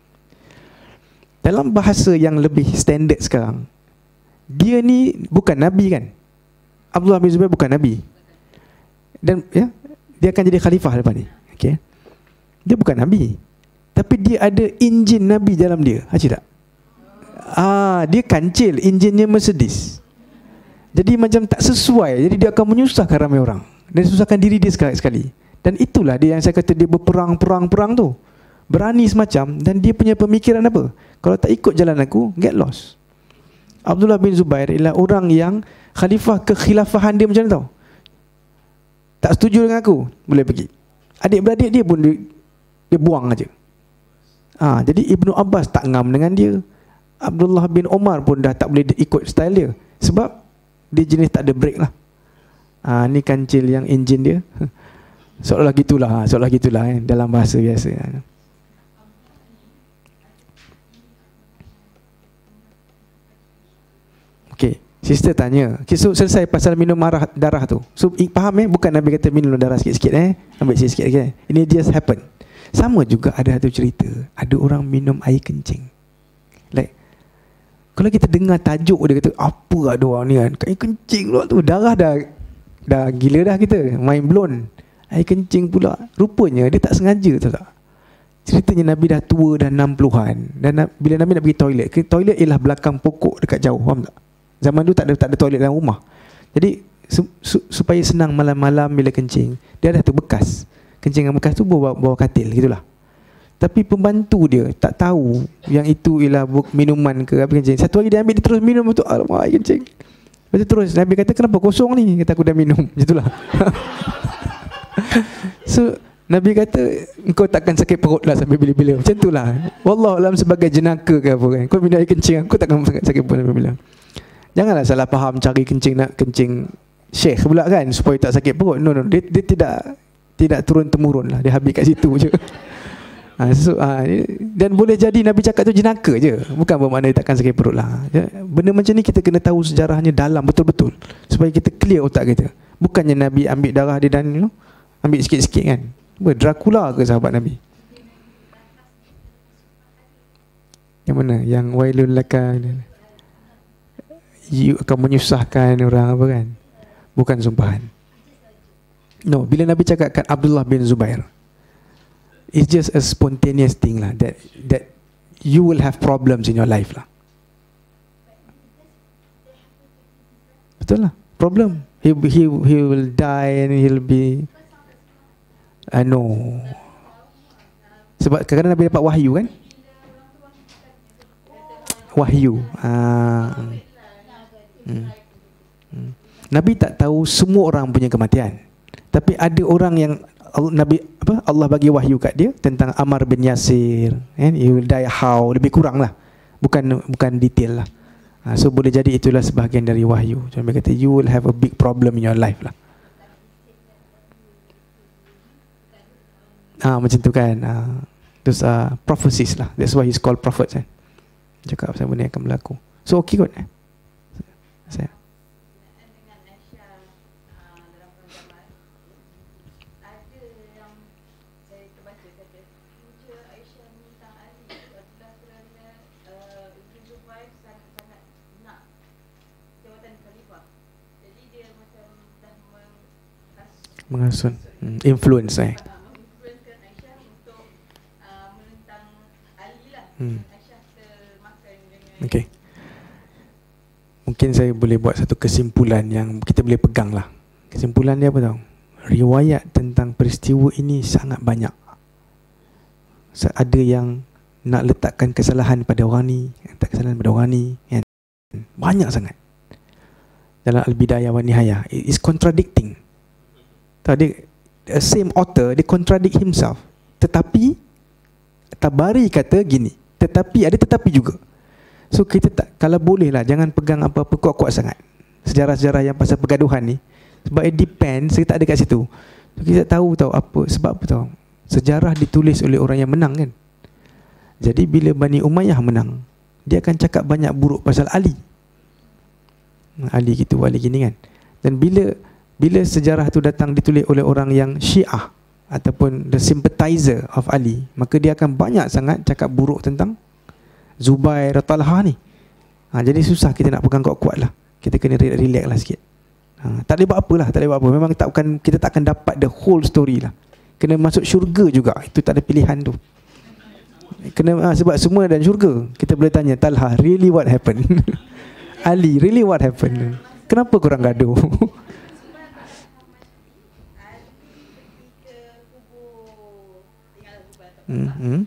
Dalam bahasa yang lebih standard sekarang, dia ni bukan Nabi kan? Abdullah bin Zubair bukan Nabi. Dan ya, dia akan jadi khalifah lepas ni. Okey. Dia bukan Nabi. Tapi dia ada enjin Nabi dalam dia. Haji tak? Ah, dia kancil, enjinnya Mercedes. Jadi macam tak sesuai. Jadi dia akan menyusahkan ramai orang. Dan susahkan diri dia sekali-sekali. Dan itulah dia yang saya kata dia berperang-perang-perang tu. Berani semacam. Dan dia punya pemikiran apa? Kalau tak ikut jalan aku, get lost. Abdullah bin Zubair ialah orang yang khalifah kekhilafahan dia macam mana tau? Tak setuju dengan aku, boleh pergi. Adik-beradik dia pun dia, dia buang aja. Ah, jadi Ibnu Abbas tak ngam dengan dia. Abdullah bin Omar pun dah tak boleh ikut style dia. Sebab dia jenis tak ada break lah. Ah, ni kancil yang enjin dia. Seolah gitulah, seolah gitulah eh, dalam bahasa biasa. Okey, sister tanya. Okay, so selesai pasal minum darah, darah tu. So faham eh, bukan Nabi kata minum darah sikit-sikit eh. Ambil sikit-sikit okay. Ini just happen. Sama juga ada satu cerita. Ada orang minum air kencing. Like kalau kita dengar tajuk dia kata apa ada orang ni kan, air kencing pula tu, darah dah dah gila dah kita, mind blown. Air kencing pula. Rupanya dia tak sengaja, tahu tak? Ceritanya Nabi dah tua, dah enam puluhan. Dan bila Nabi nak pergi toilet, ke toilet ialah belakang pokok dekat jauh, faham tak? Zaman tu tak ada tak ada toilet dalam rumah. Jadi su, su, supaya senang malam-malam bila kencing, dia ada tu bekas. Kencing yang bekas tu bawa bawa katil gitulah. Tapi pembantu dia tak tahu yang itu ialah minuman ke apa kencing. Satu hari dia ambil, dia terus minum tu, alamak air kencing. Lepas tu terus Nabi kata kenapa kosong ni? Kata aku dah minum. Gitulah. So Nabi kata engkau takkan sakit perut lah sampai bila-bila. Macam tu lah. Wallahualam sebagai jenaka ke apa kan, kau minum air kencing, aku takkan sakit perut sampai bila. Janganlah salah faham cari kencing nak kencing syekh pula kan supaya tak sakit perut. No no, dia, dia tidak tidak turun temurun lah. Dia habis kat situ je. Ha, so, ha, dan boleh jadi Nabi cakap tu jenaka je, bukan bermakna dia takkan sakit perut lah. Benda macam ni kita kena tahu sejarahnya dalam betul-betul supaya kita clear otak kita. Bukannya Nabi ambil darah dia dan you know, ambil sikit-sikit kan. Apa, Dracula ke sahabat Nabi? Yang mana? Yang wailul laka, you akan menyusahkan orang apa kan? Bukan sumpahan. No, bila Nabi cakapkan Abdullah bin Zubair, it's just a spontaneous thing lah, that that you will have problems in your life lah. Betul lah, problem. He he he will die and he'll be I uh, know. Sebab kadang-kadang Nabi dapat wahyu kan? Wahyu. Ah. Hmm. Hmm. Nabi tak tahu semua orang punya kematian. Tapi ada orang yang Nabi apa Allah bagi wahyu kat dia tentang Ammar bin Yasir, kan? He will die how, lebih kurang lah. Bukan bukan detail lah. Ha, so boleh jadi itulah sebahagian dari wahyu. So Nabi kata you will have a big problem in your life lah. Ah, macam tu kan. Ah, those are prophecies lah. That's why he's called prophets kan. Cakap pasal benda yang akan berlaku. So okey kot eh? Saya. Mengasut, hmm, influence eh. Hmm. Okay. Mungkin saya boleh buat satu kesimpulan yang kita boleh pegang lah. Kesimpulan dia apa tahu? Riwayat tentang peristiwa ini sangat banyak. Ada yang nak letakkan kesalahan pada orang ni, letak kesalahan pada orang ni, kan? Banyak sangat. Dalam Al-Bidayah wa Nihayah, it is contradicting. Tadi the same author dia contradict himself. Tetapi Tabari kata gini, tetapi ada tetapi juga. So kita tak, kalau boleh lah jangan pegang apa-apa kuat-kuat sangat sejarah-sejarah yang pasal pergaduhan ni, sebab it depends, kita tak ada kat situ. So, kita tahu tahu apa sebab apa tahu. Sejarah ditulis oleh orang yang menang kan. Jadi bila Bani Umayyah menang, dia akan cakap banyak buruk pasal Ali. Ali gitu, Ali gini kan. Dan bila Bila sejarah tu datang ditulis oleh orang yang Syiah ataupun the sympathizer of Ali, maka dia akan banyak sangat cakap buruk tentang Zubair, Talha ni. Ha, jadi susah kita nak pegang kuat-kuat lah. Kita kena relax lah sikit. Ha, tak boleh buat apa lah, tak boleh buat apa. Memang tak, bukan, kita tak akan dapat the whole story lah. Kena masuk syurga juga, itu tak ada pilihan tu. Kena, ha, sebab semua dan syurga. Kita boleh tanya, Talha, really what happened? Ali, really what happened? Kenapa korang gaduh? Hmm.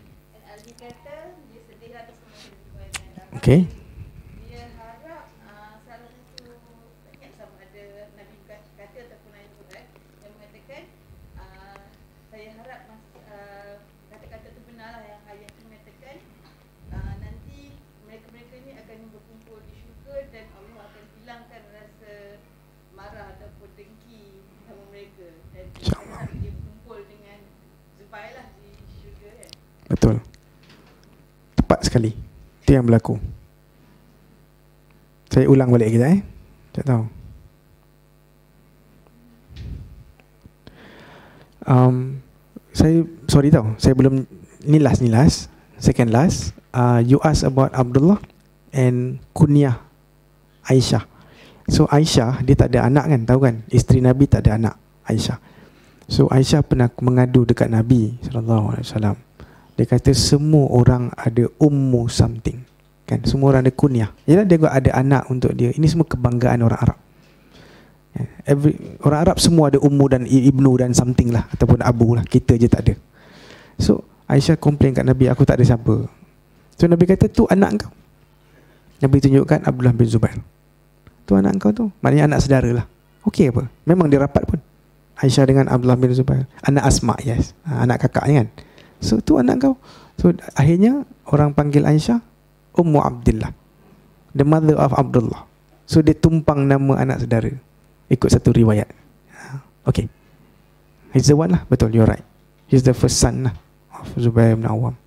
Okay. Dia harap uh, salah satu tak sama ada Nabi kata ataupun ayat Quran yang mengatakan uh, saya harap uh, kata-kata itu benarlah yang ayat itu mengatakan uh, nanti mereka-mereka ini akan berkumpul di syurga dan Allah akan hilangkan rasa marah ataupun dengki sama mereka dan insya-Allah dia berkumpul dengan Zubair lah di syurga kan. Betul. Tepat sekali. Itu yang berlaku. Saya ulang balik kita eh. Tak tahu. Um, saya sorry tau. Saya belum ni last ni last. Second last. Uh, you ask about Abdullah and kunyah Aisyah. So Aisyah dia tak ada anak kan, tahu kan? Isteri Nabi tak ada anak, Aisyah. So Aisyah pernah mengadu dekat Nabi sallallahu alaihi wasallam. Dia kata semua orang ada ummu something. Kan? Semua orang ada kunyah. Yalah dia juga ada anak untuk dia. Ini semua kebanggaan orang Arab. Every, orang Arab semua ada ummu dan ibnu dan something lah. Ataupun abu lah. Kita je tak ada. So Aisyah komplain kat Nabi, aku tak ada siapa. So Nabi kata, tu anak kau. Nabi tunjukkan Abdullah bin Zubair. Tu anak kau tu. Maknanya anak saudara lah. Okey apa? Memang dia rapat pun. Aisyah dengan Abdullah bin Zubair. Anak Asma, yes. Anak kakaknya kan. So tu anak kau. So akhirnya orang panggil Aisyah Ummu Abdillah, the mother of Abdullah. So dia tumpang nama anak saudara ikut satu riwayat. Okay, he's the one lah. Betul, you're right. He's the first son lah of Zubair bin Awam.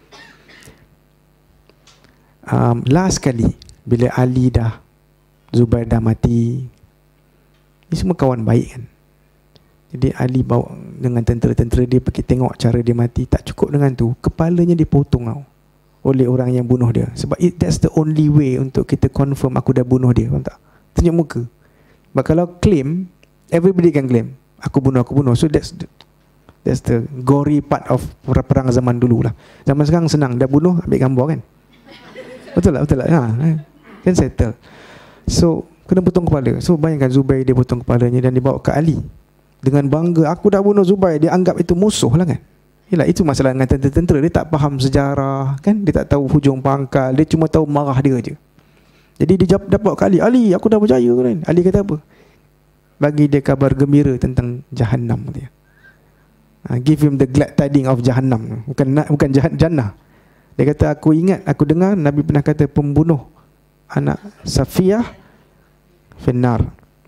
um, Last kali bila Ali dah, Zubair dah mati, ni semua kawan baik kan. Jadi Ali bawa dengan tentera-tentera dia pergi tengok cara dia mati. Tak cukup dengan tu, kepalanya dipotong tau oleh orang yang bunuh dia. Sebab it, that's the only way untuk kita confirm aku dah bunuh dia. Faham tak? Tunjuk muka. Sebab kalau claim, everybody can claim aku bunuh, aku bunuh. So that's the, that's the gory part of perang zaman dulu lah. Zaman sekarang senang, dah bunuh ambil gambar kan. Betul lah, betul lah. Ha, kan settle. So kena potong kepala. So bayangkan Zubair dia potong kepalanya dan dibawa ke Ali dengan bangga, aku dah bunuh Zubair. Dia anggap itu musuh lah kan. Yalah, itu masalah dengan tentera-tentera. Dia tak faham sejarah kan. Dia tak tahu hujung pangkal. Dia cuma tahu marah dia je. Jadi dia dapat ke Ali, Ali aku dah berjaya kan. Ali kata apa? Bagi dia kabar gembira tentang Jahannam dia. Ha, give him the glad tidings of Jahannam. Bukan bukan jahat jannah. Dia kata, aku ingat, aku dengar Nabi pernah kata pembunuh anak Safiyah finnar.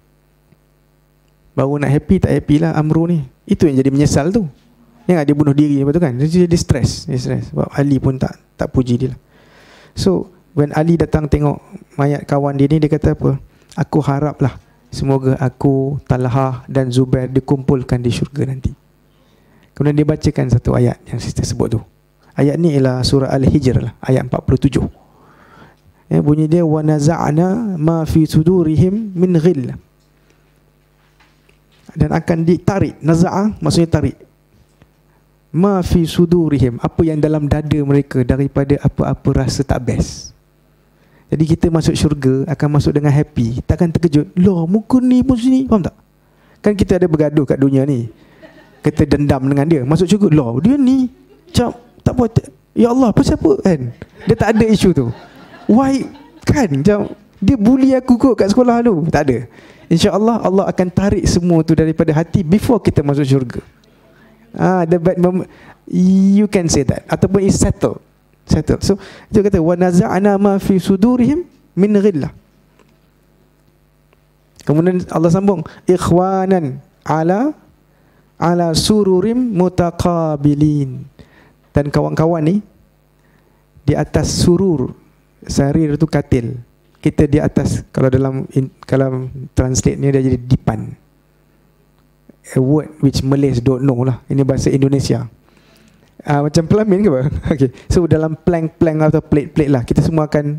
Baru nak happy, tak happy lah Amru ni. Itu yang jadi menyesal tu. Yang dia bunuh diri, betul kan? Dia jadi stres, dia stres. Sebab Ali pun tak tak puji dia lah. So when Ali datang tengok mayat kawan dia ni, dia kata apa? Aku haraplah semoga aku, Talha dan Zubair dikumpulkan di syurga nanti. Kemudian dia bacakan satu ayat yang sister sebut tu. Ayat ni ialah surah Al-Hijr lah, ayat empat puluh tujuh. Ya, bunyi dia, wa naza'na ma fi sudurihim min ghil. Dan akan ditarik, naza'ah maksudnya tarik. Ma fi sudurihim, apa yang dalam dada mereka daripada apa-apa rasa tak best. Jadi kita masuk syurga akan masuk dengan happy, takkan terkejut. Loh, muka ni pun sini, faham tak? Kan kita ada bergaduh kat dunia ni, kita dendam dengan dia. Masuk syurga, loh dia ni macam tak buat, ya Allah, apa siapa kan? Dia tak ada isu tu. Why kan? Macam dia bully aku kot kat sekolah tu. Tak ada. InsyaAllah Allah akan tarik semua tu daripada hati before kita masuk syurga. Ah, the bad moment, you can say that, ataupun is settled, settled. So dia kata, wa naza'na ma fi sudurihim min ghillah. Kemudian Allah sambung, ikhwanan ala ala sururim mutaqabilin. Dan kawan-kawan ni di atas surur, sarir tu katil, kita di atas, kalau dalam in, kalau translate ni dia jadi dipan, a word which Malays don't know lah. Ini bahasa Indonesia. uh, Macam pelamin ke apa? Okay. So dalam plank-plank atau plate-plate lah, kita semua akan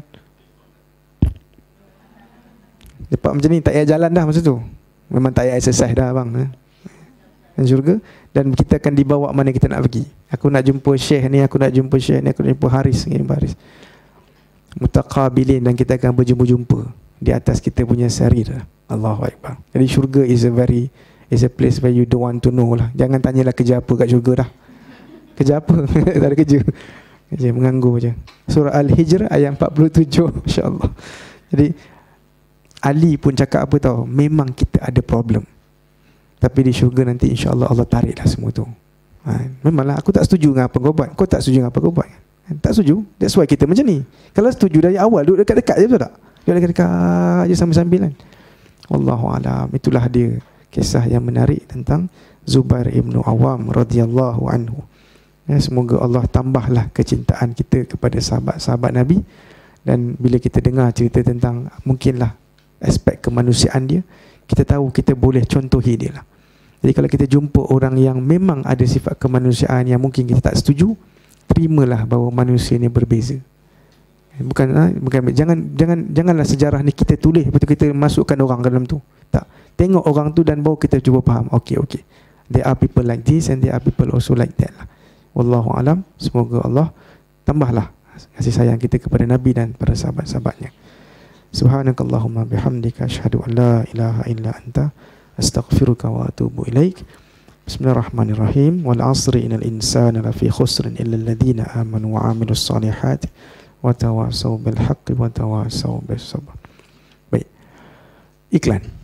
dapat macam ni. Tak payah jalan dah masa tu. Memang tak payah exercise dah abang, eh? Dan syurga. Dan kita akan dibawa mana kita nak pergi. Aku nak jumpa Syekh ni, aku nak jumpa Syekh ni, aku nak jumpa Haris ni, Haris. Mutaqabilin, dan kita akan berjumpa-jumpa di atas kita punya sarir. Allahu Akbar. Jadi syurga is a very is a place where you don't want to know lah. Jangan tanyalah kerja apa kat syurga dah. Kerja apa? Tak ada kerja. Kerja menganggur je. Surah Al-Hijr ayat empat puluh tujuh. Masya-Allah. Jadi Ali pun cakap apa tahu? Memang kita ada problem, tapi di syurga nanti insya-Allah Allah tariklah semua tu. Ha, memanglah aku tak setuju dengan apa kau buat. Kau tak setuju dengan apa kau buat. Tak setuju. That's why kita macam ni. Kalau setuju dari awal, duduk dekat-dekat je, betul tak? Duduk dekat-dekat je sambil-sambilan. Wallahu alam. Itulah dia kisah yang menarik tentang Zubair ibnu Awam radhiyallahu anhu. Ya, semoga Allah tambahlah kecintaan kita kepada sahabat-sahabat Nabi. Dan bila kita dengar cerita tentang mungkinlah aspek kemanusiaan dia, kita tahu kita boleh contohi dia lah. Jadi kalau kita jumpa orang yang memang ada sifat kemanusiaan yang mungkin kita tak setuju, terimalah bahawa manusia ni berbeza. Bukan, ha? bukan jangan jangan janganlah sejarah ni kita tulis betul kita masukkan orang ke dalam tu. Tak. Tengok orang tu dan baru kita cuba faham. Okey okey. There are people like this and there are people also like that lah. Wallahu alam. Semoga Allah tambahlah kasih sayang kita kepada Nabi dan para sahabat-sahabatnya. Subhanakallahumma bihamdika asyhadu an la ilaha illa anta astaghfiruka wa atubu ilaik. Bismillahirrahmanirrahim. Wal 'asri innal insana lafi khusrin illa alladhina amanu wa 'amilus solihati wa tawassaw bil haqqi wa tawassaw bis sabr. Baik. Iklan.